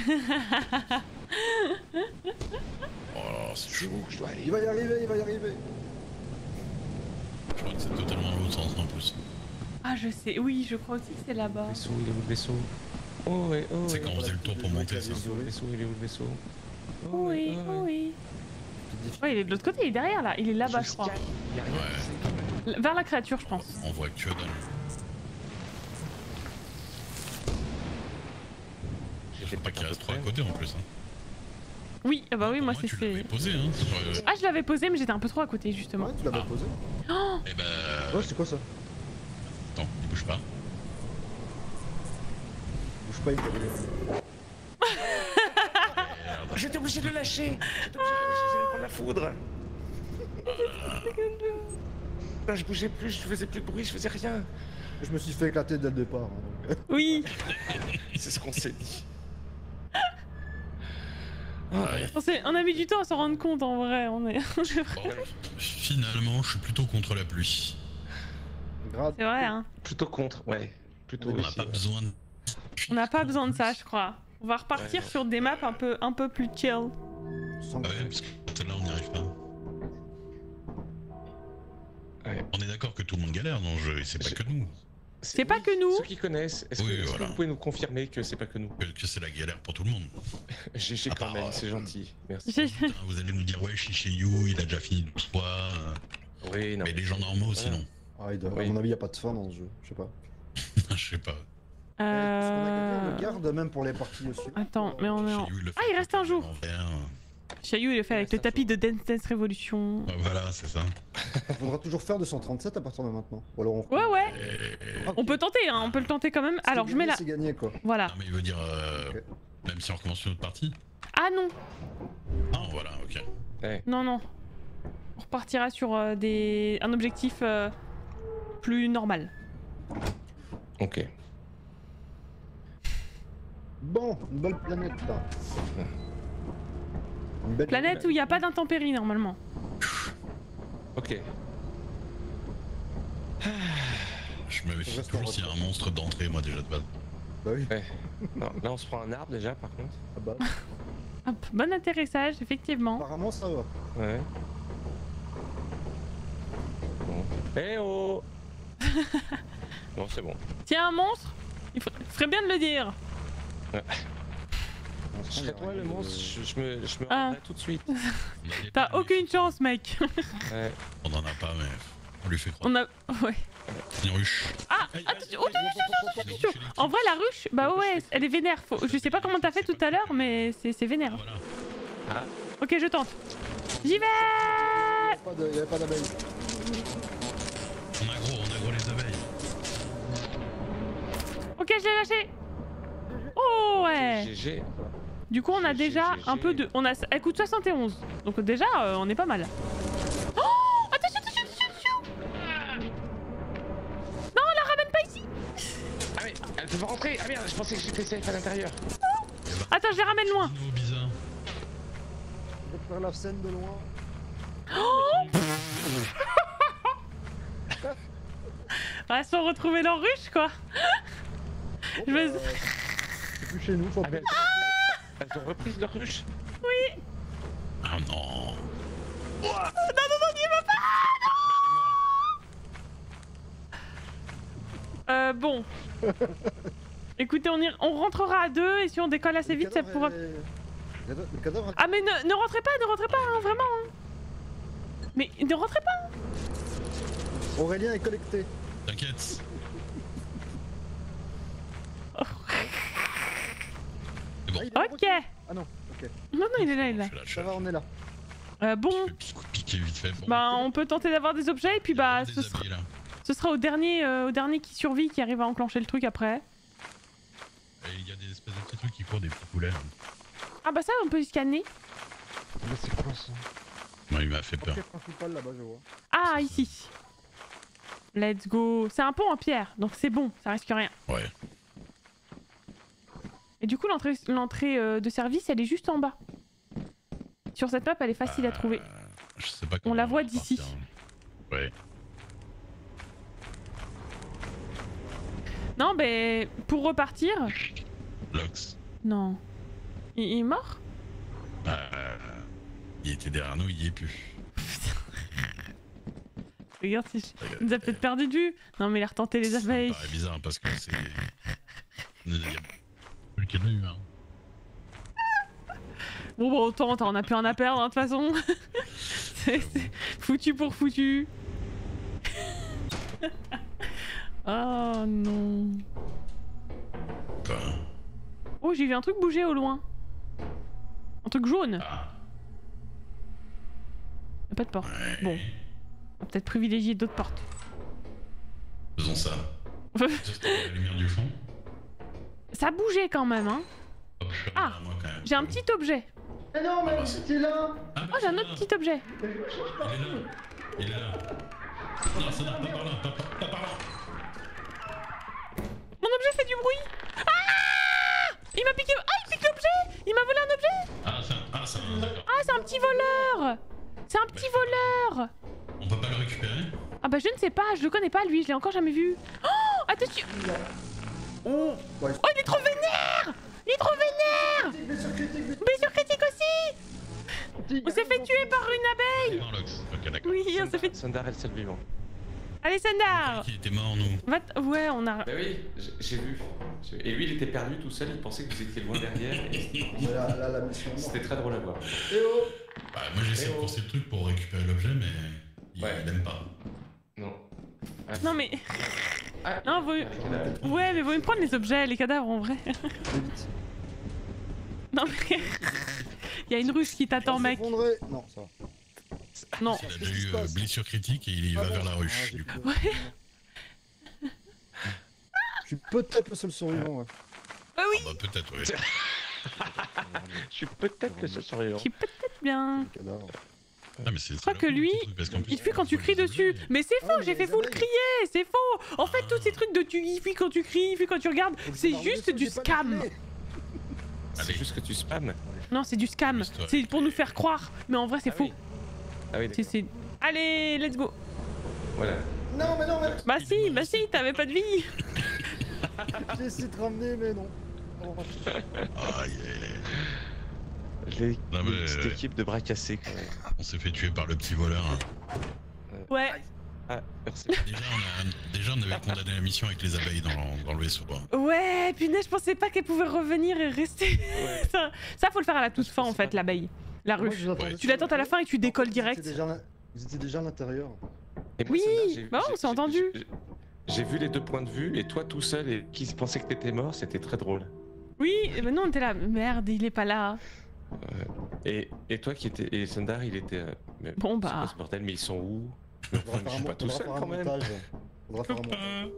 Oh là, c'est chaud. Je dois aller. Il va y arriver, il va y arriver. Je crois que c'est totalement dans l'autre sens en plus. Ah, je sais. Oui, je crois aussi que c'est là-bas. Le vaisseau, il est où le vaisseau? Oh ouais, oh C'est ouais. quand on faisait le tour pour monter ça. Le vaisseau, il est où le vaisseau? Oh Oui, ouais, oh ouais. oui. Ouais, il est de l'autre côté, il est derrière là. Il est là-bas, je crois. Il y a rien. Vers la créature, je pense. On voit que dalle. Je sais pas qu'il reste 3 à côté en plus. Hein. Oui, ah bah oui, moi c'est Tu l'avais fait. posé hein. Ah, je l'avais posé, mais j'étais un peu trop à côté justement. Ouais, tu l'avais Ah. posé. Eh bah. Ouais, c'est quoi ça? Attends, il bouge pas. Bouge pas, il faut aller. J'étais obligé de le lâcher. J'étais obligé de prendre la foudre. Là, je bougeais plus, je faisais plus de bruit, je faisais rien. Je me suis fait éclater dès le départ. hein, donc. Oui. C'est ce qu'on s'est dit. On a mis du temps à s'en rendre compte en vrai. On est. Bon, finalement, je suis plutôt contre la pluie. Grave. C'est vrai, hein. Plutôt contre, ouais. Plutôt On n'a aussi, pas ouais. besoin de. On n'a pas besoin de ça, je crois. On va repartir sur des maps un peu plus chill. Sans Ouais, parce que celle-là, on n'y arrive pas. Ouais. On est d'accord que tout le monde galère dans le jeu et c'est pas que nous. C'est pas que nous. Ceux qui connaissent, est-ce Oui, que, voilà. vous pouvez nous confirmer que c'est pas que nous? Que c'est la galère pour tout le monde. GG Ah quand bah, même, c'est gentil. Merci. Putain, vous allez nous dire, ouais, You, il a déjà fini 12 fois. Oui, non. Mais les gens normaux, sinon. Ah, il doit- Oui. À mon avis, il n'y a pas de fin dans ce jeu. Je sais pas. Je sais pas. Parce qu'on a quelqu'un le garde même pour les parties aussi. Attends, mais on est en. Chez You, le Ah, fait il reste un jour. en vert. Chaillou, il est fait avec le tapis de Dance Dance Revolution. Voilà, c'est ça. Il faudra toujours faire 237 à partir de maintenant. Ou alors on... Ouais, ouais. Et... On peut tenter, hein. On peut le tenter quand même. Alors, je mets la. C'est gagné quoi. Voilà. Non, mais il veut dire, Ok. même si on recommence une autre partie. Ah non. Ah, voilà, ok. Non, non. On repartira sur un objectif plus normal. Ok. Bon, une belle planète là. Une belle Planète où il n'y a pas d'intempéries normalement. Ok. Je me méfie reste en toujours s'il y a un monstre d'entrée, moi, déjà de base. Bah oui. Non, là on se prend un arbre déjà par contre. Ah bah. Hop, bon atterrissage, effectivement. Apparemment ça va. Ouais. Bon. Eh oh. Non, c'est bon. Tiens, un monstre. Il ferait bien de le dire. On Je serais toi le monstre, je me Ah. rendrai tout de suite. T'as aucune chance, mec. Ouais. On en a pas, mais on lui fait croire. On a... Ouais. C'est une ruche. Ah, attention, attention. En vrai, la ruche, bah ouais, elle est vénère. Je sais pas comment t'as fait tout à l'heure, mais c'est vénère. Voilà. Ah. Ok, je tente. J'y vais. Il y avait pas d'abeilles. On a gros les abeilles. Ok, je l'ai lâché. Oh ouais. GG. Du coup, on a GG, déjà un peu de... Elle coûte 71. Donc déjà, on est pas mal. Oh, attention, attention, attention, attention. Non, on la ramène pas ici. Ah mais elle peut pas rentrer. Ah merde, je pensais que j'étais safe à l'intérieur. Attends, je les ramène loin. Dino bizarre. Je vais faire la scène de loin. Elles sont retrouvées dans ruche, quoi. Bon, Je vais- c'est plus chez nous, faut Ah mais elles ont repris leur ruche. Ah non. Non, n'y va pas. Bon. Écoutez, on rentrera à deux et si on décolle assez vite, ça pourra... Le cadavre... Ah mais ne rentrez pas, hein, vraiment. Hein. Mais ne rentrez pas. Aurélien est collecté. T'inquiète. C'est bon. Ah, il est là, Ok. Ah non, ok. Non, il est là, il est là. Je lâche. Ça va, on est là. Bon, Je fais petit coup de piqué vite fait. Bon. bah on peut tenter d'avoir des objets et puis bah Des ce abeilles, là. sera au dernier qui survit qui arrive à enclencher le truc après. Et il y a des espèces de petits trucs qui courent des petits poulets. Ah bah ça on peut scanner. Mais c'est quoi ça? Moi, il m'a fait peur. Portier principal là-bas, je vois. Ah ici. Let's go. C'est un pont en pierre, donc c'est bon, ça risque rien. Ouais. Et du coup l'entrée de service elle est juste en bas. Sur cette map elle est facile à trouver. Je sais pas On comment la voit va d'ici. partir. Ouais. Non mais pour repartir... Lox. Non. Il est mort? Il était derrière nous, il y est plus. Regarde, il nous a peut-être perdu de vue. Non mais il a retenté les abeilles. Ça me paraît bizarre parce que c'est... Il y a plus qu'il y en a eu, hein. Bon autant, on a plus rien à perdre hein, de toute façon. c'est foutu pour foutu. Oh non. Quoi? Oh j'ai vu un truc bouger au loin. Un truc jaune. Ah. Y'a pas de porte. Ouais. Bon. On va peut-être privilégier d'autres portes. Faisons ça. Juste la lumière du fond. Ça a bougé quand même hein. Hop, je suis Ah, derrière moi, quand même. j'ai un petit objet. Eh non, mais c'était là. Ah, bah, Oh j'ai un c'est autre là. petit objet. Il est là. Il est là. Non, ça n'a pas par là, pas par là. Mon objet fait du bruit. Ah, il m'a piqué. Ah il pique l'objet. Il m'a volé un objet. D'accord. Ah c'est un petit voleur. C'est un petit voleur. On peut pas le récupérer? Ah bah je ne sais pas, je le connais pas lui, je l'ai encore jamais vu. Oh attention. Oh, ouais. Oh il est trop vénère. Il est trop vénère. Blessure critique aussi. On s'est fait tuer par une abeille. Non, Lox. Ok, d'accord. Oui on s'est fait... Sundar est le seul vivant. Allez Sandar. Il était mort, nous. Ouais on a... Bah oui, j'ai vu. Et lui il était perdu tout seul, il pensait que vous étiez loin derrière. Et Mais là, la mission. c'était très drôle à voir. Eh oh. Bah, moi j'ai essayé de courser le truc pour récupérer l'objet, mais il Ouais. aime pas. Non. Non mais... Ah, Non, vaut... Ouais mais vaut mieux prendre les objets, les cadavres en vrai. Allez, vite. Non mais... Il y a une ruche qui t'attend On mec. s'effondrait. Non, ça va. Non. Il a déjà eu blessure critique et il va vers la ruche. Du coup. Ouais. Je suis peut-être le seul survivant, ouais. Bah oui. Bah, peut-être, oui. Je suis peut-être le seul survivant. Qui peut-être bien. Le cadavre. Ah, mais c'est crois que lui, Il fuit quand tu cries dessus. Mais c'est faux, mais j'ai fait les full abeilles. crier, c'est faux. En fait, tous ces trucs de il fuit quand tu cries, il fuit quand tu regardes, c'est juste du scam. C'est juste que tu spams. Non, c'est du scam. Juste, ouais. C'est pour nous faire croire. Mais en vrai, c'est Ah faux. oui. Ah oui, d'accord. C'est... Allez, let's go. Voilà. Non, mais non, mais. Bah si, t'avais pas de vie. J'ai essayé de ramener, mais non. Oh, Ah, yeah. Les, Non, mais, les petites équipes de bras cassés quand même. On s'est fait tuer par le petit voleur. Hein. Ouais. Ah, merci. Déjà, on avait condamné la mission avec les abeilles dans le vaisseau. Hein. Ouais, punaise, je pensais pas qu'elle pouvait revenir et rester. Ouais. Ça, faut le faire à la toute fin en fait, l'abeille. La Moi, ruche. je l'attendais Tu l'attends à la fin et tu décolles Vous direct. étiez déjà à l'intérieur. Et moi, Oui, Sandra, bah on s'est entendu. J'ai vu les deux points de vue et toi tout seul et qui pensait que t'étais mort, c'était très drôle. Oui, mais non, on était là. Merde, il est pas là. Et toi qui étais. Et Sundar, il était. Mais Bon, c'est bah. quoi ce bordel, mais ils sont où? Faudra Je suis pas tout seul quand même. Faudra faire un montage.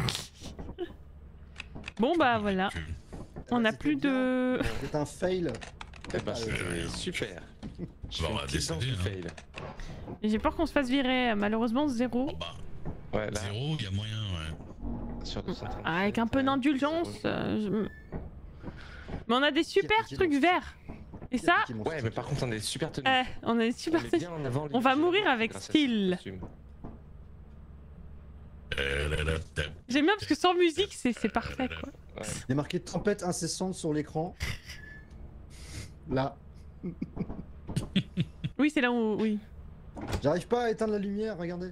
Bon, bah voilà. Que- On a C'était plus bien. de. C'est un fail. Eh ben, c'est super. Je Bah, fais on va une petite danse décider, du hein. fail. J'ai peur qu'on se fasse virer. Malheureusement, 0. Oh bah, Ouais, là, 0, il y a moyen, ouais. sur 230. Avec un peu d'indulgence. Mais on a des super piqué trucs mon- verts. Et ça, Ouais, mais par contre, on est super tenu. on est super. On est bien en avant, On va les mourir gens, avec grâce à ce style. costume. J'aime bien parce que sans musique, c'est parfait quoi. Ouais. Il y a marqué tempête incessante sur l'écran. Là. Oui, c'est là où. Oui. J'arrive pas à éteindre la lumière, regardez.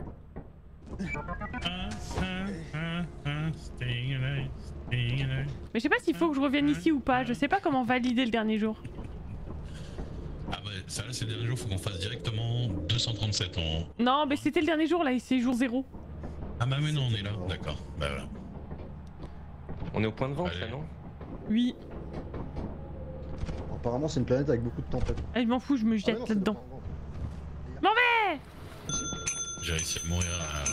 Mais je sais pas s'il faut que je revienne ici ou pas. Je sais pas comment valider le dernier jour. Ah bah, ça là, c'est le dernier jour, faut qu'on fasse directement 237 en. Non, mais c'était le dernier jour là, et c'est jour 0. Ah bah, mais non, on est là, d'accord. Bah voilà. On est au point de vente Allez. là, non? Oui. Apparemment, c'est une planète avec beaucoup de tempêtes. Ah, je m'en fous, je me Ah, jette non, c'est là-dedans. pas- J'ai réussi à mourir à.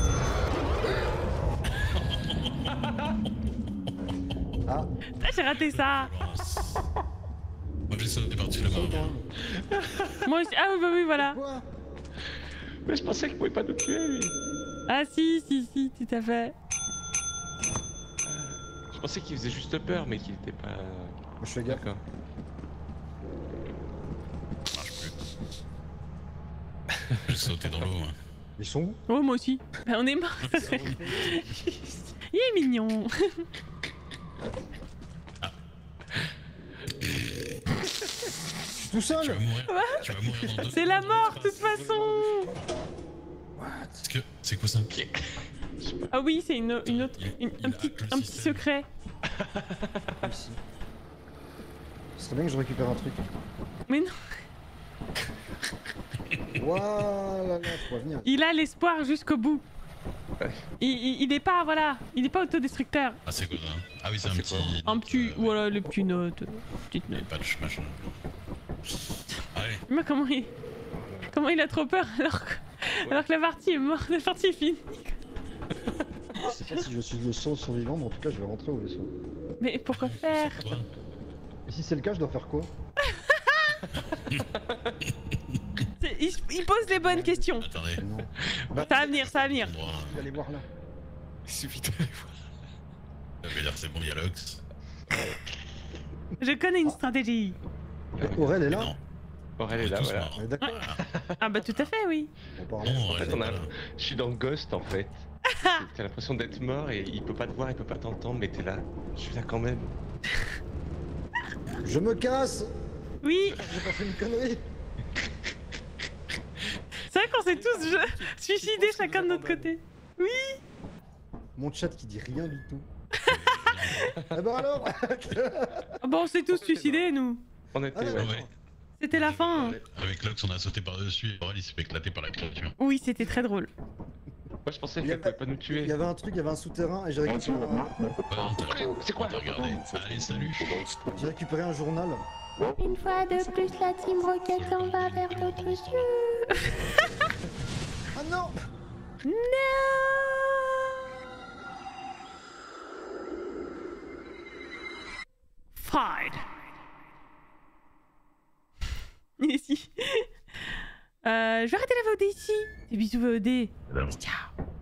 Ah, Ah, j'ai raté ça. Florence. Moi j'ai sauté par-dessus la barre. Moi aussi. Ah oui, bah oui, voilà. quoi? Mais je pensais qu'il pouvait pas nous tuer, lui. Ah si, tout à fait. Je pensais qu'il faisait juste peur, mais qu'il était pas. Moi, je fais gaffe. D'accord. Ça marche plus. J'ai sauté dans l'eau. Hein. Ils sont où? Oh, moi aussi. Bah, on est mort. Il est mignon. Je suis tout Tu seul. vas mourir. Tu vas mourir dans 2 C'est la mort, de toute façon. C'est quoi ça? Ah oui, c'est une autre, un petit secret. Ici. Ce serait bien que je récupère un truc. Mais non, Voilà, je peux venir. il a l'espoir jusqu'au bout. Il est pas, voilà, il est pas autodestructeur. Ah c'est quoi ça? Ah oui c'est un C'est petit... Un petit, voilà, les petites notes, petites Les notes. patchs machin. Allez. Mais comment il a trop peur alors que la partie est morte, la partie est finie. Je sais pas si je suis le seul survivant, mais en tout cas, je vais rentrer au vaisseau. Mais pourquoi faire? Toi. Et si c'est le cas, je dois faire quoi? Il pose les bonnes questions. Attendez. Non. Ça va venir, ça va venir. Endroit. Je vais aller voir là. Il suffit d'aller voir. Ça veut dire c'est bon, il y a l'Ox. Je connais une stratégie. Aurel est là? Non. Aurel est On là, tous voilà. morts. On est d'accord? Ah bah tout à fait, oui. Bon, apparemment, Non, En fait, elle est on a... pas là. Je suis dans Ghost en fait. T'as l'impression d'être mort et il peut pas te voir, il peut pas t'entendre, mais t'es là. Je suis là quand même. je me casse! Oui, J'ai pas fait une connerie! c'est vrai qu'on s'est tous suicidés chacun de notre côté. Mon chat qui dit rien du tout. Eh ben alors! Ah bah on s'est tous suicidés, nous. On était. Ah, ouais. Ouais. C'était la fin. Avec l'Ox on a sauté par-dessus et Aurel il s'est fait éclater par la créature. Oui, c'était très drôle. Moi je pensais Il y qu'elle avait- pouvait pas nous Il tuer. y avait un truc, il y avait un souterrain et j'ai récupéré, C'est quoi? Regardez. Allez salut. j'ai récupéré un journal. Une fois de plus, la Team Rocket s'en va vers d'autres cieux. Ah non! Non. Fight. Il est ici. Je vais arrêter la VOD ici. Des bisous VOD. Ciao.